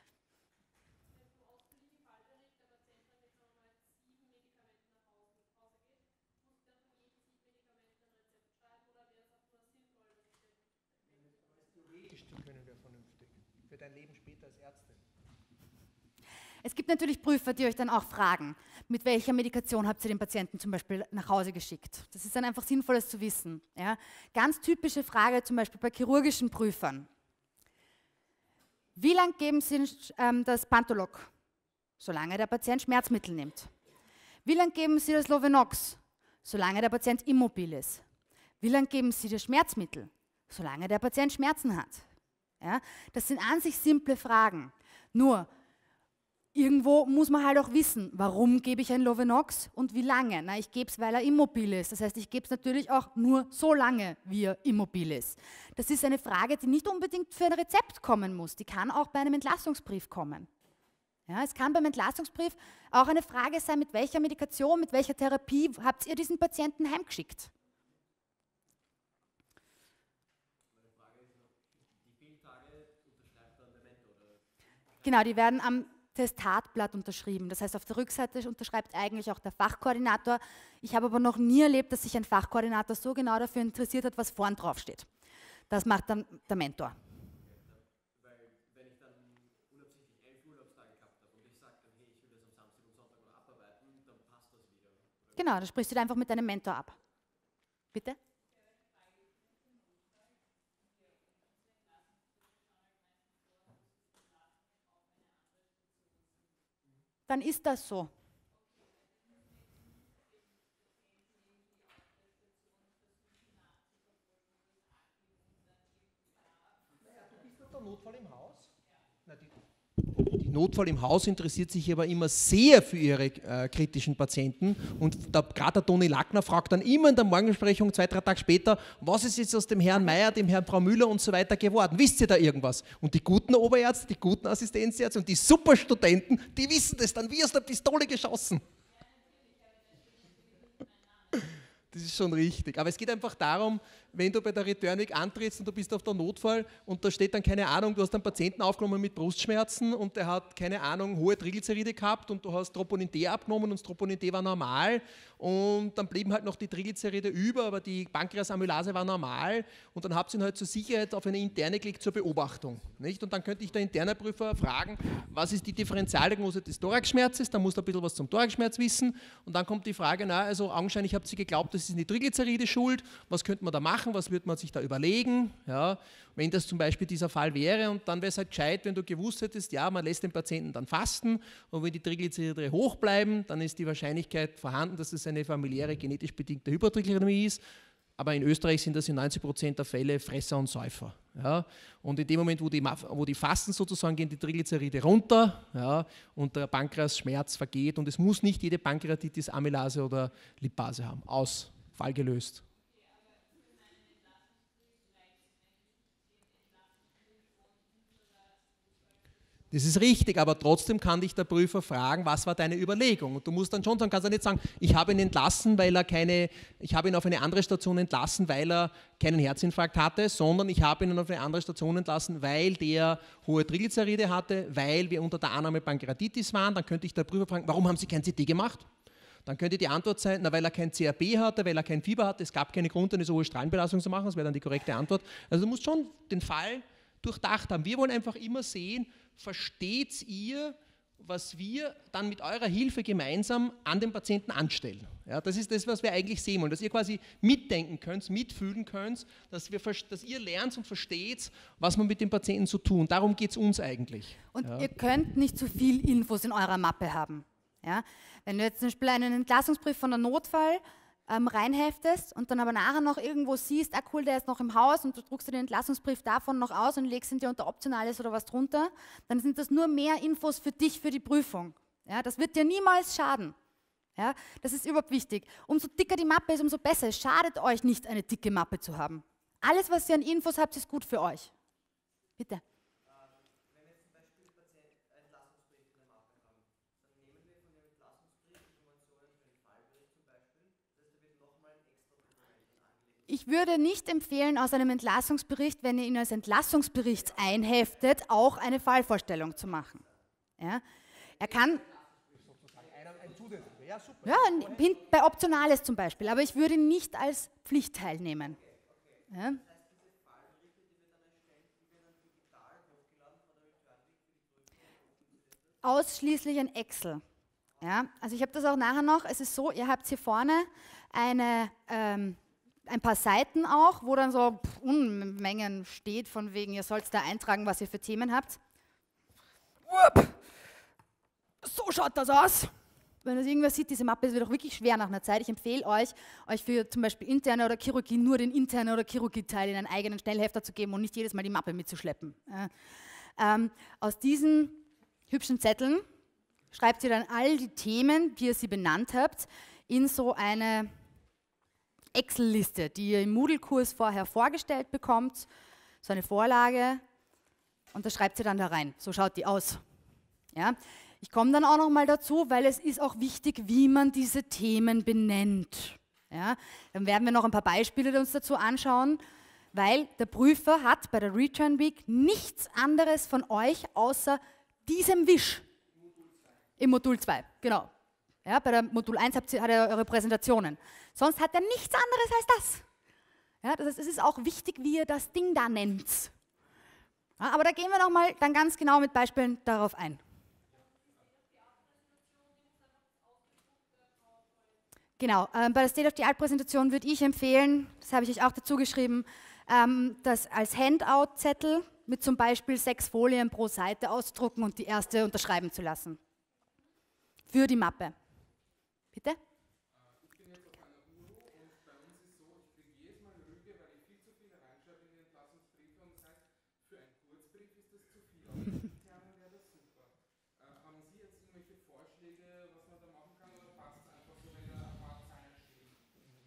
Können wir vernünftig. Für dein Leben später als Ärztin. Es gibt natürlich Prüfer, die euch dann auch fragen, mit welcher Medikation habt ihr den Patienten zum Beispiel nach Hause geschickt. Das ist dann einfach sinnvoll, das zu wissen. Ja? Ganz typische Frage zum Beispiel bei chirurgischen Prüfern. Wie lange geben Sie ähm, das Pantolog? Solange der Patient Schmerzmittel nimmt. Wie lange geben Sie das Lovenox? Solange der Patient immobil ist. Wie lange geben Sie das Schmerzmittel? Solange der Patient Schmerzen hat. Ja? Das sind an sich simple Fragen. Nur, irgendwo muss man halt auch wissen, warum gebe ich ein Lovenox und wie lange. Na, ich gebe es, weil er immobil ist. Das heißt, ich gebe es natürlich auch nur so lange, wie er immobil ist. Das ist eine Frage, die nicht unbedingt für ein Rezept kommen muss. Die kann auch bei einem Entlassungsbrief kommen. Ja, es kann beim Entlassungsbrief auch eine Frage sein, mit welcher Medikation, mit welcher Therapie habt ihr diesen Patienten heimgeschickt. Genau, die werden am Testatblatt unterschrieben. Das heißt, auf der Rückseite unterschreibt eigentlich auch der Fachkoordinator. Ich habe aber noch nie erlebt, dass sich ein Fachkoordinator so genau dafür interessiert hat, was vorn drauf steht. Das macht dann der Mentor. Weil, wenn ich dann unabsichtlich elf Urlaubstage gehabt habe und ich sage dann, hey, ich will das am Samstag und Sonntag noch abarbeiten, dann passt das wieder. Genau, das sprichst du einfach mit deinem Mentor ab. Bitte? Dann ist das so. Naja, du bist doch der Notfall im Haus. Na, die, die Die Notfall im Haus interessiert sich aber immer sehr für ihre äh, kritischen Patienten und gerade der Toni Lackner fragt dann immer in der Morgenbesprechung zwei, drei Tage später, was ist jetzt aus dem Herrn Meier, dem Herrn Frau Müller und so weiter geworden? Wisst ihr da irgendwas? Und die guten Oberärzte, die guten Assistenzärzte und die Superstudenten, die wissen das dann wie aus der Pistole geschossen. Das ist schon richtig. Aber es geht einfach darum, wenn du bei der Return Week antrittst und du bist auf der Notfall und da steht dann, keine Ahnung, du hast einen Patienten aufgenommen mit Brustschmerzen und der hat, keine Ahnung, hohe Triglyceride gehabt und du hast Troponin D abgenommen und das Troponin D war normal und dann blieben halt noch die Triglyceride über, aber die Pankreasamylase war normal und dann habt ihr ihn halt zur Sicherheit auf eine interne gelegt zur Beobachtung. Nicht? Und dann könnte ich der interne Prüfer fragen, was ist die Differentialdiagnose des Thoraxschmerzes, dann muss er ein bisschen was zum Thoraxschmerz wissen und dann kommt die Frage, na, also augenscheinlich habt ihr geglaubt, das ist die Triglyceride schuld, was könnte man da machen? Was würde man sich da überlegen, ja, wenn das zum Beispiel dieser Fall wäre und dann wäre es halt gescheit, wenn du gewusst hättest, ja, man lässt den Patienten dann fasten und wenn die Triglyceride hoch bleiben, dann ist die Wahrscheinlichkeit vorhanden, dass es eine familiäre genetisch bedingte Hypertriglyceridämie ist, aber in Österreich sind das in neunzig Prozent der Fälle Fresser und Säufer. Ja, und in dem Moment, wo die, wo die fasten sozusagen, gehen die Triglyceride runter, ja, und der Pankreasschmerz vergeht und es muss nicht jede Pankreatitis, Amylase oder Lipase haben. Aus, Fall gelöst. Das ist richtig, aber trotzdem kann dich der Prüfer fragen, was war deine Überlegung? Und du musst dann schon sagen, kannst du nicht sagen, ich habe ihn entlassen, weil er keine, ich habe ihn auf eine andere Station entlassen, weil er keinen Herzinfarkt hatte, sondern ich habe ihn auf eine andere Station entlassen, weil der hohe Triglyceride hatte, weil wir unter der Annahme Pankreatitis waren. Dann könnte ich der Prüfer fragen, warum haben Sie kein C T gemacht? Dann könnte die Antwort sein, na, weil er kein C R P hatte, weil er kein Fieber hatte, es gab keine Grund, eine so hohe Strahlenbelastung zu machen, das wäre dann die korrekte Antwort. Also du musst schon den Fall durchdacht haben. Wir wollen einfach immer sehen, versteht ihr, was wir dann mit eurer Hilfe gemeinsam an den Patienten anstellen. Ja, das ist das, was wir eigentlich sehen wollen, dass ihr quasi mitdenken könnt, mitfühlen könnt, dass, wir, dass ihr lernt und versteht, was man mit den Patienten so tun. Darum geht es uns eigentlich. Und ja. Ihr könnt nicht zu viel Infos in eurer Mappe haben. Ja? Wenn du jetzt zum Beispiel einen Entlassungsbrief von der Notfall ähm, reinheftest und dann aber nachher noch irgendwo siehst, ah cool, der ist noch im Haus und du druckst dir den Entlassungsbrief davon noch aus und legst ihn dir unter Optionales oder was drunter, dann sind das nur mehr Infos für dich, für die Prüfung. Ja, das wird dir niemals schaden. Ja, das ist überhaupt wichtig. Umso dicker die Mappe ist, umso besser. Es schadet euch nicht, eine dicke Mappe zu haben. Alles, was ihr an Infos habt, ist gut für euch. Bitte. Ich würde nicht empfehlen, aus einem Entlassungsbericht, wenn ihr ihn als Entlassungsbericht einheftet, auch eine Fallvorstellung zu machen. Ja? Er kann, ja, bei Optionales zum Beispiel, aber ich würde ihn nicht als Pflichtteil nehmen. Ja? Ausschließlich ein Excel. Ja? Also ich habe das auch nachher noch, es ist so, ihr habt hier vorne eine... Ähm, ein paar Seiten auch, wo dann so pff, Unmengen steht, von wegen, ihr sollt da eintragen, was ihr für Themen habt. So schaut das aus. Wenn das irgendwer sieht, diese Mappe, wird auch wirklich schwer nach einer Zeit. Ich empfehle euch, euch für zum Beispiel interne oder Chirurgie nur den internen oder Chirurgie-Teil in einen eigenen Schnellhefter zu geben und nicht jedes Mal die Mappe mitzuschleppen. Ja. Ähm, aus diesen hübschen Zetteln schreibt ihr dann all die Themen, die ihr sie benannt habt, in so eine Excel-Liste, die ihr im Moodle-Kurs vorher vorgestellt bekommt, so eine Vorlage, und da schreibt ihr dann da rein. So schaut die aus. Ja? Ich komme dann auch noch mal dazu, weil es ist auch wichtig, wie man diese Themen benennt. Ja? Dann werden wir noch ein paar Beispiele uns dazu anschauen, weil der Prüfer hat bei der Return Week nichts anderes von euch außer diesem Wisch. Im Modul zwei, genau. Ja, bei der Modul eins habt ihr, hat er eure Präsentationen. Sonst hat er nichts anderes als das. Ja, das heißt, es ist auch wichtig, wie ihr das Ding da nennt. Ja, aber da gehen wir nochmal dann ganz genau mit Beispielen darauf ein. Genau, ähm, bei der State-of-the-Art-Präsentation würde ich empfehlen, das habe ich euch auch dazu geschrieben, ähm, das als Handout-Zettel mit zum Beispiel sechs Folien pro Seite ausdrucken und die erste unterschreiben zu lassen. Für die Mappe. Bitte? Ich bin jetzt auf einer U N O und bei uns ist so, ich kriege jedes Mal Rüge, weil ich viel zu viel reinschreibe in die Entlassungsbriefe und das heißt, für einen Kurzbrief ist das zu viel, aber für interne wäre das super.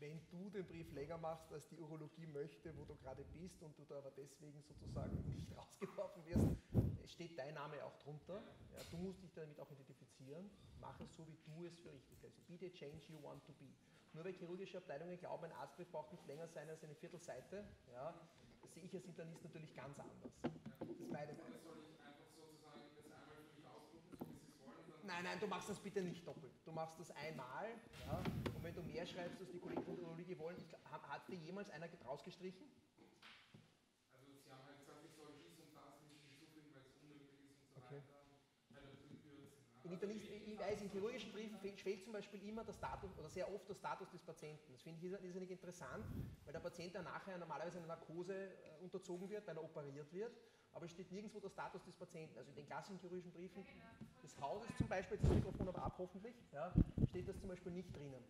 wenn du den Brief länger machst, als die Urologie möchte, wo du gerade bist und du da aber deswegen sozusagen nicht rausgeworfen wirst, steht dein Name auch drunter. Ja, du musst dich damit auch identifizieren. Mach es so, wie du es für richtig hältst. Be the change you want to be. Nur weil chirurgische Abteilungen glauben, ein Arztbrief braucht nicht länger sein als eine Viertelseite, ja, das sehe ich als Internist natürlich ganz anders. Das ist meine Meinung. Nein, nein, du machst das bitte nicht doppelt. Du machst das einmal, ja, und wenn du mehr schreibst, als die Kollegen von der Urologie wollen, ich, hat, hat dir jemals einer rausgestrichen? Also Sie haben halt gesagt, ich soll dies und das nicht hinzufügen, weil es unnötig ist und so Okay. weiter. Weil das In Internist, ich weiß, in chirurgischen Briefen fehlt zum Beispiel immer der Status, oder sehr oft der Status des Patienten. Das finde ich irrsinnig interessant, weil der Patient dann nachher normalerweise einer Narkose äh, unterzogen wird, weil er operiert wird, aber es steht nirgendwo der Status des Patienten. Also in den klassischen chirurgischen Briefen des Hauses zum Beispiel, jetzt das Mikrofon aber ab hoffentlich, ja, steht das zum Beispiel nicht drinnen.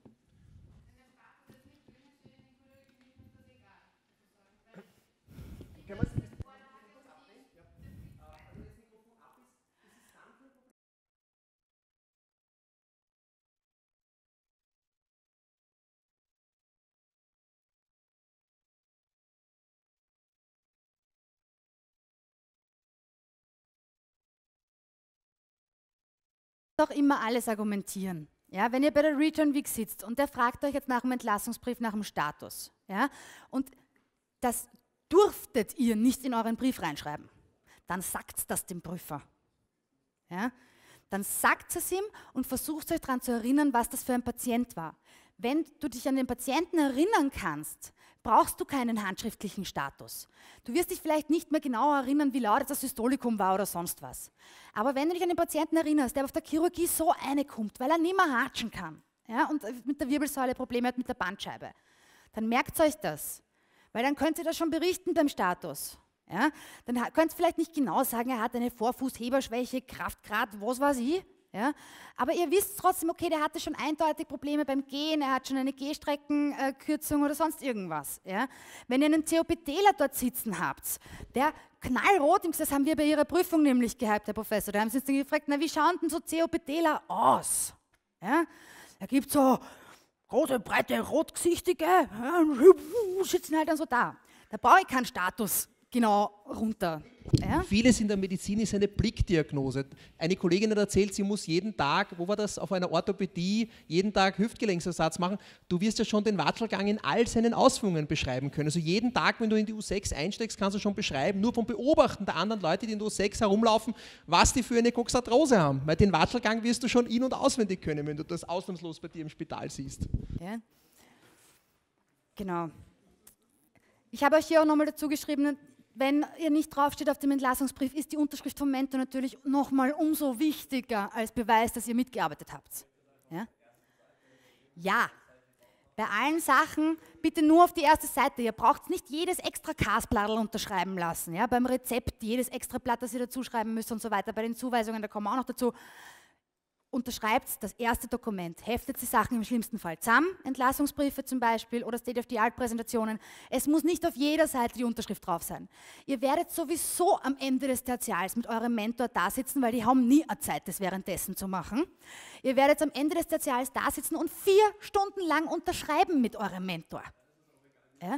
Können wir es doch immer alles argumentieren. Ja, wenn ihr bei der Return Week sitzt und der fragt euch jetzt nach dem Entlassungsbrief, nach dem Status, ja, und das durftet ihr nicht in euren Brief reinschreiben, dann sagt das dem Prüfer. Ja, dann sagt es ihm und versucht euch daran zu erinnern, was das für ein Patient war. Wenn du dich an den Patienten erinnern kannst, brauchst du keinen handschriftlichen Status. Du wirst dich vielleicht nicht mehr genau erinnern, wie laut das Systolikum war oder sonst was. Aber wenn du dich an den Patienten erinnerst, der auf der Chirurgie so reinkommt, weil er nicht mehr hatschen kann, ja, und mit der Wirbelsäule Probleme hat, mit der Bandscheibe, dann merkt euch das. Weil dann könnt ihr das schon berichten beim Status. Ja, dann könnt ihr vielleicht nicht genau sagen, er hat eine Vorfußheberschwäche, Kraftgrad, was weiß ich. Ja, aber ihr wisst trotzdem, okay, der hatte schon eindeutig Probleme beim Gehen, er hat schon eine Gehstreckenkürzung oder sonst irgendwas. Ja. Wenn ihr einen COPDler dort sitzen habt, der knallrot, das haben wir bei Ihrer Prüfung nämlich gehabt, Herr Professor, da haben Sie uns dann gefragt, na, wie schauen denn so COPDler aus? Ja. Er gibt so große, breite, rotgesichtige, ja, sitzen halt dann so da. Da brauche ich keinen Status genau runter. Ja? Vieles in der Medizin ist eine Blickdiagnose. Eine Kollegin hat erzählt, sie muss jeden Tag, wo war das, auf einer Orthopädie, jeden Tag Hüftgelenksersatz machen. Du wirst ja schon den Watschelgang in all seinen Ausführungen beschreiben können. Also jeden Tag, wenn du in die U sechs einsteigst, kannst du schon beschreiben, nur vom Beobachten der anderen Leute, die in der U sechs herumlaufen, was die für eine Coxarthrose haben. Weil den Watschelgang wirst du schon in- und auswendig können, wenn du das ausnahmslos bei dir im Spital siehst. Ja. Genau. Ich habe euch hier auch nochmal dazu geschrieben, wenn ihr nicht draufsteht auf dem Entlassungsbrief, ist die Unterschrift vom Mentor natürlich nochmal umso wichtiger als Beweis, dass ihr mitgearbeitet habt. Ja? Ja, bei allen Sachen bitte nur auf die erste Seite. Ihr braucht nicht jedes extra Kasblattl unterschreiben lassen. Ja? Beim Rezept jedes extra Blatt, das ihr dazu schreiben müsst und so weiter. Bei den Zuweisungen, da kommen wir auch noch dazu. Unterschreibt das erste Dokument, heftet die Sachen im schlimmsten Fall zusammen, Entlassungsbriefe zum Beispiel oder State-of-the-Art-Präsentationen. Es muss nicht auf jeder Seite die Unterschrift drauf sein. Ihr werdet sowieso am Ende des Tertials mit eurem Mentor da sitzen, weil die haben nie eine Zeit, das währenddessen zu machen. Ihr werdet am Ende des Tertials da sitzen und vier Stunden lang unterschreiben mit eurem Mentor. Ja?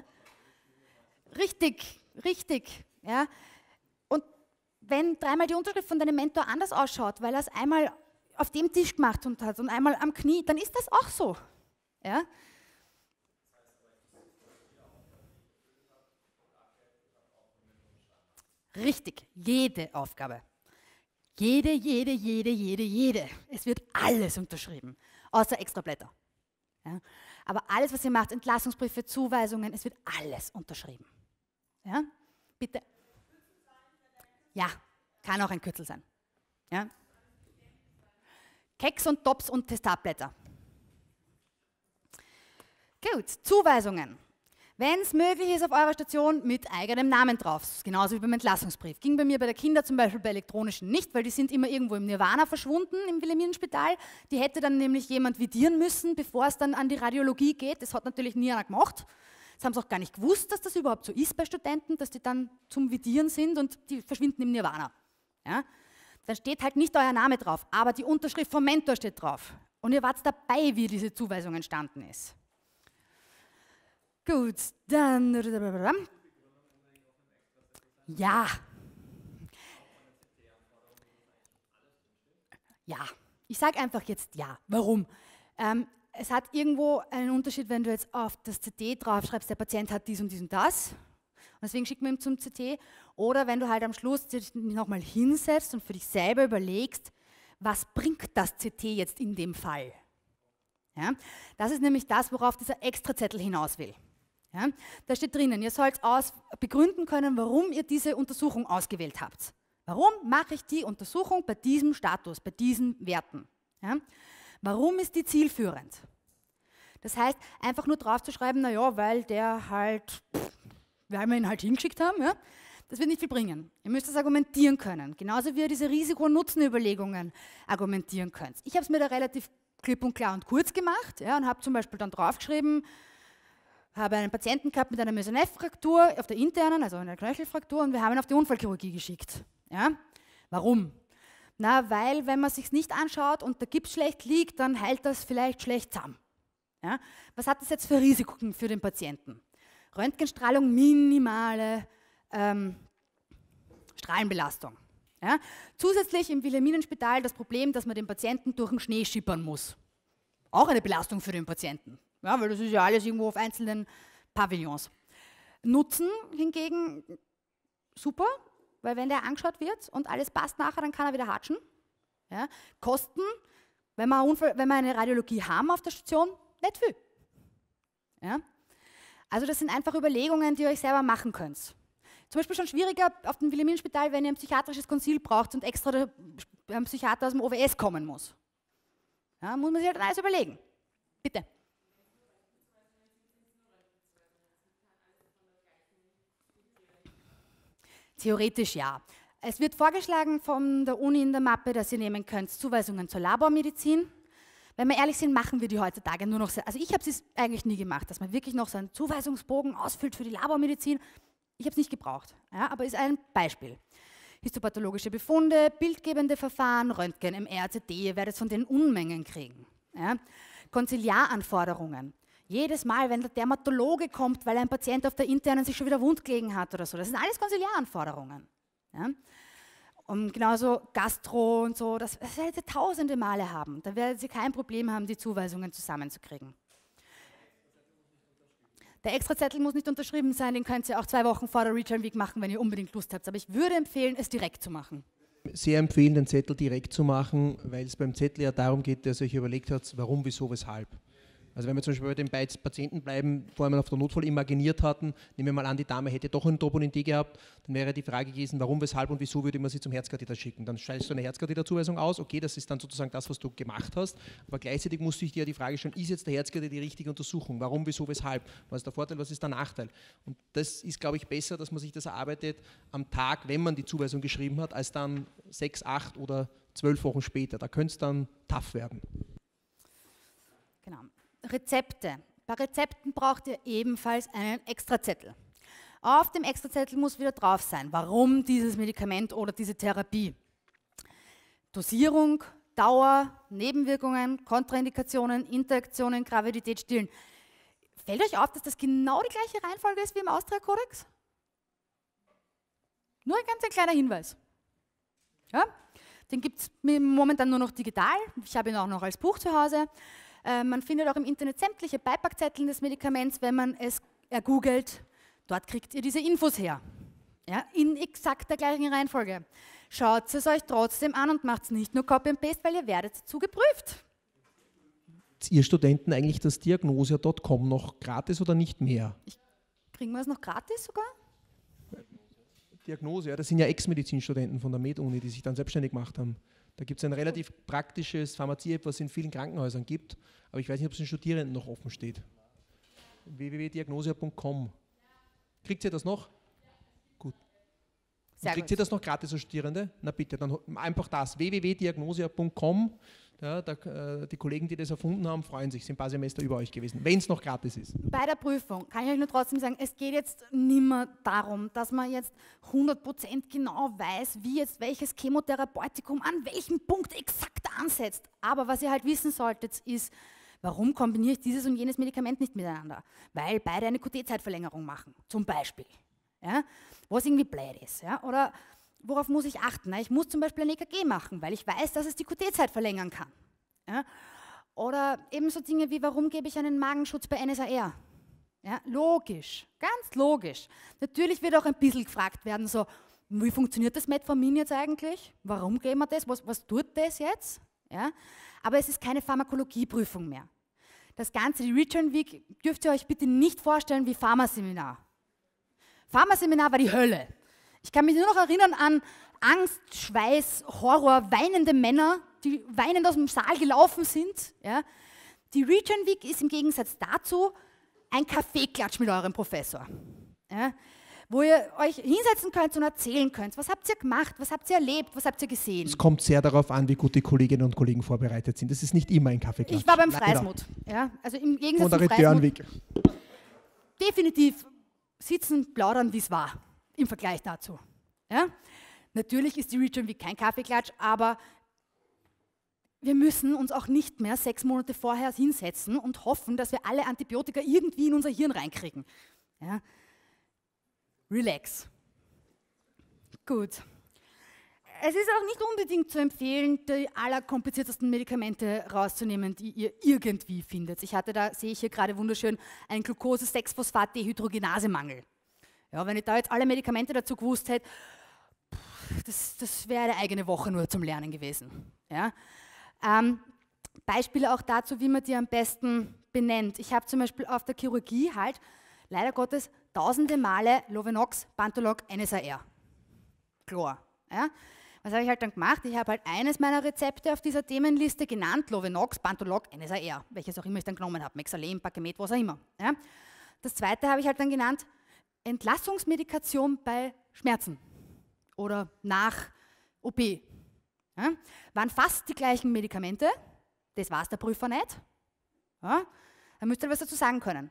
Richtig, richtig. Ja? Und wenn dreimal die Unterschrift von deinem Mentor anders ausschaut, weil er es einmal auf dem Tisch gemacht und hat und einmal am Knie, dann ist das auch so. Ja? Richtig, jede Aufgabe. Jede, jede, jede, jede, jede. Es wird alles unterschrieben, außer Extrablätter. Ja? Aber alles, was ihr macht, Entlassungsbriefe, Zuweisungen, es wird alles unterschrieben. Ja? Bitte. Ja, kann auch ein Kürzel sein. Ja? Keks und Tops und Testatblätter. Gut, Zuweisungen. Wenn es möglich ist, auf eurer Station mit eigenem Namen drauf, genauso wie beim Entlassungsbrief. Ging bei mir bei der Kinder zum Beispiel bei elektronischen nicht, weil die sind immer irgendwo im Nirvana verschwunden im Wilhelminenspital. Die hätte dann nämlich jemand vidieren müssen, bevor es dann an die Radiologie geht. Das hat natürlich nie einer gemacht. Das haben sie auch gar nicht gewusst, dass das überhaupt so ist bei Studenten, dass die dann zum Vidieren sind und die verschwinden im Nirvana. Ja? Dann steht halt nicht euer Name drauf, aber die Unterschrift vom Mentor steht drauf. Und ihr wart dabei, wie diese Zuweisung entstanden ist. Gut, dann... Ja. Ja, ich sage einfach jetzt ja. Warum? Ähm, es hat irgendwo einen Unterschied, wenn du jetzt auf das C T draufschreibst, der Patient hat dies und dies und das. Und deswegen schickt man ihn zum C T. Oder wenn du halt am Schluss dich nochmal hinsetzt und für dich selber überlegst, was bringt das C T jetzt in dem Fall? Ja? Das ist nämlich das, worauf dieser Extrazettel hinaus will. Ja? Da steht drinnen, ihr sollt aus begründen können, warum ihr diese Untersuchung ausgewählt habt. Warum mache ich die Untersuchung bei diesem Status, bei diesen Werten? Ja? Warum ist die zielführend? Das heißt, einfach nur draufzuschreiben, naja, weil der halt, pff, weil wir ihn halt hingeschickt haben, ja? Das wird nicht viel bringen. Ihr müsst das argumentieren können, genauso wie ihr diese Risiko-Nutzen-Überlegungen argumentieren könnt. Ich habe es mir da relativ klipp und klar und kurz gemacht, ja, und habe zum Beispiel dann draufgeschrieben, habe einen Patienten gehabt mit einer Mesonephfraktur auf der internen, also einer Knöchelfraktur, und wir haben ihn auf die Unfallchirurgie geschickt. Ja? Warum? Na, weil wenn man es sich nicht anschaut und der Gips schlecht liegt, dann heilt das vielleicht schlecht zusammen. Ja? Was hat das jetzt für Risiken für den Patienten? Röntgenstrahlung, minimale ähm, Strahlenbelastung. Ja? Zusätzlich im Wilhelminenspital das Problem, dass man den Patienten durch den Schnee schippern muss. Auch eine Belastung für den Patienten, ja, weil das ist ja alles irgendwo auf einzelnen Pavillons. Nutzen hingegen super, weil wenn der angeschaut wird und alles passt nachher, dann kann er wieder hatschen. Ja? Kosten, wenn wir, Unfall, wenn wir eine Radiologie haben auf der Station, nicht viel. Ja? Also das sind einfach Überlegungen, die ihr euch selber machen könnt. Zum Beispiel schon schwieriger auf dem Wilhelminenspital, wenn ihr ein psychiatrisches Konsil braucht und extra der ein Psychiater aus dem O W S kommen muss. Ja, muss man sich halt alles überlegen. Bitte. Theoretisch ja. Es wird vorgeschlagen von der Uni in der Mappe, dass ihr nehmen könnt Zuweisungen zur Labormedizin. Wenn wir ehrlich sind, machen wir die heutzutage nur noch, sehr, also ich habe es eigentlich nie gemacht, dass man wirklich noch so einen Zuweisungsbogen ausfüllt für die Labormedizin. Ich habe es nicht gebraucht, ja, aber ist ein Beispiel. Histopathologische Befunde, bildgebende Verfahren, Röntgen, M R, C T, ihr werdet von den Unmengen kriegen. Ja. Konziliaranforderungen. Jedes Mal, wenn der Dermatologe kommt, weil ein Patient auf der internen sich schon wieder wund gelegen hat oder so, das sind alles Konziliaranforderungen. Ja. Und genauso Gastro und so, das, das werdet ihr tausende Male haben. Da werdet ihr kein Problem haben, die Zuweisungen zusammenzukriegen. Der Extrazettel muss nicht unterschrieben sein, den könnt ihr auch zwei Wochen vor der Return Week machen, wenn ihr unbedingt Lust habt. Aber ich würde empfehlen, es direkt zu machen. Sehr empfehlen, den Zettel direkt zu machen, weil es beim Zettel ja darum geht, dass ihr euch überlegt habt, warum, wieso, weshalb. Also wenn wir zum Beispiel bei den beiden Patienten bleiben, vorher mal auf der Notfall imaginiert hatten, nehmen wir mal an, die Dame hätte doch einen Troponin-D gehabt, dann wäre die Frage gewesen, warum, weshalb und wieso würde man sie zum Herzkatheter schicken. Dann stellst du eine Herzkatheterzuweisung aus, okay, das ist dann sozusagen das, was du gemacht hast, aber gleichzeitig musst du dich dir ja die Frage stellen, ist jetzt der Herzkatheter die richtige Untersuchung? Warum, wieso, weshalb? Was ist der Vorteil, was ist der Nachteil? Und das ist, glaube ich, besser, dass man sich das erarbeitet am Tag, wenn man die Zuweisung geschrieben hat, als dann sechs, acht oder zwölf Wochen später. Da könnte es dann tough werden. Genau. Rezepte. Bei Rezepten braucht ihr ebenfalls einen Extrazettel. Auf dem Extrazettel muss wieder drauf sein, warum dieses Medikament oder diese Therapie. Dosierung, Dauer, Nebenwirkungen, Kontraindikationen, Interaktionen, Gravidität, Stillen. Fällt euch auf, dass das genau die gleiche Reihenfolge ist wie im Austria-Kodex? Nur ein ganz kleiner Hinweis. Ja? Den gibt es momentan nur noch digital. Ich habe ihn auch noch als Buch zu Hause. Äh, man findet auch im Internet sämtliche Beipackzettel des Medikaments, wenn man es ergoogelt. Dort kriegt ihr diese Infos her. Ja, in exakt der gleichen Reihenfolge. Schaut es euch trotzdem an und macht es nicht nur Copy and Paste, weil ihr werdet dazu geprüft. Ihr Studenten eigentlich das diagnosia Punkt com noch gratis oder nicht mehr? Ich, kriegen wir es noch gratis sogar? Diagnose, ja, das sind ja Ex-Medizinstudenten von der Med-Uni, die sich dann selbstständig gemacht haben. Da gibt es ein relativ praktisches Pharmazie-App, was es in vielen Krankenhäusern gibt, aber ich weiß nicht, ob es den Studierenden noch offen steht. w w w punkt diagnosia punkt com. Kriegt ihr das noch? Gut. Sehr kriegt gut. ihr das noch gratis als Studierende? Na bitte, dann einfach das. w w w punkt diagnosia punkt com. Ja, da, äh, die Kollegen, die das erfunden haben, freuen sich, sind ein paar Semester über euch gewesen, wenn es noch gratis ist. Bei der Prüfung kann ich euch nur trotzdem sagen, es geht jetzt nicht mehr darum, dass man jetzt hundert Prozent genau weiß, wie jetzt welches Chemotherapeutikum an welchem Punkt exakt ansetzt. Aber was ihr halt wissen solltet, ist, Warum kombiniere ich dieses und jenes Medikament nicht miteinander? Weil beide eine Q T-Zeitverlängerung machen, zum Beispiel. Ja? Was irgendwie blöd ist. Ja? Oder worauf muss ich achten? Na, ich muss zum Beispiel ein E K G machen, weil ich weiß, dass es die Q T-Zeit verlängern kann. Ja? Oder ebenso Dinge wie, warum gebe ich einen Magenschutz bei N S A R? Ja? Logisch, ganz logisch. Natürlich wird auch ein bisschen gefragt werden, so, wie funktioniert das Metformin jetzt eigentlich? Warum geben wir das? Was, was tut das jetzt? Ja? Aber es ist keine Pharmakologieprüfung mehr. Das Ganze, die Return Week, dürft ihr euch bitte nicht vorstellen wie Pharmaseminar. Pharmaseminar war die Hölle. Ich kann mich nur noch erinnern an Angst, Schweiß, Horror, weinende Männer, die weinend aus dem Saal gelaufen sind. Ja. Die Return Week ist im Gegensatz dazu ein Kaffeeklatsch mit eurem Professor. Ja. Wo ihr euch hinsetzen könnt und erzählen könnt, was habt ihr gemacht, was habt ihr erlebt, was habt ihr gesehen. Es kommt sehr darauf an, wie gut die Kolleginnen und Kollegen vorbereitet sind. Das ist nicht immer ein Kaffeeklatsch. Ich war beim Leider. Freismut. Ja. Also im Gegensatz Von der zum Return Freismut Week. definitiv sitzen, plaudern, wie es war, im Vergleich dazu. Ja? Natürlich ist die Return Week kein Kaffeeklatsch, aber wir müssen uns auch nicht mehr sechs Monate vorher hinsetzen und hoffen, dass wir alle Antibiotika irgendwie in unser Hirn reinkriegen. Ja? Relax. Gut. Es ist auch nicht unbedingt zu empfehlen, die allerkompliziertesten Medikamente rauszunehmen, die ihr irgendwie findet. Ich hatte da, sehe ich hier gerade wunderschön, einen Glucose-sechs-Phosphat-Dehydrogenase-Mangel. Ja, wenn ich da jetzt alle Medikamente dazu gewusst hätte, das, das wäre eine eigene Woche nur zum Lernen gewesen. Ja? Ähm, Beispiele auch dazu, wie man die am besten benennt. Ich habe zum Beispiel auf der Chirurgie halt, leider Gottes, tausende Male Lovenox, Pantolog, N S A R. Klar. Ja? Was habe ich halt dann gemacht? Ich habe halt eines meiner Rezepte auf dieser Themenliste genannt, Lovenox, Pantolog, N S A R, welches auch immer ich dann genommen habe, Mexalen, Pakemet, was auch immer. Ja? Das zweite habe ich halt dann genannt, Entlassungsmedikation bei Schmerzen oder nach O P. Ja? Waren fast die gleichen Medikamente, das weiß der Prüfer nicht. Ja? Da müsst ihr was dazu sagen können.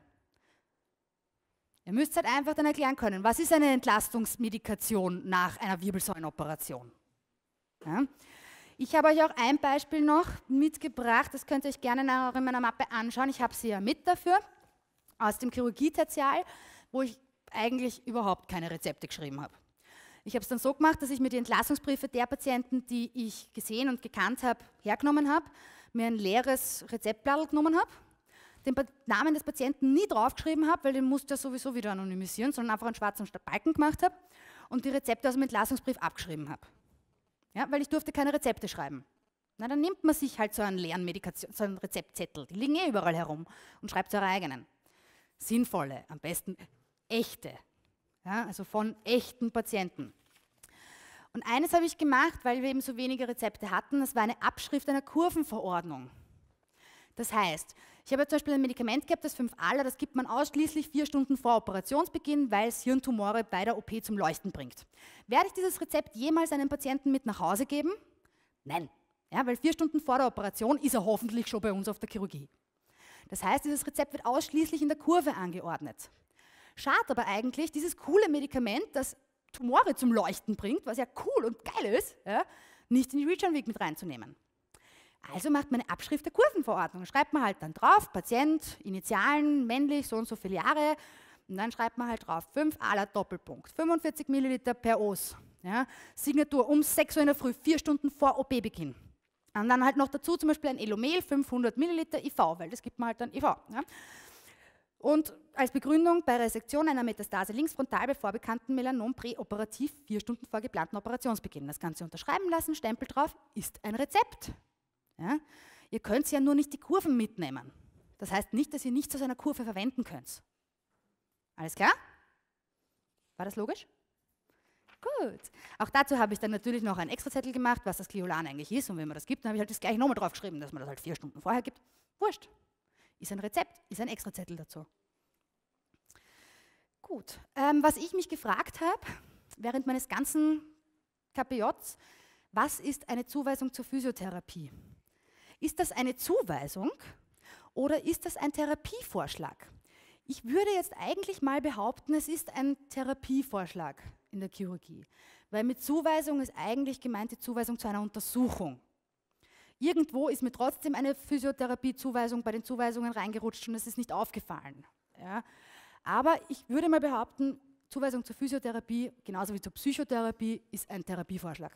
Ihr müsst halt einfach dann erklären können, was ist eine Entlastungsmedikation nach einer Wirbelsäulenoperation. Ja? Ich habe euch auch ein Beispiel noch mitgebracht, das könnt ihr euch gerne nachher in meiner Mappe anschauen. Ich habe sie ja mit dafür, aus dem Chirurgie-Tertial, wo ich eigentlich überhaupt keine Rezepte geschrieben habe. Ich habe es dann so gemacht, dass ich mir die Entlassungsbriefe der Patienten, die ich gesehen und gekannt habe, hergenommen habe, mir ein leeres Rezeptblatt genommen habe, den Namen des Patienten nie draufgeschrieben habe, weil den musste er sowieso wieder anonymisieren, sondern einfach einen schwarzen Balken gemacht habe und die Rezepte aus dem Entlassungsbrief abgeschrieben habe. Ja, weil ich durfte keine Rezepte schreiben. Na, dann nimmt man sich halt so einen leeren Medikation, so einen Rezeptzettel, die liegen eh überall herum und schreibt eure eigenen. Sinnvolle, am besten echte, ja, also von echten Patienten. Und eines habe ich gemacht, weil wir eben so wenige Rezepte hatten, das war eine Abschrift einer Kurvenverordnung. Das heißt, ich habe zum Beispiel ein Medikament gehabt, das fünf Ala, das gibt man ausschließlich vier Stunden vor Operationsbeginn, weil es Hirntumore bei der O P zum Leuchten bringt. Werde ich dieses Rezept jemals einem Patienten mit nach Hause geben? Nein, ja, weil vier Stunden vor der Operation ist er hoffentlich schon bei uns auf der Chirurgie. Das heißt, dieses Rezept wird ausschließlich in der Kurve angeordnet. Schade aber eigentlich, dieses coole Medikament, das Tumore zum Leuchten bringt, was ja cool und geil ist, ja, nicht in die Return Week mit reinzunehmen. Also macht man eine Abschrift der Kurvenverordnung. Schreibt man halt dann drauf, Patient, Initialen, männlich, so und so viele Jahre. Und dann schreibt man halt drauf, fünf Ala Doppelpunkt, fünfundvierzig Milliliter per Os. Ja, Signatur um sechs Uhr in der Früh, vier Stunden vor O P-Beginn. Und dann halt noch dazu zum Beispiel ein Elomel, fünfhundert Milliliter I V, weil das gibt man halt dann I V. Ja. Und als Begründung bei Resektion einer Metastase linksfrontal bei vorbekannten Melanom präoperativ, vier Stunden vor geplanten Operationsbeginn. Das Ganze unterschreiben lassen, Stempel drauf, ist ein Rezept. Ja? Ihr könnt ja nur nicht die Kurven mitnehmen. Das heißt nicht, dass ihr nichts aus einer Kurve verwenden könnt. Alles klar? War das logisch? Gut. Auch dazu habe ich dann natürlich noch einen Extrazettel gemacht, was das Gliolan eigentlich ist. Und wenn man das gibt, dann habe ich halt das gleiche nochmal draufgeschrieben, dass man das halt vier Stunden vorher gibt. Wurscht. Ist ein Rezept, ist ein Extrazettel dazu. Gut. Ähm, was ich mich gefragt habe, während meines ganzen K P Js, was ist eine Zuweisung zur Physiotherapie? Ist das eine Zuweisung oder ist das ein Therapievorschlag? Ich würde jetzt eigentlich mal behaupten, es ist ein Therapievorschlag in der Chirurgie, weil mit Zuweisung ist eigentlich gemeint die Zuweisung zu einer Untersuchung. irgendwo ist mir trotzdem eine Physiotherapie-Zuweisung bei den Zuweisungen reingerutscht und es ist nicht aufgefallen. Ja. Aber ich würde mal behaupten, Zuweisung zur Physiotherapie, genauso wie zur Psychotherapie, ist ein Therapievorschlag.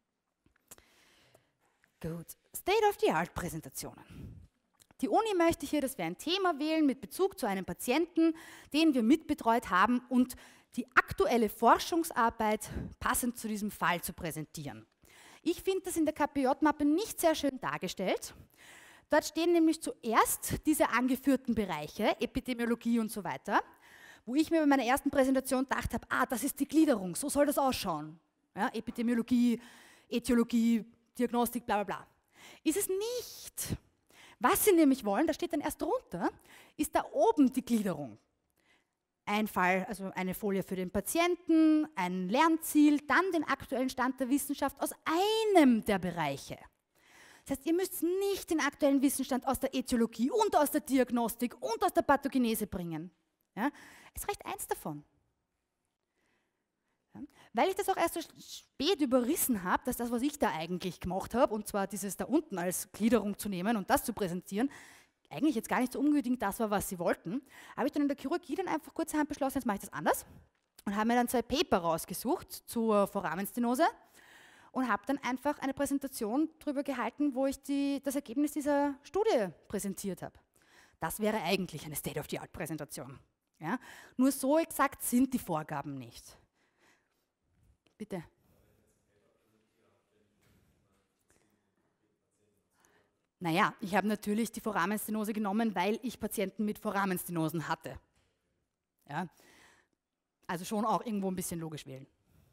Gut, State-of-the-Art-Präsentationen. Die Uni möchte hier, dass wir ein Thema wählen mit Bezug zu einem Patienten, den wir mitbetreut haben und die aktuelle Forschungsarbeit passend zu diesem Fall zu präsentieren. Ich finde das in der K P J-Mappe nicht sehr schön dargestellt. Dort stehen nämlich zuerst diese angeführten Bereiche, Epidemiologie und so weiter, wo ich mir bei meiner ersten Präsentation gedacht habe, ah, das ist die Gliederung, so soll das ausschauen. Ja, Epidemiologie, Ätiologie, Diagnostik, bla bla bla. Ist es nicht. Was Sie nämlich wollen, da steht dann erst drunter, ist da oben die Gliederung. Ein Fall, also eine Folie für den Patienten, ein Lernziel, dann den aktuellen Stand der Wissenschaft aus einem der Bereiche. Das heißt, ihr müsst nicht den aktuellen Wissensstand aus der Ätiologie und aus der Diagnostik und aus der Pathogenese bringen. Ja? Es reicht eins davon. Ja? Weil ich das auch erst so spät überrissen habe, dass das, was ich da eigentlich gemacht habe, und zwar dieses da unten als Gliederung zu nehmen und das zu präsentieren, eigentlich jetzt gar nicht so unbedingt das war, was sie wollten, habe ich dann in der Chirurgie dann einfach kurzerhand beschlossen, jetzt mache ich das anders und habe mir dann zwei Paper rausgesucht zur Foramenstenose und habe dann einfach eine Präsentation darüber gehalten, wo ich die, das Ergebnis dieser Studie präsentiert habe. Das wäre eigentlich eine State-of-the-Art-Präsentation. Ja? Nur so exakt sind die Vorgaben nicht. Bitte. Naja, ich habe natürlich die Foramenstenose genommen, weil ich Patienten mit Foraменstenosen hatte. Ja? Also schon auch irgendwo ein bisschen logisch wählen.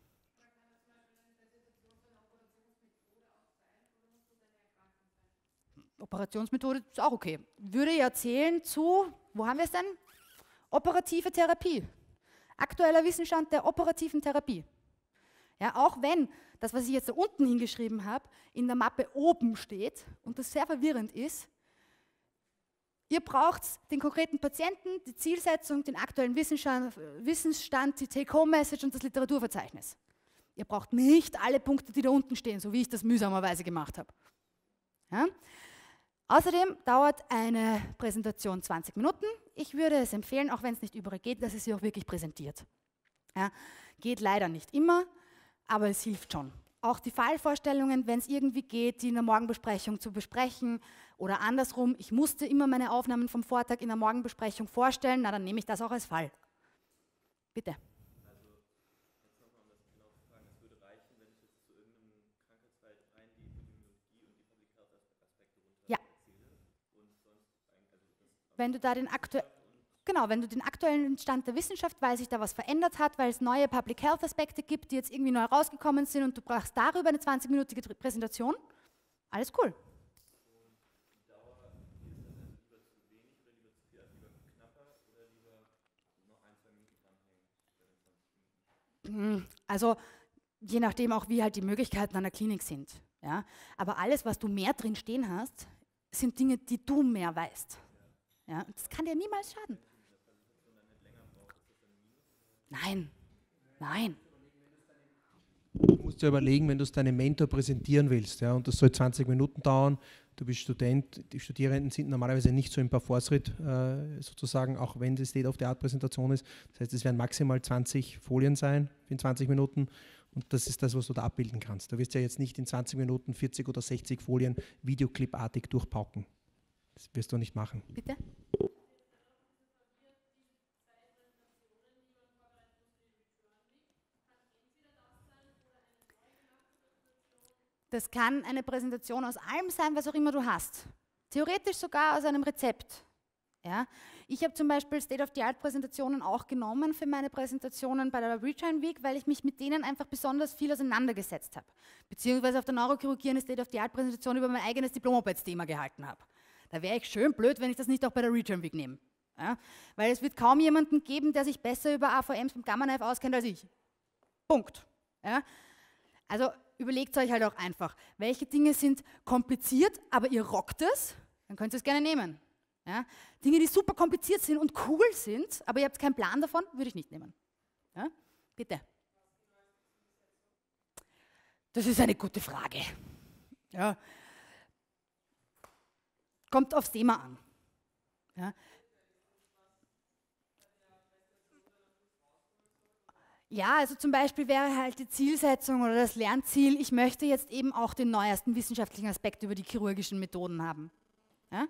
Operationsmethode ist auch okay. Würde ja zählen zu, wo haben wir es denn? Operative Therapie. Aktueller Wissensstand der operativen Therapie. Ja, auch wenn das, was ich jetzt da unten hingeschrieben habe, in der Mappe oben steht und das sehr verwirrend ist, ihr braucht den konkreten Patienten, die Zielsetzung, den aktuellen Wissensstand, Wissensstand die Take-Home-Message und das Literaturverzeichnis. Ihr braucht nicht alle Punkte, die da unten stehen, so wie ich das mühsamerweise gemacht habe. Ja? Außerdem dauert eine Präsentation zwanzig Minuten. Ich würde es empfehlen, auch wenn es nicht überall geht, dass es sie auch wirklich präsentiert. Ja? Geht leider nicht immer, aber es hilft schon. Auch die Fallvorstellungen, wenn es irgendwie geht, die in der Morgenbesprechung zu besprechen oder andersrum, ich musste immer meine Aufnahmen vom Vortag in der Morgenbesprechung vorstellen, na dann nehme ich das auch als Fall. Bitte. Also, jetzt nochmal, um das genau zu fragen, es würde reichen, wenn ich jetzt zu irgendeinem Krankheitsfall rein die Epidemiologie und die Public Health Aspekte runter Ja. erzähle und sonst eigentlich, also das Wenn du da den aktuellen Genau, wenn du den aktuellen Stand der Wissenschaft, weil sich da was verändert hat, weil es neue Public Health Aspekte gibt, die jetzt irgendwie neu rausgekommen sind und du brauchst darüber eine zwanzig-minütige Präsentation, alles cool. die Dauer, wie ist das jetzt lieber zu wenig oder lieber zu viel, also lieber knapper oder lieber noch ein, zwei Minuten dranhängen bei den zwanzig Minuten? Also je nachdem auch, wie halt die Möglichkeiten an der Klinik sind. Ja? Aber alles, was du mehr drin stehen hast, sind Dinge, die du mehr weißt. Ja? Das kann dir niemals schaden. Nein, nein. Du musst dir überlegen, wenn du es deinem Mentor präsentieren willst, ja, und das soll zwanzig Minuten dauern, du bist Student, die Studierenden sind normalerweise nicht so im Parforce-Ritt äh, sozusagen, auch wenn das State-of-the-Art-Präsentation ist. Das heißt, es werden maximal zwanzig Folien sein in zwanzig Minuten und das ist das, was du da abbilden kannst. Du wirst ja jetzt nicht in zwanzig Minuten vierzig oder sechzig Folien videoclipartig durchpauken. Das wirst du nicht machen. Bitte? Das kann eine Präsentation aus allem sein, was auch immer du hast. Theoretisch sogar aus einem Rezept. Ja? Ich habe zum Beispiel State-of-the-Art-Präsentationen auch genommen für meine Präsentationen bei der Retrain Week, weil ich mich mit denen einfach besonders viel auseinandergesetzt habe. Beziehungsweise auf der Neurochirurgie eine State-of-the-Art-Präsentation über mein eigenes Diplomarbeitsthema gehalten habe. Da wäre ich schön blöd, wenn ich das nicht auch bei der Retrain Week nehme. Ja? Weil es wird kaum jemanden geben, der sich besser über A V Ms und Gamma Knife auskennt als ich. Punkt. Ja? Also überlegt euch halt auch einfach, welche Dinge sind kompliziert, aber ihr rockt es, dann könnt ihr es gerne nehmen. Ja? Dinge, die super kompliziert sind und cool sind, aber ihr habt keinen Plan davon, würde ich nicht nehmen. Ja? Bitte. Das ist eine gute Frage. Ja. kommt aufs Thema an. Ja. Ja, also zum Beispiel wäre halt die Zielsetzung oder das Lernziel, ich möchte jetzt eben auch den neuesten wissenschaftlichen Aspekt über die chirurgischen Methoden haben. Ja?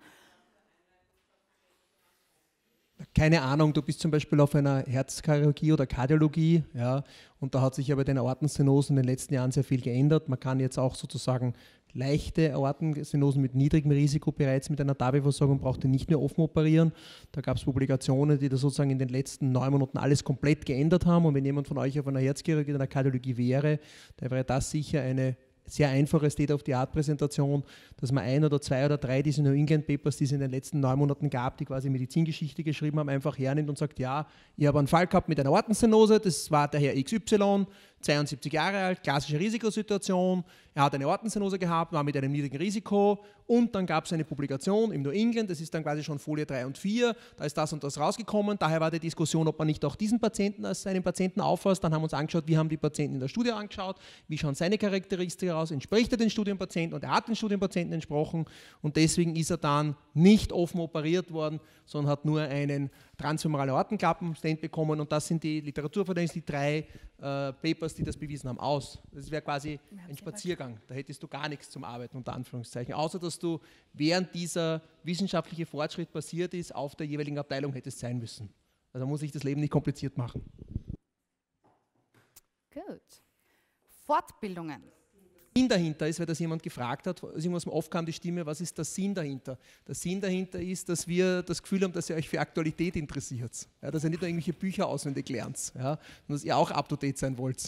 Keine Ahnung, du bist zum Beispiel auf einer Herzchirurgie oder Kardiologie, ja, und da hat sich ja bei den Aortenstenosen in den letzten Jahren sehr viel geändert. Man kann jetzt auch sozusagen leichte Aortenstenosen mit niedrigem Risiko bereits mit einer T A V I-Versorgung, braucht ihr nicht mehr offen operieren. Da gab es Publikationen, die da sozusagen in den letzten neun Monaten alles komplett geändert haben. Und wenn jemand von euch auf einer Herzchirurgie oder einer Kardiologie wäre, dann wäre das sicher eine sehr einfache State-of-the-Art-Präsentation, dass man ein oder zwei oder drei diese New England Papers, die es in den letzten neun Monaten gab, die quasi Medizingeschichte geschrieben haben, einfach hernimmt und sagt, ja, ich habe einen Fall gehabt mit einer Aortenstenose, das war der Herr X Y, zweiundsiebzig Jahre alt, klassische Risikosituation, er hat eine Aortenstenose gehabt, war mit einem niedrigen Risiko und dann gab es eine Publikation im New England, das ist dann quasi schon Folie drei und vier, da ist das und das rausgekommen, daher war die Diskussion, ob man nicht auch diesen Patienten als seinen Patienten auffasst, dann haben wir uns angeschaut, wie haben die Patienten in der Studie angeschaut, wie schauen seine Charakteristika aus, entspricht er den Studienpatienten und er hat den Studienpatienten entsprochen und deswegen ist er dann nicht offen operiert worden, sondern hat nur einen transfemorale Aortenklappen-Stent bekommen und das sind die Literaturverdenks, die drei äh, Papers, die das bewiesen haben, aus. Das wäre quasi ein Spaziergang, da hättest du gar nichts zum Arbeiten, unter Anführungszeichen, außer dass du während dieser wissenschaftliche Fortschritt passiert ist, auf der jeweiligen Abteilung hättest sein müssen. Also muss ich das Leben nicht kompliziert machen. Gut. Fortbildungen. Sinn dahinter ist, weil das jemand gefragt hat, also irgendwas oft kam die Stimme, was ist der Sinn dahinter? Der Sinn dahinter ist, dass wir das Gefühl haben, dass ihr euch für Aktualität interessiert. Ja, dass ihr nicht nur irgendwelche Bücher auswendig lernt, ja, sondern dass ihr auch up-to-date sein wollt.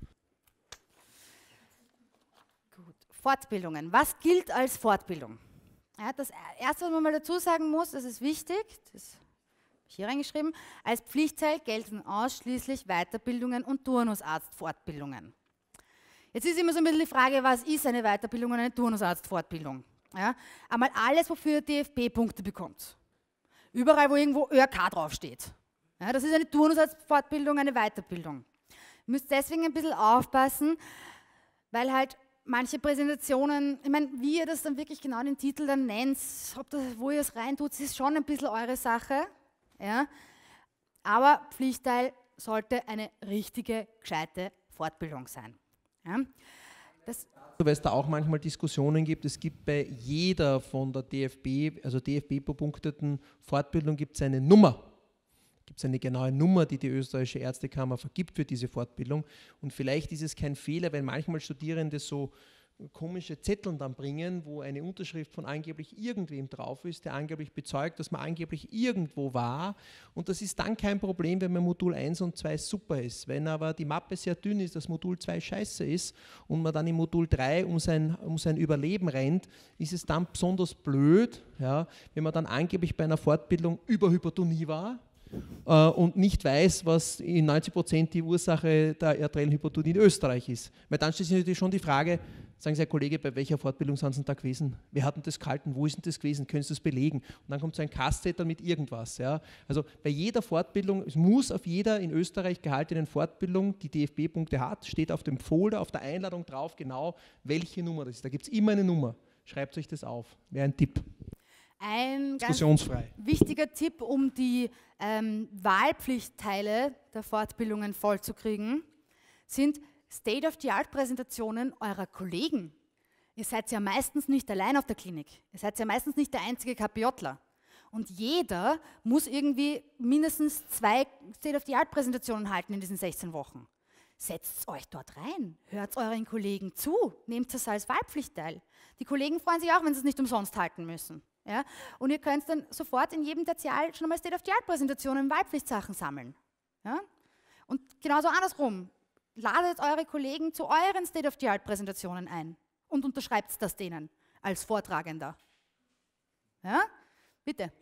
Gut. Fortbildungen. Was gilt als Fortbildung? Ja, das Erste, was man mal dazu sagen muss, das ist wichtig, das habe ich hier reingeschrieben, als Pflichtteil gelten ausschließlich Weiterbildungen und Turnusarztfortbildungen. Jetzt ist immer so ein bisschen die Frage, was ist eine Weiterbildung und eine Turnusarztfortbildung? Ja, einmal alles, wofür ihr D F B-Punkte bekommt. Überall, wo irgendwo Ö R K draufsteht. Ja, das ist eine Turnusarztfortbildung, eine Weiterbildung. Ihr müsst deswegen ein bisschen aufpassen, weil halt manche Präsentationen, ich meine, wie ihr das dann wirklich genau den Titel dann nennt, ob das, wo ihr es reintut, ist schon ein bisschen eure Sache. Ja, aber Pflichtteil sollte eine richtige, gescheite Fortbildung sein. Ja, das weil es da auch manchmal Diskussionen gibt, es gibt bei jeder von der D F B, also D F B-bepunkteten Fortbildung gibt es eine Nummer. Gibt es eine genaue Nummer, die die österreichische Ärztekammer vergibt für diese Fortbildung und vielleicht ist es kein Fehler, wenn manchmal Studierende so komische Zetteln dann bringen, wo eine Unterschrift von angeblich irgendwem drauf ist, der angeblich bezeugt, dass man angeblich irgendwo war und das ist dann kein Problem, wenn man Modul eins und zwei super ist. Wenn aber die Mappe sehr dünn ist, dass Modul zwei scheiße ist und man dann im Modul drei um sein, um sein Überleben rennt, ist es dann besonders blöd, ja, wenn man dann angeblich bei einer Fortbildung über Hypertonie war äh, und nicht weiß, was in neunzig Prozent die Ursache der arteriellen Hypertonie in Österreich ist. Weil dann stellt sich natürlich schon die Frage, sagen Sie, Herr Kollege, bei welcher Fortbildung sind Sie da gewesen? Wer hat denn das gehalten? Wo ist denn das gewesen? Können Sie das belegen? Und dann kommt so ein Kastzettel mit irgendwas. Ja? Also bei jeder Fortbildung, es muss auf jeder in Österreich gehaltenen Fortbildung, die D F B-Punkte hat, steht auf dem Folder, auf der Einladung drauf, genau welche Nummer das ist. Da gibt es immer eine Nummer. Schreibt euch das auf. Wäre ein Tipp. Ein ganz Diskussionsfrei. wichtiger Tipp, um die ähm, Wahlpflichtteile der Fortbildungen vollzukriegen, sind State-of-the-Art-Präsentationen eurer Kollegen. Ihr seid ja meistens nicht allein auf der Klinik. Ihr seid ja meistens nicht der einzige KPJler. Und jeder muss irgendwie mindestens zwei State-of-the-Art-Präsentationen halten in diesen sechzehn Wochen. Setzt euch dort rein, hört euren Kollegen zu, nehmt das als Wahlpflichtteil. Die Kollegen freuen sich auch, wenn sie es nicht umsonst halten müssen. Ja? Und ihr könnt dann sofort in jedem Tertial schon einmal State-of-the-Art-Präsentationen, Wahlpflichtsachen sammeln. Ja? Und genauso andersrum. Ladet eure Kollegen zu euren State-of-the-Art-Präsentationen ein und unterschreibt das denen als Vortragender. Ja? Bitte.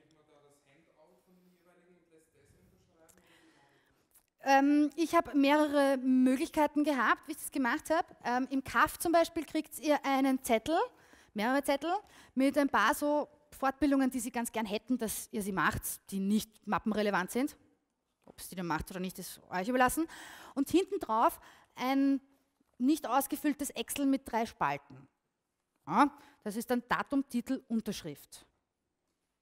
Ähm, ich habe mehrere Möglichkeiten gehabt, wie ich das gemacht habe. Ähm, Im K A F zum Beispiel kriegt ihr einen Zettel, mehrere Zettel, mit ein paar so Fortbildungen, die Sie ganz gern hätten, dass ihr sie macht, die nicht mappenrelevant sind. Ob es die dann macht oder nicht, ist euch überlassen. Und hinten drauf ein nicht ausgefülltes Excel mit drei Spalten. Ja, das ist dann Datum, Titel, Unterschrift.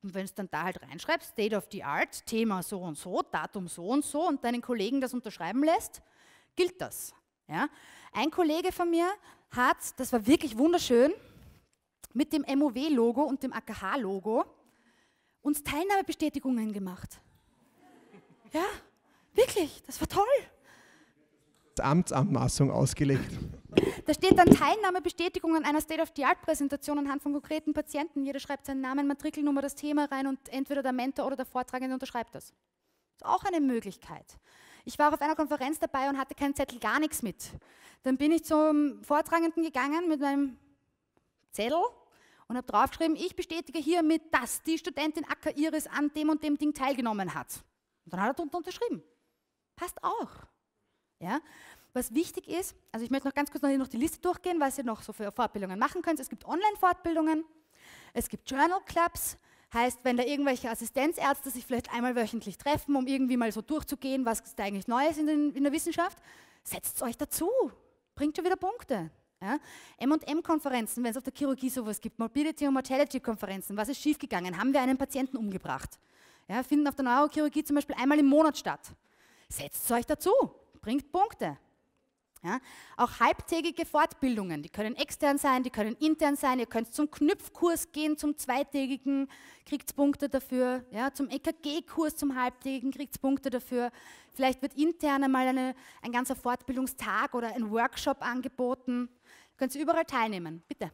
Und wenn du dann da halt reinschreibst, State of the Art, Thema so und so, Datum so und so und deinen Kollegen das unterschreiben lässt, gilt das. Ja? Ein Kollege von mir hat, das war wirklich wunderschön, mit dem M O W-Logo und dem A K H-Logo uns Teilnahmebestätigungen gemacht. Ja, wirklich, das war toll. Amtsanmaßung ausgelegt. Da steht dann Teilnahmebestätigung an einer State-of-the-Art-Präsentation anhand von konkreten Patienten. Jeder schreibt seinen Namen, Matrikelnummer, das Thema rein und entweder der Mentor oder der Vortragende unterschreibt das. Das ist auch eine Möglichkeit. Ich war auf einer Konferenz dabei und hatte keinen Zettel, gar nichts mit. Dann bin ich zum Vortragenden gegangen mit meinem Zettel und habe draufgeschrieben, ich bestätige hiermit, dass die Studentin Acker Iris an dem und dem Ding teilgenommen hat. Und dann hat er drunter unterschrieben. Passt auch. Ja? Was wichtig ist, also ich möchte noch ganz kurz noch, noch die Liste durchgehen, was ihr noch so für Fortbildungen machen könnt. Es gibt Online-Fortbildungen, es gibt Journal Clubs, heißt, wenn da irgendwelche Assistenzärzte sich vielleicht einmal wöchentlich treffen, um irgendwie mal so durchzugehen, was ist da eigentlich Neues in, den, in der Wissenschaft, setzt euch dazu, bringt schon wieder Punkte. Ja? M und M-Konferenzen, wenn es auf der Chirurgie sowas gibt, Morbidity- und Mortality-Konferenzen, was ist schiefgegangen, haben wir einen Patienten umgebracht. Ja, finden auf der Neurochirurgie zum Beispiel einmal im Monat statt. Setzt euch dazu, bringt Punkte. Ja, auch halbtägige Fortbildungen, die können extern sein, die können intern sein, ihr könnt zum Knüpfkurs gehen, zum zweitägigen, kriegt Punkte dafür, ja, zum E K G-Kurs, zum halbtägigen, kriegt Punkte dafür. Vielleicht wird intern einmal eine, ein ganzer Fortbildungstag oder ein Workshop angeboten. Ihr könnt überall teilnehmen, bitte.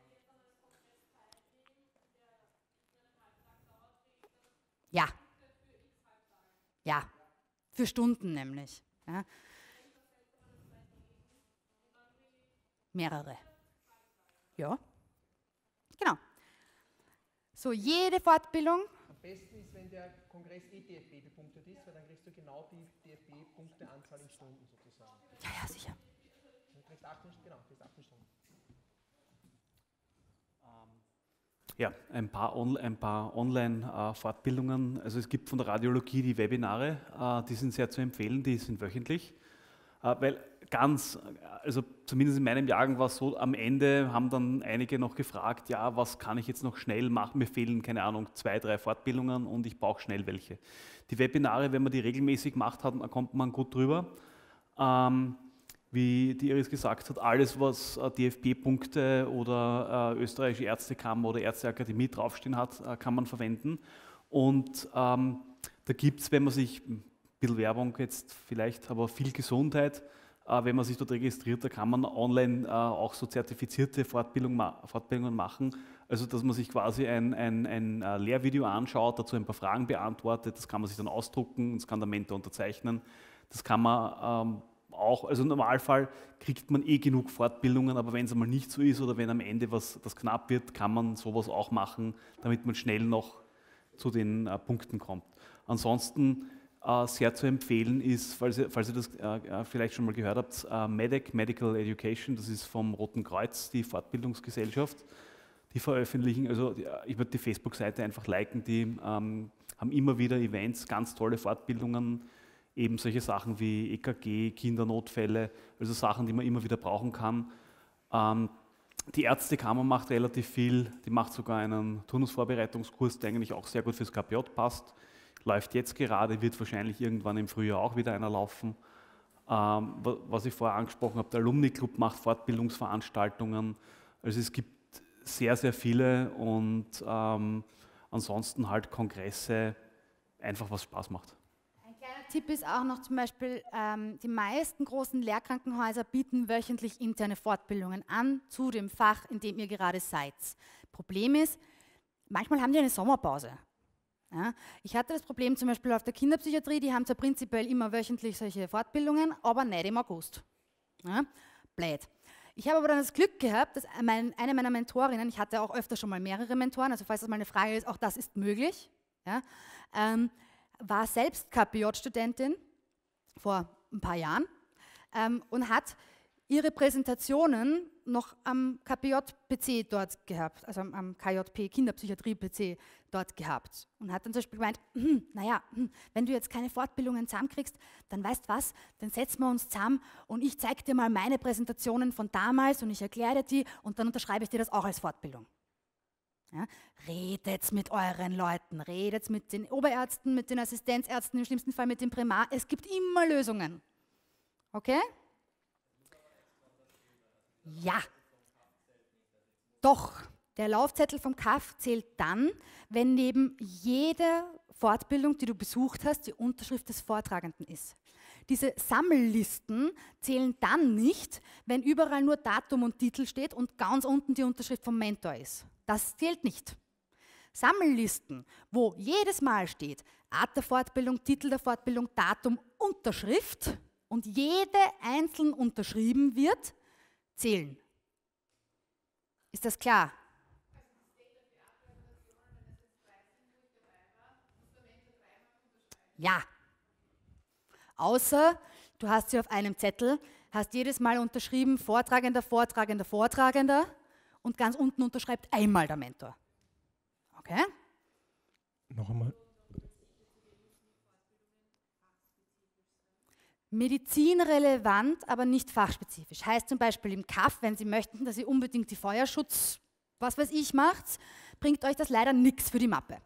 Ja, ja, für Stunden nämlich. Ja. Mehrere. Ja, genau. So, jede Fortbildung. Am besten ist, wenn der Kongress eh D F B bepunktet ist, weil dann kriegst du genau die D F B-Punkteanzahl in Stunden sozusagen. Ja, ja, sicher. Du kriegst achtzehn, genau, kriegst achtzehn Stunden. Ja, ein paar, On ein paar Online-Fortbildungen. Also es gibt von der Radiologie die Webinare, äh, die sind sehr zu empfehlen, die sind wöchentlich. Äh, weil ganz, also zumindest in meinem Jahrgang war es so, am Ende haben dann einige noch gefragt, ja, was kann ich jetzt noch schnell machen? Mir fehlen, keine Ahnung, zwei, drei Fortbildungen und ich brauche schnell welche. Die Webinare, wenn man die regelmäßig gemacht hat, dann kommt man gut drüber. Ähm, wie die Iris gesagt hat, alles, was äh, D F B-Punkte oder äh, österreichische Ärztekammer oder Ärzteakademie draufstehen hat, äh, kann man verwenden. Und ähm, da gibt es, wenn man sich, ein bisschen Werbung jetzt vielleicht, aber viel Gesundheit, äh, wenn man sich dort registriert, da kann man online äh, auch so zertifizierte Fortbildung ma Fortbildungen machen. Also, dass man sich quasi ein, ein, ein äh, Lehrvideo anschaut, dazu ein paar Fragen beantwortet, das kann man sich dann ausdrucken und das kann der Mentor unterzeichnen. Das kann man ähm, auch, also im Normalfall kriegt man eh genug Fortbildungen, aber wenn es einmal nicht so ist oder wenn am Ende was das knapp wird, kann man sowas auch machen, damit man schnell noch zu den äh, Punkten kommt. Ansonsten äh, sehr zu empfehlen ist, falls ihr, falls ihr das äh, vielleicht schon mal gehört habt, äh, MEDEC, Medical Education, das ist vom Roten Kreuz, die Fortbildungsgesellschaft, die veröffentlichen, also die, ich würde die Facebook-Seite einfach liken, die ähm, haben immer wieder Events, ganz tolle Fortbildungen, eben solche Sachen wie E K G, Kindernotfälle, also Sachen, die man immer wieder brauchen kann. Ähm, die Ärztekammer macht relativ viel, die macht sogar einen Turnusvorbereitungskurs, der eigentlich auch sehr gut fürs K P J passt. Läuft jetzt gerade, wird wahrscheinlich irgendwann im Frühjahr auch wieder einer laufen. Ähm, was ich vorher angesprochen habe, der Alumni-Club macht Fortbildungsveranstaltungen. Also es gibt sehr, sehr viele und ähm, ansonsten halt Kongresse, einfach was Spaß macht. Tipp ist auch noch zum Beispiel, ähm, die meisten großen Lehrkrankenhäuser bieten wöchentlich interne Fortbildungen an zu dem Fach, in dem ihr gerade seid. Problem ist, manchmal haben die eine Sommerpause. Ja? Ich hatte das Problem zum Beispiel auf der Kinderpsychiatrie, die haben zwar prinzipiell immer wöchentlich solche Fortbildungen, aber nicht im August. Ja? Blöd. Ich habe aber dann das Glück gehabt, dass mein, eine meiner Mentorinnen, ich hatte auch öfter schon mal mehrere Mentoren, also falls das mal eine Frage ist, auch das ist möglich, ja? ähm, war selbst K P J-Studentin vor ein paar Jahren ähm, und hat ihre Präsentationen noch am K P J-P C dort gehabt, also am, am K J P, Kinderpsychiatrie-P C dort gehabt und hat dann zum Beispiel gemeint, hm, naja, hm, wenn du jetzt keine Fortbildungen zusammenkriegst, dann weißt was, dann setzen wir uns zusammen und ich zeige dir mal meine Präsentationen von damals und ich erkläre dir die und dann unterschreibe ich dir das auch als Fortbildung. Ja, redet mit euren Leuten, redet mit den Oberärzten, mit den Assistenzärzten, im schlimmsten Fall mit dem Primar. Es gibt immer Lösungen. Okay? Ja. Doch, der Laufzettel vom K A F zählt dann, wenn neben jeder Fortbildung, die du besucht hast, die Unterschrift des Vortragenden ist. Diese Sammellisten zählen dann nicht, wenn überall nur Datum und Titel steht und ganz unten die Unterschrift vom Mentor ist. Das zählt nicht. Sammellisten, wo jedes Mal steht, Art der Fortbildung, Titel der Fortbildung, Datum, Unterschrift und jede einzeln unterschrieben wird, zählen. Ist das klar? Ja. Außer du hast sie auf einem Zettel, hast jedes Mal unterschrieben, Vortragender, Vortragender, Vortragender und ganz unten unterschreibt einmal der Mentor. Okay? Noch einmal. Medizinrelevant, aber nicht fachspezifisch. Heißt zum Beispiel im K A F, wenn Sie möchten, dass ihr unbedingt die Feuerschutz, was weiß ich, macht, bringt euch das leider nichts für die Mappe.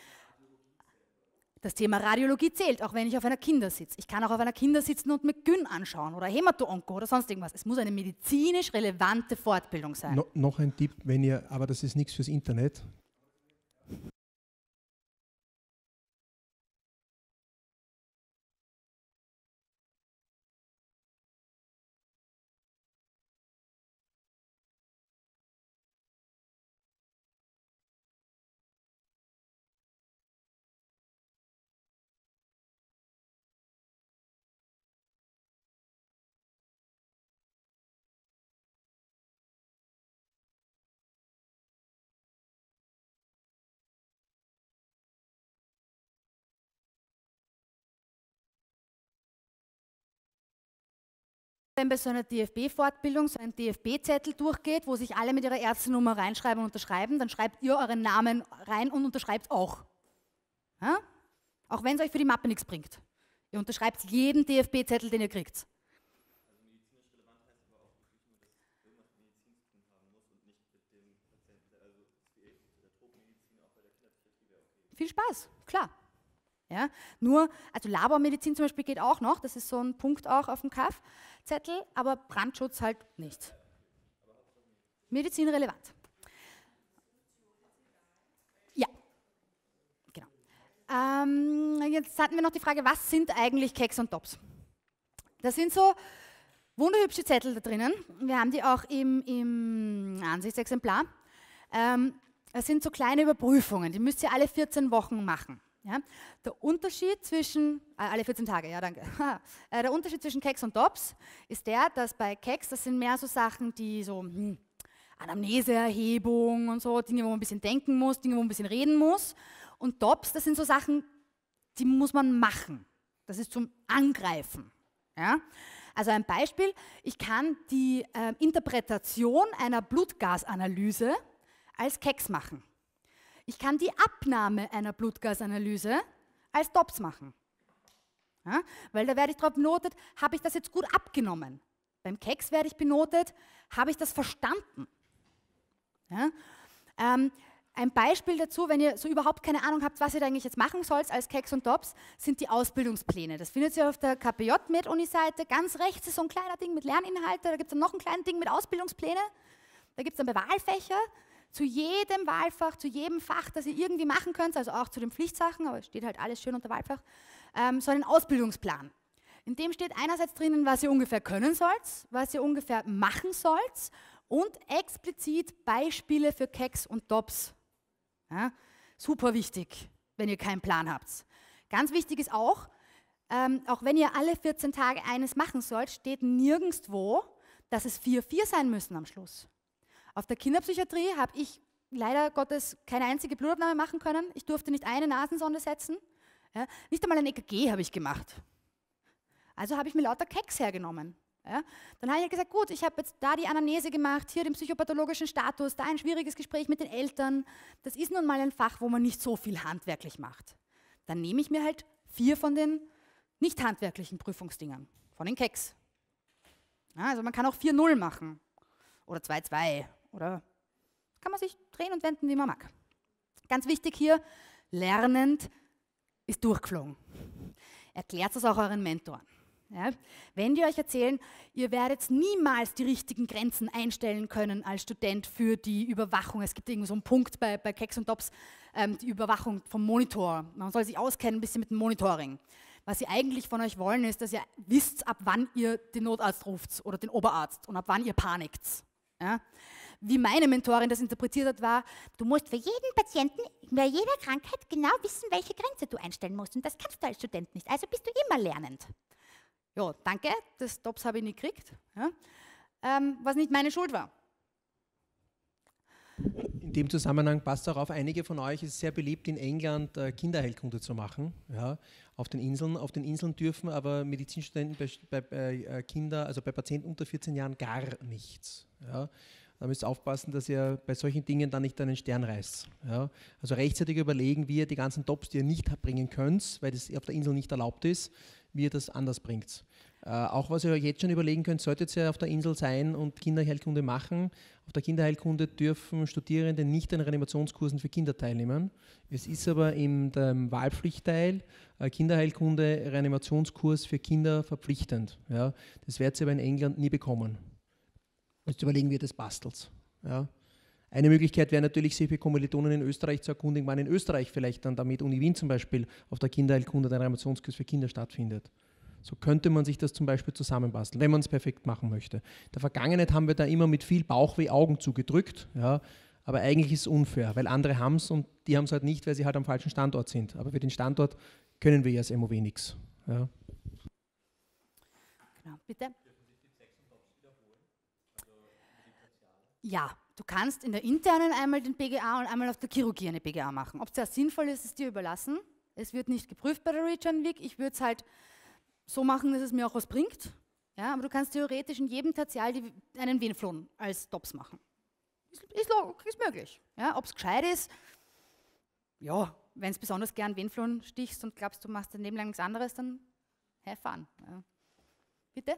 Das Thema Radiologie zählt, auch wenn ich auf einer Kinder sitze. Ich kann auch auf einer Kinder sitzen und mir Gyn anschauen oder Hämato-Onko oder sonst irgendwas. Es muss eine medizinisch relevante Fortbildung sein. No, noch ein Tipp, wenn ihr, aber das ist nichts fürs Internet. Wenn bei so einer D F B-Fortbildung so ein D F B-Zettel durchgeht, wo sich alle mit ihrer Ärztenummer reinschreiben und unterschreiben, dann schreibt ihr euren Namen rein und unterschreibt auch. Ja? Auch wenn es euch für die Mappe nichts bringt. Ihr unterschreibt jeden D F B-Zettel, den ihr kriegt. Also medizinisch relevant heißt aber auch wirklich nur, dass irgendwas mit Medizin zu tun haben muss und nicht mit dem Patienten. Also der Tropenmedizin auch bei der Kinderpsychiatrie wäre okay. Viel Spaß, klar. Ja, nur, also Labormedizin zum Beispiel geht auch noch, das ist so ein Punkt auch auf dem K A F-Zettel, aber Brandschutz halt nicht. Medizin relevant. Ja, genau. Ähm, jetzt hatten wir noch die Frage, was sind eigentlich Keks und Tops? Das sind so wunderhübsche Zettel da drinnen. Wir haben die auch im, im Ansichtsexemplar. Ähm, das sind so kleine Überprüfungen, die müsst ihr alle vierzehn Wochen machen. Ja, der Unterschied zwischen, äh, alle vierzehn Tage, ja danke, äh, der Unterschied zwischen Keks und Tops ist der, dass bei Keks, das sind mehr so Sachen, die so hm, Anamneseerhebung und so, Dinge, wo man ein bisschen denken muss, Dinge, wo man ein bisschen reden muss, und Tops, das sind so Sachen, die muss man machen, das ist zum Angreifen. Ja? Also ein Beispiel, ich kann die äh, Interpretation einer Blutgasanalyse als Keks machen. Ich kann die Abnahme einer Blutgasanalyse als Tops machen. Ja, weil da werde ich darauf benotet, habe ich das jetzt gut abgenommen. Beim Keks werde ich benotet, habe ich das verstanden. Ja, ähm, ein Beispiel dazu, wenn ihr so überhaupt keine Ahnung habt, was ihr da eigentlich jetzt machen sollt als Keks und Tops, sind die Ausbildungspläne. Das findet ihr auf der K P J-Med-Uni-Seite. Ganz rechts ist so ein kleiner Ding mit Lerninhalte, da gibt es dann noch ein kleines Ding mit Ausbildungspläne. Da gibt es dann bei Wahlfächer zu jedem Wahlfach, zu jedem Fach, das ihr irgendwie machen könnt, also auch zu den Pflichtsachen, aber es steht halt alles schön unter Wahlfach, ähm, so einen Ausbildungsplan. In dem steht einerseits drinnen, was ihr ungefähr können sollt, was ihr ungefähr machen sollt und explizit Beispiele für Keks und Tops. Ja, super wichtig, wenn ihr keinen Plan habt. Ganz wichtig ist auch, ähm, auch wenn ihr alle vierzehn Tage eines machen sollt, steht nirgendwo, dass es vier vier sein müssen am Schluss. Auf der Kinderpsychiatrie habe ich leider Gottes keine einzige Blutabnahme machen können. Ich durfte nicht eine Nasensonde setzen. Ja, nicht einmal ein E K G habe ich gemacht. Also habe ich mir lauter Keks hergenommen. Ja, dann habe ich gesagt, gut, ich habe jetzt da die Anamnese gemacht, hier den psychopathologischen Status, da ein schwieriges Gespräch mit den Eltern. Das ist nun mal ein Fach, wo man nicht so viel handwerklich macht. Dann nehme ich mir halt vier von den nicht handwerklichen Prüfungsdingern, von den Keks. Ja, also man kann auch vier null machen oder zwei zwei oder kann man sich drehen und wenden, wie man mag. Ganz wichtig hier, lernend ist durchgeflogen. Erklärt es auch euren Mentoren. Ja? Wenn die euch erzählen, ihr werdet niemals die richtigen Grenzen einstellen können als Student für die Überwachung. Es gibt irgendwo so einen Punkt bei, bei Keks und Tops, ähm, die Überwachung vom Monitor. Man soll sich auskennen ein bisschen mit dem Monitoring. Was sie eigentlich von euch wollen, ist, dass ihr wisst, ab wann ihr den Notarzt ruft oder den Oberarzt und ab wann ihr panikt. Ja? Wie meine Mentorin das interpretiert hat, war, du musst für jeden Patienten, bei jeder Krankheit genau wissen, welche Grenze du einstellen musst. Und das kannst du als Student nicht. Also bist du immer lernend. Ja, danke, das Tops habe ich nicht gekriegt, ja? ähm, was nicht meine Schuld war. In dem Zusammenhang passt auch auf, einige von euch ist sehr beliebt, in England äh, Kinderheilkunde zu machen, ja, auf den Inseln. Auf den Inseln dürfen aber Medizinstudenten bei, bei äh, Kindern, also bei Patienten unter vierzehn Jahren gar nichts. Ja. Da müsst ihr aufpassen, dass ihr bei solchen Dingen dann nicht einen Stern reißt. Ja. Also rechtzeitig überlegen, wie ihr die ganzen Tops, die ihr nicht bringen könnt, weil das auf der Insel nicht erlaubt ist, wie ihr das anders bringt. Äh, auch was ihr euch jetzt schon überlegen könnt, solltet ihr auf der Insel sein und Kinderheilkunde machen. Auf der Kinderheilkunde dürfen Studierende nicht an Reanimationskursen für Kinder teilnehmen. Es ist aber im dem Wahlpflichtteil äh, Kinderheilkunde, Reanimationskurs für Kinder verpflichtend. Ja. Das werdet ihr aber in England nie bekommen. Müsst ihr überlegen, wie ihr das bastelt. Ja. Eine Möglichkeit wäre natürlich, sich für Kommilitonen in Österreich zu erkundigen, wann in Österreich vielleicht dann damit Uni Wien zum Beispiel auf der Kinderheilkunde der Reanimationskurs für Kinder stattfindet. So könnte man sich das zum Beispiel zusammenbasteln, wenn man es perfekt machen möchte. In der Vergangenheit haben wir da immer mit viel Bauchweh Augen zugedrückt, ja, aber eigentlich ist es unfair, weil andere haben es und die haben es halt nicht, weil sie halt am falschen Standort sind. Aber für den Standort können wir ja als M O W nichts. Ja. Genau, bitte. Ja, du kannst in der internen einmal den P G A und einmal auf der Chirurgie eine P G A machen. Ob es sehr sinnvoll ist, ist dir überlassen. Es wird nicht geprüft bei der Return Week. Ich würde es halt so machen, dass es mir auch was bringt. Ja, aber du kannst theoretisch in jedem Tertial die, einen Venflon als Tops machen. Ist, ist, ist möglich. Ja, ob es gescheit ist, ja, wenn es besonders gern Venflon stichst und glaubst, du machst dein Leben lang nichts anderes, dann have fun. Ja. Bitte?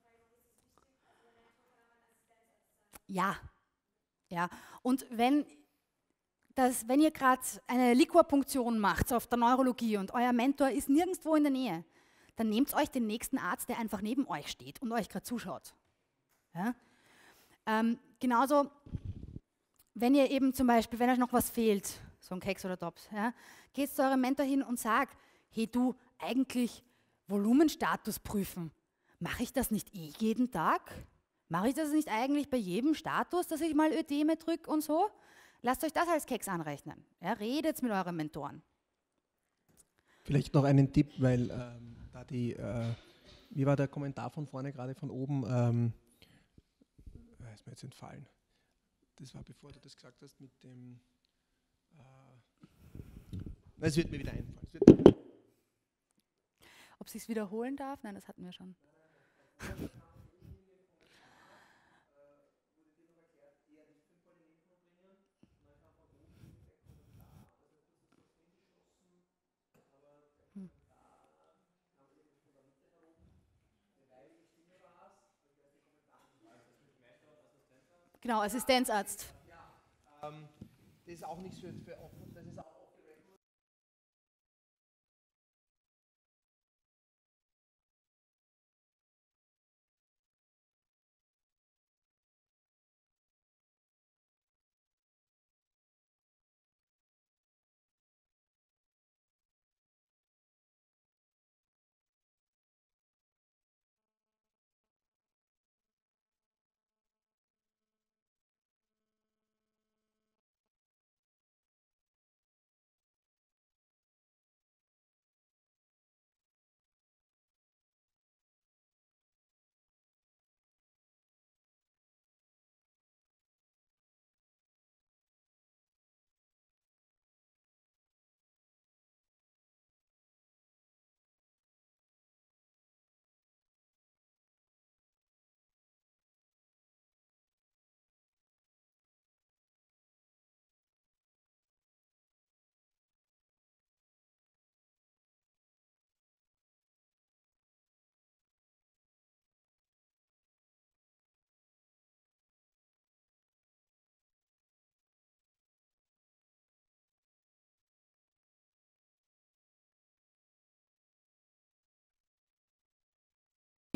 Ja, ja. Und wenn, das, wenn ihr gerade eine Liquorpunktion macht auf der Neurologie und euer Mentor ist nirgendwo in der Nähe, dann nehmt euch den nächsten Arzt, der einfach neben euch steht und euch gerade zuschaut. Ja? Ähm, genauso, wenn ihr eben zum Beispiel, wenn euch noch was fehlt, so ein Keks oder Tops, ja, geht zu eurem Mentor hin und sagt, hey du, eigentlich Volumenstatus prüfen, mache ich das nicht eh jeden Tag? Mache ich das nicht eigentlich bei jedem Status, dass ich mal Ödeme drücke und so? Lasst euch das als Keks anrechnen. Ja, redet mit euren Mentoren. Vielleicht noch einen Tipp, weil ähm, da die, äh, wie war der Kommentar von vorne, gerade von oben, ähm, ist mir jetzt entfallen. Das war bevor du das gesagt hast mit dem, äh, es wird mir wieder einfallen. Ob sie es wiederholen darf? Nein, das hatten wir schon. Genau, Assistenzarzt. Ja, ähm, das ist auch nichts für, für das ist auch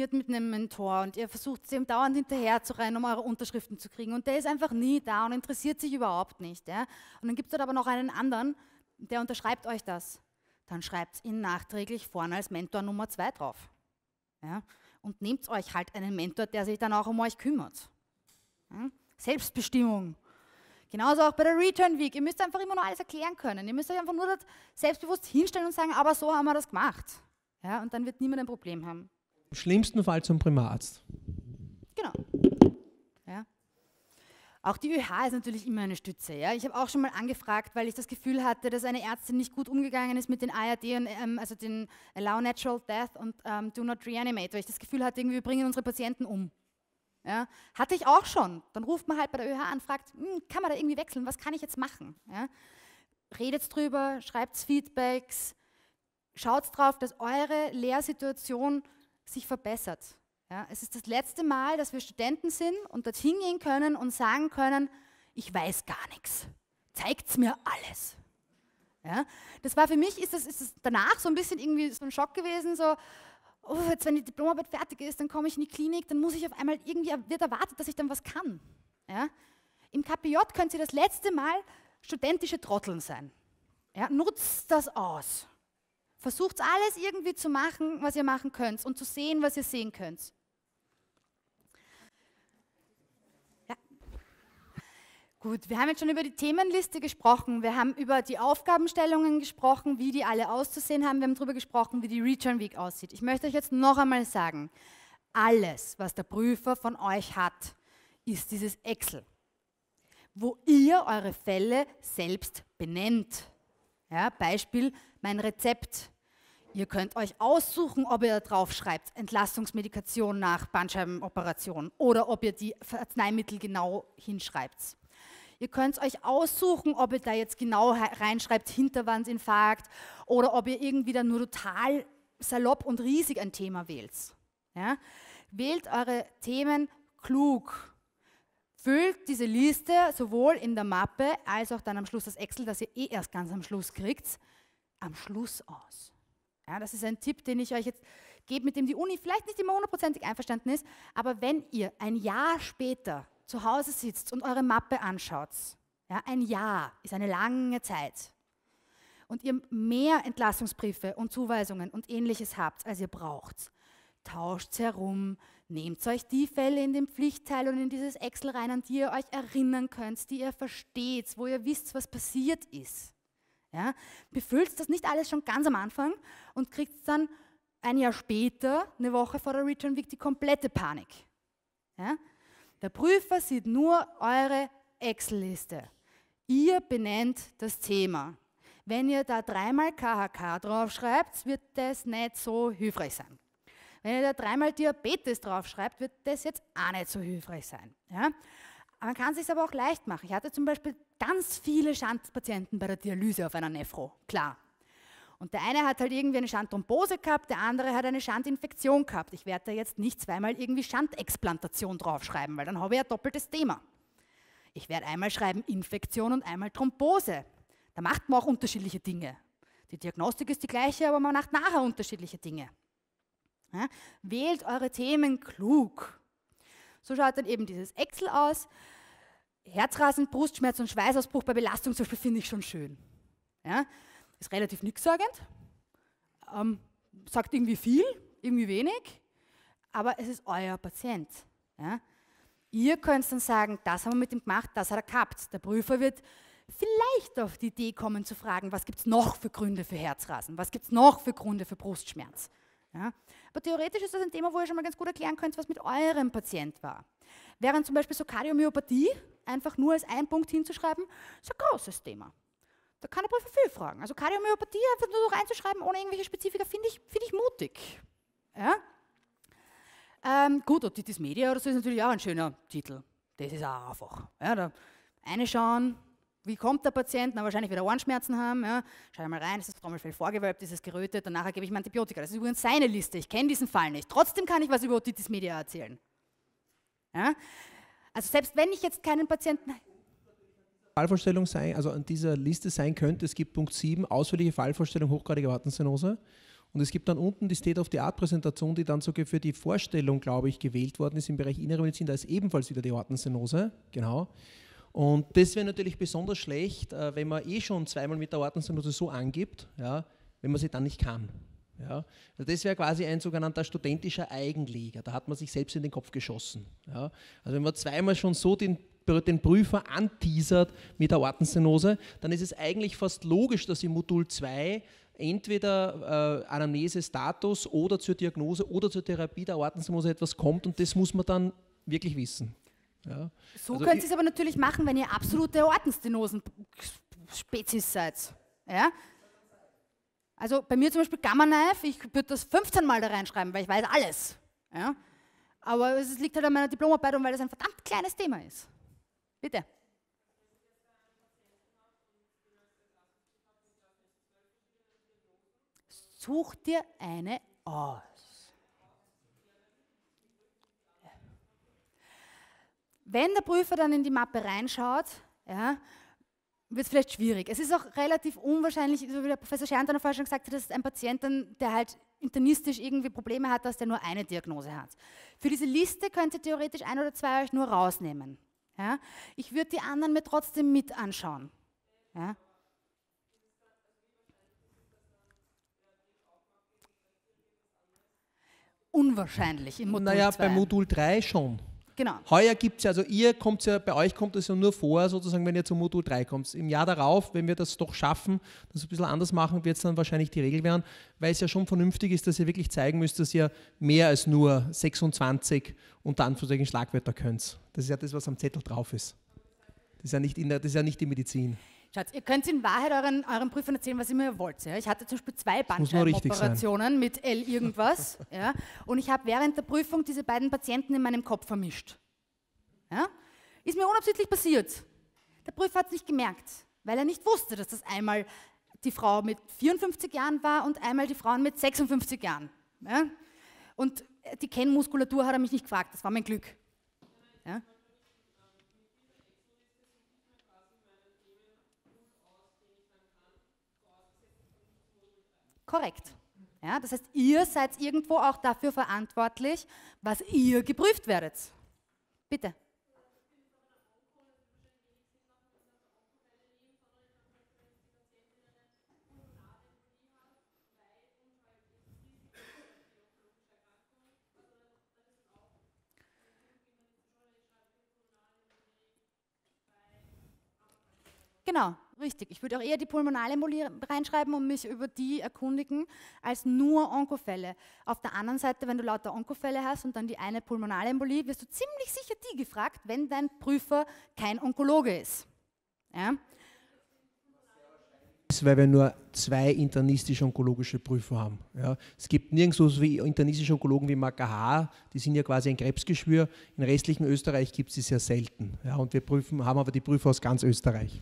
telefoniert mit einem Mentor und ihr versucht, ihm dauernd hinterher zu rennen, um eure Unterschriften zu kriegen und der ist einfach nie da und interessiert sich überhaupt nicht. Ja? Und dann gibt es dort aber noch einen anderen, der unterschreibt euch das. Dann schreibt ihn nachträglich vorne als Mentor Nummer zwei drauf. Ja? Und nehmt euch halt einen Mentor, der sich dann auch um euch kümmert. Ja? Selbstbestimmung. Genauso auch bei der Return Week. Ihr müsst einfach immer nur alles erklären können. Ihr müsst euch einfach nur dort selbstbewusst hinstellen und sagen, aber so haben wir das gemacht. Ja, und dann wird niemand ein Problem haben. Im schlimmsten Fall zum Primararzt. Genau. Ja. Auch die ÖH ist natürlich immer eine Stütze. Ja. Ich habe auch schon mal angefragt, weil ich das Gefühl hatte, dass eine Ärztin nicht gut umgegangen ist mit den A R D, und, ähm, also den Allow Natural Death und ähm, Do Not Reanimate, weil ich das Gefühl hatte, irgendwie wir bringen unsere Patienten um. Ja, hatte ich auch schon. Dann ruft man halt bei der ÖH an und fragt, hm, kann man da irgendwie wechseln, was kann ich jetzt machen? Ja? Redet drüber, schreibt Feedbacks, schaut drauf, dass eure Lehrsituation sich verbessert. Ja? Es ist das letzte Mal, dass wir Studenten sind und dorthin gehen können und sagen können, ich weiß gar nichts, zeigt's mir alles. Ja? Das war für mich, ist das, ist das danach so ein bisschen irgendwie so ein Schock gewesen, so, oh, jetzt wenn die Diplomarbeit fertig ist, dann komme ich in die Klinik, dann muss ich auf einmal, irgendwie wird erwartet, dass ich dann was kann. Ja? Im K P J könnt ihr das letzte Mal studentische Trotteln sein. Ja? Nutzt das aus. Versucht alles irgendwie zu machen, was ihr machen könnt und zu sehen, was ihr sehen könnt. Ja. Gut, wir haben jetzt schon über die Themenliste gesprochen, wir haben über die Aufgabenstellungen gesprochen, wie die alle auszusehen haben, wir haben darüber gesprochen, wie die Return Week aussieht. Ich möchte euch jetzt noch einmal sagen, alles, was der Prüfer von euch hat, ist dieses Excel, wo ihr eure Fälle selbst benennt. Ja, Beispiel, mein Rezept. Ihr könnt euch aussuchen, ob ihr drauf schreibt, Entlastungsmedikation nach Bandscheibenoperation oder ob ihr die Arzneimittel genau hinschreibt. Ihr könnt euch aussuchen, ob ihr da jetzt genau reinschreibt, Hinterwandinfarkt, oder ob ihr irgendwie dann nur total salopp und riesig ein Thema wählt. Ja? Wählt eure Themen klug. Füllt diese Liste sowohl in der Mappe als auch dann am Schluss das Excel, das ihr eh erst ganz am Schluss kriegt, am Schluss aus. Ja, das ist ein Tipp, den ich euch jetzt gebe, mit dem die Uni vielleicht nicht immer hundertprozentig einverstanden ist, aber wenn ihr ein Jahr später zu Hause sitzt und eure Mappe anschaut, ja, ein Jahr ist eine lange Zeit, und ihr mehr Entlastungsbriefe und Zuweisungen und Ähnliches habt, als ihr braucht, tauscht es herum, nehmt euch die Fälle in den Pflichtteil und in dieses Excel rein, an die ihr euch erinnern könnt, die ihr versteht, wo ihr wisst, was passiert ist. Ja? Befüllt das nicht alles schon ganz am Anfang und kriegt dann ein Jahr später, eine Woche vor der Return Week, die komplette Panik. Ja? Der Prüfer sieht nur eure Excel-Liste. Ihr benennt das Thema. Wenn ihr da dreimal K H K draufschreibt, wird das nicht so hilfreich sein. Wenn ihr da dreimal Diabetes draufschreibt, wird das jetzt auch nicht so hilfreich sein. Ja? Man kann es sich aber auch leicht machen. Ich hatte zum Beispiel ganz viele Schandpatienten bei der Dialyse auf einer Nephro, klar. Und der eine hat halt irgendwie eine Schandthrombose gehabt, der andere hat eine Schandinfektion gehabt. Ich werde da jetzt nicht zweimal irgendwie Schandexplantation draufschreiben, weil dann habe ich ein doppeltes Thema. Ich werde einmal schreiben Infektion und einmal Thrombose. Da macht man auch unterschiedliche Dinge. Die Diagnostik ist die gleiche, aber man macht nachher unterschiedliche Dinge. Ja? Wählt eure Themen klug. So schaut dann eben dieses Excel aus. Herzrasen, Brustschmerz und Schweißausbruch bei Belastung zum Beispiel finde ich schon schön. Ja? Ist relativ nichtssagend, ähm, sagt irgendwie viel, irgendwie wenig, aber es ist euer Patient. Ja? Ihr könnt dann sagen, das haben wir mit ihm gemacht, das hat er gehabt. Der Prüfer wird vielleicht auf die Idee kommen zu fragen, was gibt es noch für Gründe für Herzrasen, was gibt es noch für Gründe für Brustschmerz. Ja? Aber theoretisch ist das ein Thema, wo ihr schon mal ganz gut erklären könnt, was mit eurem Patient war. Während zum Beispiel so Kardiomyopathie einfach nur als ein Punkt hinzuschreiben, ist ein großes Thema. Da kann der Prüfer viel fragen. Also Kardiomyopathie einfach nur so reinzuschreiben, ohne irgendwelche Spezifika, finde ich, find ich mutig. Ja? Ähm, gut, Otitis Media oder so ist natürlich auch ein schöner Titel. Das ist auch einfach. Ja, da eine schauen, wie kommt der Patient, na, wahrscheinlich wird er Ohrenschmerzen haben. Ja. Schau mal rein, ist das Trommelfell vorgewölbt, ist es gerötet, danach gebe ich ihm Antibiotika. Das ist übrigens seine Liste, ich kenne diesen Fall nicht. Trotzdem kann ich was über Otitis Media erzählen. Ja. Also selbst wenn ich jetzt keinen Patienten... Fallvorstellung sein, also an dieser Liste sein könnte, es gibt Punkt sieben, ausführliche Fallvorstellung hochgradiger Aortenstenose. Und es gibt dann unten die State-of-the-Art-Präsentation, die dann sogar für die Vorstellung, glaube ich, gewählt worden ist im Bereich Innere Medizin. Da ist ebenfalls wieder die Aortenstenose, genau. Und das wäre natürlich besonders schlecht, äh, wenn man eh schon zweimal mit der Aortenstenose so angibt, ja, wenn man sie dann nicht kann. Ja. Also das wäre quasi ein sogenannter studentischer Eigenleger, da hat man sich selbst in den Kopf geschossen. Ja. Also wenn man zweimal schon so den, den Prüfer anteasert mit der Aortenstenose, dann ist es eigentlich fast logisch, dass im Modul zwei entweder äh, Anamnese-Status oder zur Diagnose oder zur Therapie der Aortenstenose etwas kommt und das muss man dann wirklich wissen. Ja. So also könnt ihr es aber natürlich machen, wenn ihr absolute Aortenstenosen-Spezies seid. Ja? Also bei mir zum Beispiel Gamma Knife, ich würde das fünfzehn Mal da reinschreiben, weil ich weiß alles. Ja? Aber es liegt halt an meiner Diplomarbeit und weil das ein verdammt kleines Thema ist. Bitte. Such dir eine aus. Wenn der Prüfer dann in die Mappe reinschaut, ja, wird es vielleicht schwierig. Es ist auch relativ unwahrscheinlich, so wie der Professor Scherntner vorher schon gesagt hat, dass ein Patient, dann, der halt internistisch irgendwie Probleme hat, dass der nur eine Diagnose hat. Für diese Liste könnt ihr theoretisch ein oder zwei euch nur rausnehmen. Ja. Ich würde die anderen mir trotzdem mit anschauen. Ja. Unwahrscheinlich im Modul Naja, zwei. bei Modul drei schon. Genau. Heuer gibt es ja, also ihr kommt ja, bei euch kommt es ja nur vor, sozusagen, wenn ihr zum Modul drei kommt. Im Jahr darauf, wenn wir das doch schaffen, das ein bisschen anders machen, wird es dann wahrscheinlich die Regel werden, weil es ja schon vernünftig ist, dass ihr wirklich zeigen müsst, dass ihr mehr als nur sechsundzwanzig unter Anführungszeichen Schlagwörter könnt. Das ist ja das, was am Zettel drauf ist. Das ist ja nicht, in der, das ist ja nicht die Medizin. Schaut, ihr könnt in Wahrheit euren, euren Prüfern erzählen, was immer ihr wollt. Ja? Ich hatte zum Beispiel zwei muss nur richtig Bandscheibenoperationen mit L irgendwas ja? Und ich habe während der Prüfung diese beiden Patienten in meinem Kopf vermischt. Ja? Ist mir unabsichtlich passiert. Der Prüfer hat es nicht gemerkt, weil er nicht wusste, dass das einmal die Frau mit vierundfünfzig Jahren war und einmal die Frauen mit sechsundfünfzig Jahren. Ja? Und die Kennmuskulatur hat er mich nicht gefragt, das war mein Glück. Ja? Korrekt. Ja, das heißt, ihr seid irgendwo auch dafür verantwortlich, was ihr geprüft werdet. Bitte. Genau, richtig. Ich würde auch eher die Pulmonalembolie reinschreiben und mich über die erkundigen, als nur Onkofälle. Auf der anderen Seite, wenn du lauter Onkofälle hast und dann die eine Pulmonalembolie, wirst du ziemlich sicher die gefragt, wenn dein Prüfer kein Onkologe ist. Ja? Weil wir nur zwei internistisch-onkologische Prüfer haben. Ja. Es gibt nirgends so wie internistische Onkologen wie M A K H, die sind ja quasi ein Krebsgeschwür. In restlichen Österreich gibt es sie sehr selten. Ja. Und wir prüfen, haben aber die Prüfer aus ganz Österreich.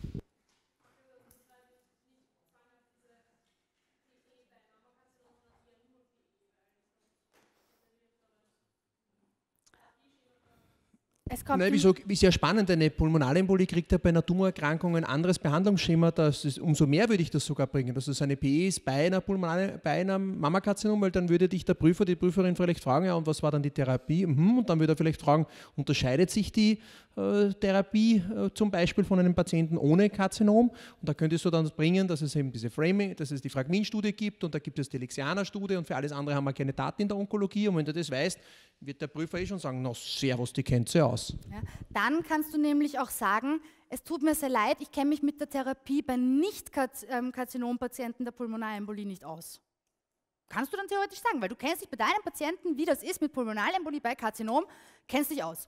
Es kommt Nein, wieso, ist ja spannend, eine Pulmonalembolie kriegt ja bei einer Tumorerkrankung ein anderes Behandlungsschema, das ist, umso mehr würde ich das sogar bringen, dass es eine P E ist bei einer Pulmonale, bei einem Mammakarzinom, weil dann würde dich der Prüfer, die Prüferin vielleicht fragen, ja, und was war dann die Therapie? Mhm, und dann würde er vielleicht fragen, unterscheidet sich die äh, Therapie äh, zum Beispiel von einem Patienten ohne Karzinom? Und da könntest du dann bringen, dass es eben diese Framing, dass es die Fragmin-Studie gibt und da gibt es die Lixiana-Studie und für alles andere haben wir keine Daten in der Onkologie und wenn du das weißt, wird der Prüfer eh schon sagen, na servus, die kennt sie aus. Ja, dann kannst du nämlich auch sagen, es tut mir sehr leid, ich kenne mich mit der Therapie bei Nicht-Karzinompatienten der Pulmonalembolie nicht aus. Kannst du dann theoretisch sagen, weil du kennst dich bei deinen Patienten, wie das ist mit Pulmonalembolie bei Karzinom, kennst dich aus.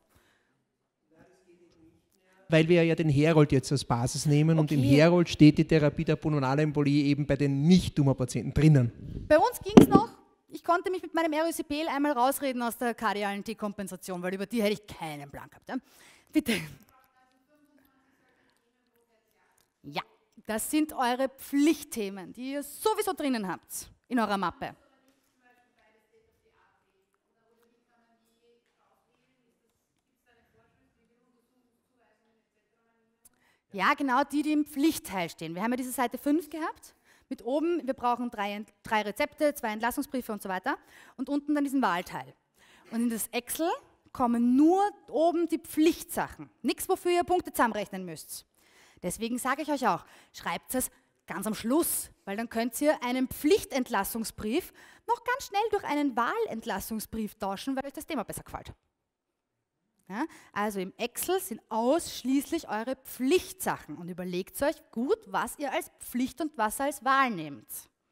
Weil wir ja den Herold jetzt als Basis nehmen okay. Und im Herold steht die Therapie der Pulmonalembolie eben bei den Nicht-Tumorpatienten drinnen. Bei uns ging es noch. Ich konnte mich mit meinem Erysipel einmal rausreden aus der kardialen Dekompensation, weil über die hätte ich keinen Plan gehabt. Ja? Bitte. Ja, das sind eure Pflichtthemen, die ihr sowieso drinnen habt in eurer Mappe. Ja, genau die, die im Pflichtteil stehen. Wir haben ja diese Seite fünf gehabt mit oben, wir brauchen drei, drei Rezepte, zwei Entlassungsbriefe und so weiter und unten dann diesen Wahlteil. Und in das Excel kommen nur oben die Pflichtsachen, nichts, wofür ihr Punkte zusammenrechnen müsst. Deswegen sage ich euch auch, schreibt es ganz am Schluss, weil dann könnt ihr einen Pflichtentlassungsbrief noch ganz schnell durch einen Wahlentlassungsbrief tauschen, weil euch das Thema besser gefällt. Ja, also im Excel sind ausschließlich eure Pflichtsachen und überlegt euch gut, was ihr als Pflicht und was als Wahl nehmt.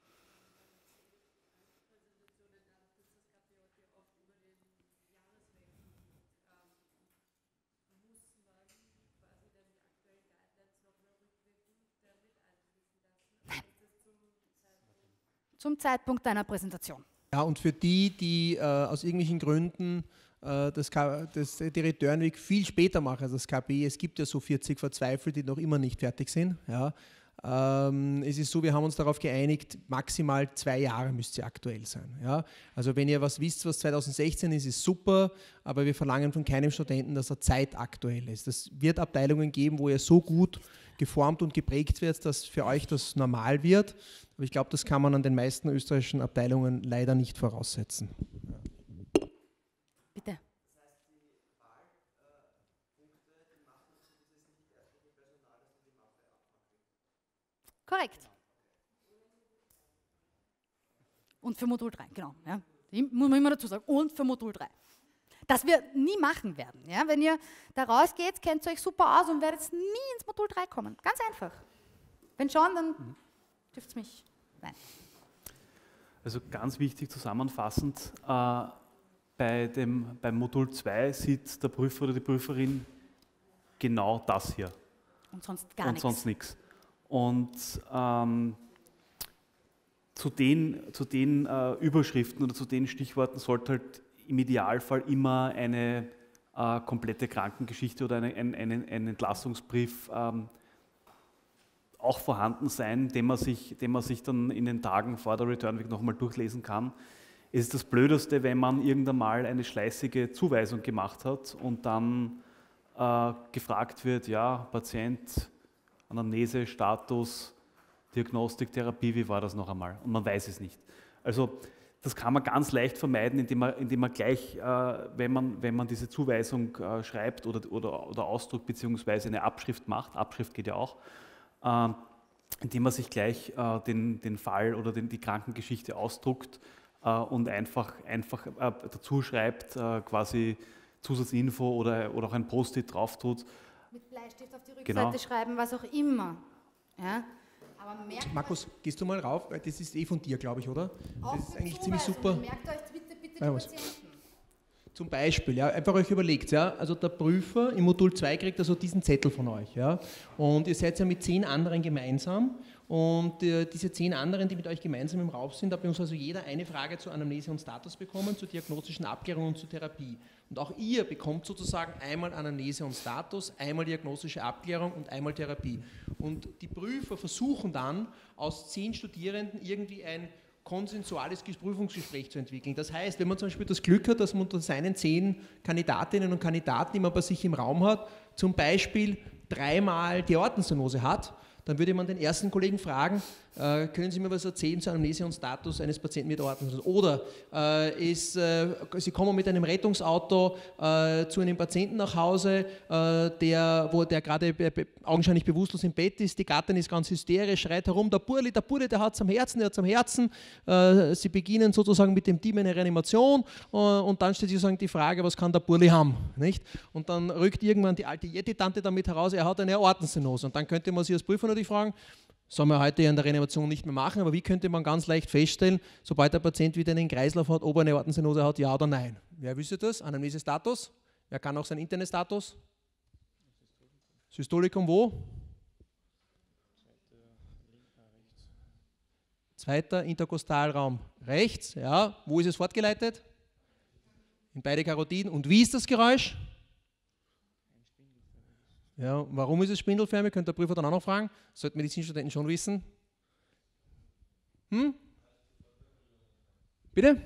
Zum Zeitpunkt deiner Präsentation. Ja, und für die, die äh, aus irgendwelchen Gründen äh, das, das, die Returnweg viel später machen als das K P I, es gibt ja so vierzig Verzweifelt, die noch immer nicht fertig sind. Ja. Ähm, es ist so, wir haben uns darauf geeinigt, maximal zwei Jahre müsst ihr aktuell sein. Ja. Also wenn ihr was wisst, was zweitausendsechzehn ist, ist super, aber wir verlangen von keinem Studenten, dass er zeitaktuell ist. Es wird Abteilungen geben, wo ihr so gut geformt und geprägt wird, dass für euch das normal wird. Aber ich glaube, das kann man an den meisten österreichischen Abteilungen leider nicht voraussetzen. Bitte. Korrekt. Und für Modul drei, genau. Ja. Die muss man immer dazu sagen. Und für Modul drei. Das wir nie machen werden. Ja. Wenn ihr da rausgeht, kennt ihr euch super aus und werdet nie ins Modul drei kommen. Ganz einfach. Wenn schon, dann mhm. dürft es mich. Nein. Also ganz wichtig zusammenfassend, äh, bei dem, beim Modul zwei sieht der Prüfer oder die Prüferin genau das hier. Und sonst gar nichts. Und sonst nichts. Und ähm, zu den, zu den äh, Überschriften oder zu den Stichworten sollte halt im Idealfall immer eine äh, komplette Krankengeschichte oder eine, ein, ein, ein Entlassungsbrief ähm, auch vorhanden sein, den man, sich, den man sich dann in den Tagen vor der Return Week nochmal durchlesen kann. Es ist das Blödeste, wenn man irgendwann mal eine schleißige Zuweisung gemacht hat und dann äh, gefragt wird, ja, Patient, Anamnese, Status, Diagnostik, Therapie, wie war das noch einmal? Und man weiß es nicht. Also das kann man ganz leicht vermeiden, indem man, indem man gleich, äh, wenn, man, wenn man diese Zuweisung äh, schreibt oder, oder, oder ausdruckt, beziehungsweise eine Abschrift macht, Abschrift geht ja auch, äh, indem man sich gleich äh, den, den Fall oder den, die Krankengeschichte ausdruckt äh, und einfach, einfach äh, dazu schreibt, äh, quasi Zusatzinfo oder, oder auch ein Post-it drauf tut. Mit Bleistift auf die Rückseite Genau. schreiben, was auch immer. Ja? Aber merkt Markus, gehst du mal rauf? Das ist eh von dir, glaube ich, oder? Auch Das ist für eigentlich ziemlich Zuweisungen. super. Merkt euch bitte, bitte die Ja, was? Patienten. Zum Beispiel, ja, einfach euch überlegt, ja, also der Prüfer im Modul zwei kriegt also diesen Zettel von euch, ja, und ihr seid ja mit zehn anderen gemeinsam und äh, diese zehn anderen, die mit euch gemeinsam im Raum sind, da hat bei uns also jeder eine Frage zur Anamnese und Status bekommen, zur diagnostischen Abklärung und zur Therapie. Und auch ihr bekommt sozusagen einmal Anamnese und Status, einmal diagnostische Abklärung und einmal Therapie. Und die Prüfer versuchen dann aus zehn Studierenden irgendwie ein konsensuales Prüfungsgespräch zu entwickeln. Das heißt, wenn man zum Beispiel das Glück hat, dass man unter seinen zehn Kandidatinnen und Kandidaten, die man bei sich im Raum hat, zum Beispiel dreimal die Aortenstenose hat, dann würde man den ersten Kollegen fragen, äh, können Sie mir was erzählen zur Anamnese und Status eines Patienten mit Aortenstenose? Oder äh, ist, äh, Sie kommen mit einem Rettungsauto äh, zu einem Patienten nach Hause, äh, der, wo der gerade be be augenscheinlich bewusstlos im Bett ist, die Gattin ist ganz hysterisch, schreit herum, der Burli, der Burli, der hat es am Herzen, der hat es am Herzen. Äh, Sie beginnen sozusagen mit dem Team eine Reanimation äh, und dann stellt sich sozusagen die Frage, was kann der Burli haben? Nicht? Und dann rückt irgendwann die alte Yeti-Tante damit heraus, er hat eine Aortenstenose. Und dann könnte man sich als Prüfer natürlich fragen, soll man heute in der Reanimation nicht mehr machen, aber wie könnte man ganz leicht feststellen, sobald der Patient wieder einen Kreislauf hat, ob er eine Aortenstenose hat, ja oder nein? Wer wüsste das? Anamnese-Status? Wer kann auch sein internen Status? Systolikum wo? Zweiter Interkostalraum rechts. Ja. Wo ist es fortgeleitet? In beide Karotiden. Und wie ist das Geräusch? Ja, warum ist es spindelförmig? Könnte der Prüfer dann auch noch fragen. Sollten Medizinstudenten schon wissen. Hm? Bitte?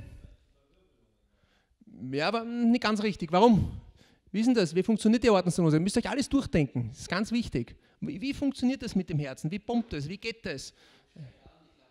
Ja, aber nicht ganz richtig. Warum? Wie ist denn das? Wie funktioniert die Aortenstenose? Ihr müsst euch alles durchdenken. Das ist ganz wichtig. Wie, wie funktioniert das mit dem Herzen? Wie pumpt es? Wie geht das?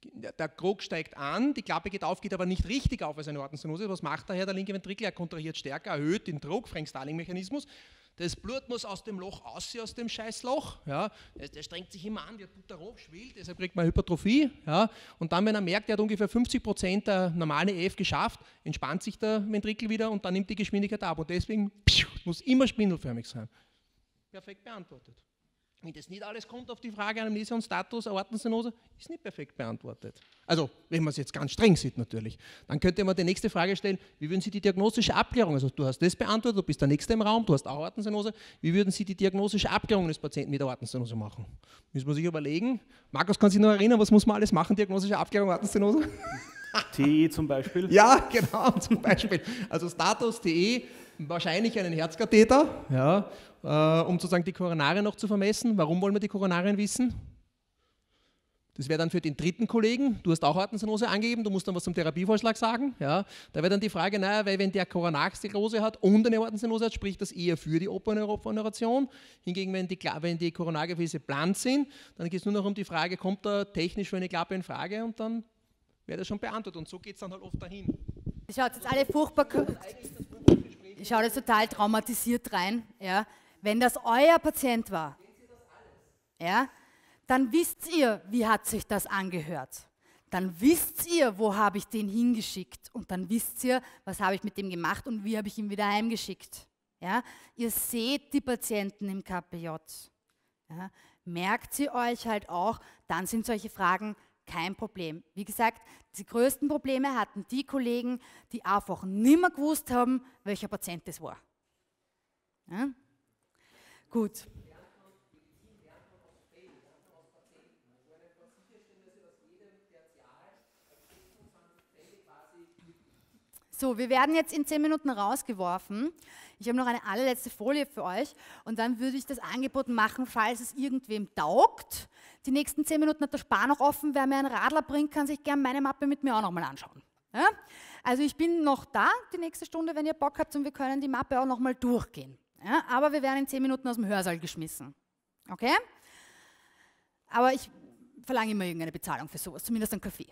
der Krog steigt an, die Klappe geht auf, geht aber nicht richtig auf als eine Aortenstenose. Was macht daher der linke Ventrikel? Er kontrahiert stärker, erhöht den Druck, Frank-Starling-Mechanismus. Das Blut muss aus dem Loch aussehen, aus dem Scheißloch. Ja. Der strengt sich immer an, wird Butterop, schwillt, deshalb kriegt man Hypertrophie. Ja. Und dann, wenn er merkt, er hat ungefähr fünfzig Prozent der normalen E F geschafft, entspannt sich der Ventrikel wieder und dann nimmt die Geschwindigkeit ab. Und deswegen pfiuh, muss immer spindelförmig sein. Perfekt beantwortet. Wenn das nicht alles kommt auf die Frage Anamnese und Status, Aortenstenose, ist nicht perfekt beantwortet. Also, wenn man es jetzt ganz streng sieht natürlich. Dann könnte man die nächste Frage stellen, wie würden Sie die diagnostische Abklärung, also du hast das beantwortet, du bist der Nächste im Raum, du hast auch Aortenstenose, wie würden Sie die diagnostische Abklärung des Patienten mit Aortenstenose machen? Müssen wir sich überlegen. Markus kann sich noch erinnern, was muss man alles machen, diagnostische Abklärung Aortenstenose? T E zum Beispiel? Ja, genau, zum Beispiel. Also Status, T E, wahrscheinlich einen Herzkatheter, ja, äh, um sozusagen die Koronarien noch zu vermessen. Warum wollen wir die Koronarien wissen? Das wäre dann für den dritten Kollegen, du hast auch Aortenstenose angegeben, du musst dann was zum Therapievorschlag sagen. Ja. Da wäre dann die Frage, naja, weil wenn der Koronarsklerose hat und eine Aortenstenose hat, spricht das eher für die Operation. Hingegen, wenn die, wenn die Koronargefäße blank sind, dann geht es nur noch um die Frage, kommt da technisch für eine Klappe in Frage und dann wäre das schon beantwortet. Und so geht es dann halt oft dahin. Ich schaue jetzt alle furchtbar, ich schaue jetzt total traumatisiert rein. Ja. Wenn das euer Patient war, ja, dann wisst ihr, wie hat sich das angehört. Dann wisst ihr, wo habe ich den hingeschickt. Und dann wisst ihr, was habe ich mit dem gemacht und wie habe ich ihn wieder heimgeschickt. Ja? Ihr seht die Patienten im K P J. Ja? Merkt sie euch halt auch, dann sind solche Fragen kein Problem. Wie gesagt, die größten Probleme hatten die Kollegen, die einfach nicht mehr gewusst haben, welcher Patient das war. Ja? Gut. So, wir werden jetzt in zehn Minuten rausgeworfen. Ich habe noch eine allerletzte Folie für euch und dann würde ich das Angebot machen, falls es irgendwem taugt. Die nächsten zehn Minuten hat der Spar noch offen. Wer mir einen Radler bringt, kann sich gerne meine Mappe mit mir auch nochmal anschauen. Ja? Also ich bin noch da, die nächste Stunde, wenn ihr Bock habt, und wir können die Mappe auch nochmal durchgehen. Ja? Aber wir werden in zehn Minuten aus dem Hörsaal geschmissen. Okay? Aber ich verlange immer irgendeine Bezahlung für sowas, zumindest einen Kaffee.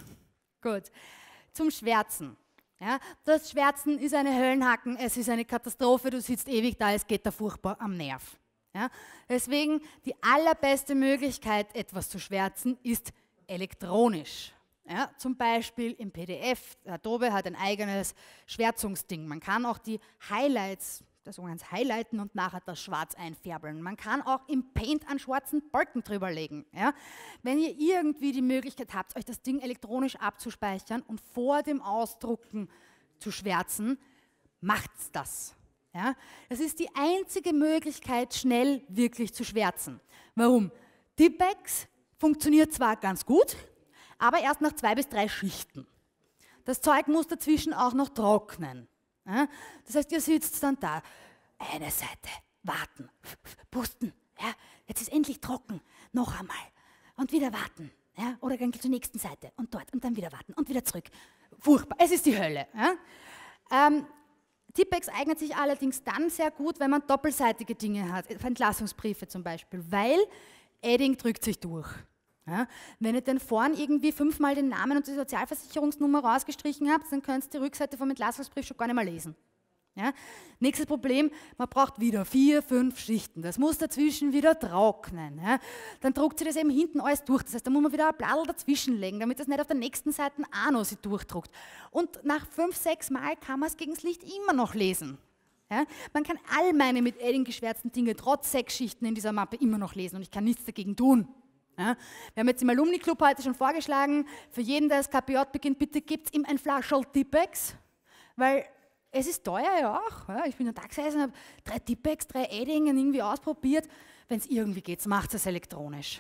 Gut. Zum Schwärzen. Ja, das Schwärzen ist eine Höllenhacken, es ist eine Katastrophe, du sitzt ewig da, es geht da furchtbar am Nerv. Ja, deswegen die allerbeste Möglichkeit, etwas zu schwärzen, ist elektronisch. Ja, zum Beispiel im P D F, Adobe hat ein eigenes Schwärzungsding. Man kann auch die Highlights, das sogenannte Highlighten und nachher das Schwarz einfärbeln. Man kann auch im Paint einen schwarzen Balken drüber legen. Ja? Wenn ihr irgendwie die Möglichkeit habt, euch das Ding elektronisch abzuspeichern und vor dem Ausdrucken zu schwärzen, macht's das. Ja? Das ist die einzige Möglichkeit, schnell wirklich zu schwärzen. Warum? Tipp-Ex funktioniert zwar ganz gut, aber erst nach zwei bis drei Schichten. Das Zeug muss dazwischen auch noch trocknen. Ja? Das heißt, ihr sitzt dann da, eine Seite, warten, pusten, ja? Jetzt ist endlich trocken, noch einmal und wieder warten. Ja? Oder dann zur nächsten Seite und dort und dann wieder warten und wieder zurück. Furchtbar, es ist die Hölle. Ja? Ähm, Tipp-Ex eignet sich allerdings dann sehr gut, wenn man doppelseitige Dinge hat, Entlassungsbriefe zum Beispiel, weil Edding drückt sich durch. Ja, wenn ihr dann vorn irgendwie fünfmal den Namen und die Sozialversicherungsnummer rausgestrichen habt, dann könnt ihr die Rückseite vom Entlassungsbrief schon gar nicht mehr lesen. Ja? Nächstes Problem, man braucht wieder vier, fünf Schichten. Das muss dazwischen wieder trocknen. Ja? Dann druckt sie das eben hinten alles durch. Das heißt, da muss man wieder ein Blattl dazwischen legen, damit das nicht auf der nächsten Seite auch noch sich durchdruckt. Und nach fünf, sechs Mal kann man es gegen das Licht immer noch lesen. Ja? Man kann all meine mit Edding geschwärzten Dinge trotz sechs Schichten in dieser Mappe immer noch lesen und ich kann nichts dagegen tun. Ja, wir haben jetzt im Alumni-Club heute schon vorgeschlagen, für jeden, der das K P J beginnt, bitte gibt es ihm ein Flascherl Tipp-Ex, weil es ist teuer ja auch. Ja, ich bin da gesessen, habe drei Tipp-Ex, drei Eddingen irgendwie ausprobiert. Wenn es irgendwie geht, macht es elektronisch.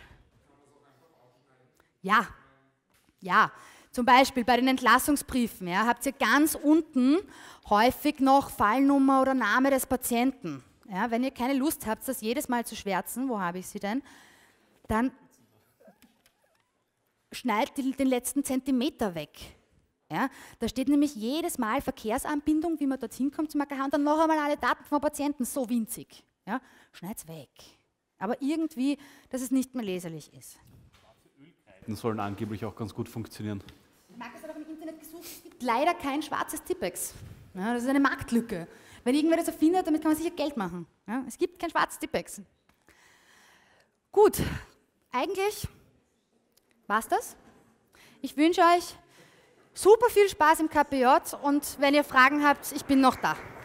Ja, ja. Zum Beispiel bei den Entlassungsbriefen ja, habt ihr ganz unten häufig noch Fallnummer oder Name des Patienten. Ja, wenn ihr keine Lust habt, das jedes Mal zu schwärzen, wo habe ich sie denn, dann schneidet den letzten Zentimeter weg. Ja, da steht nämlich jedes Mal Verkehrsanbindung, wie man dorthin kommt zum A K H und dann noch einmal alle Daten vom Patienten, so winzig. Ja, schneid's weg. Aber irgendwie, dass es nicht mehr leserlich ist. Schwarze Ölkreide sollen angeblich auch ganz gut funktionieren. Markus hat auch im Internet gesucht, es gibt leider kein schwarzes Tippex. Ja, das ist eine Marktlücke. Wenn irgendwer das erfindet, damit kann man sicher Geld machen. Ja, es gibt kein schwarzes Tippex. Gut, eigentlich war es das. Ich wünsche euch super viel Spaß im K P J und wenn ihr Fragen habt, ich bin noch da.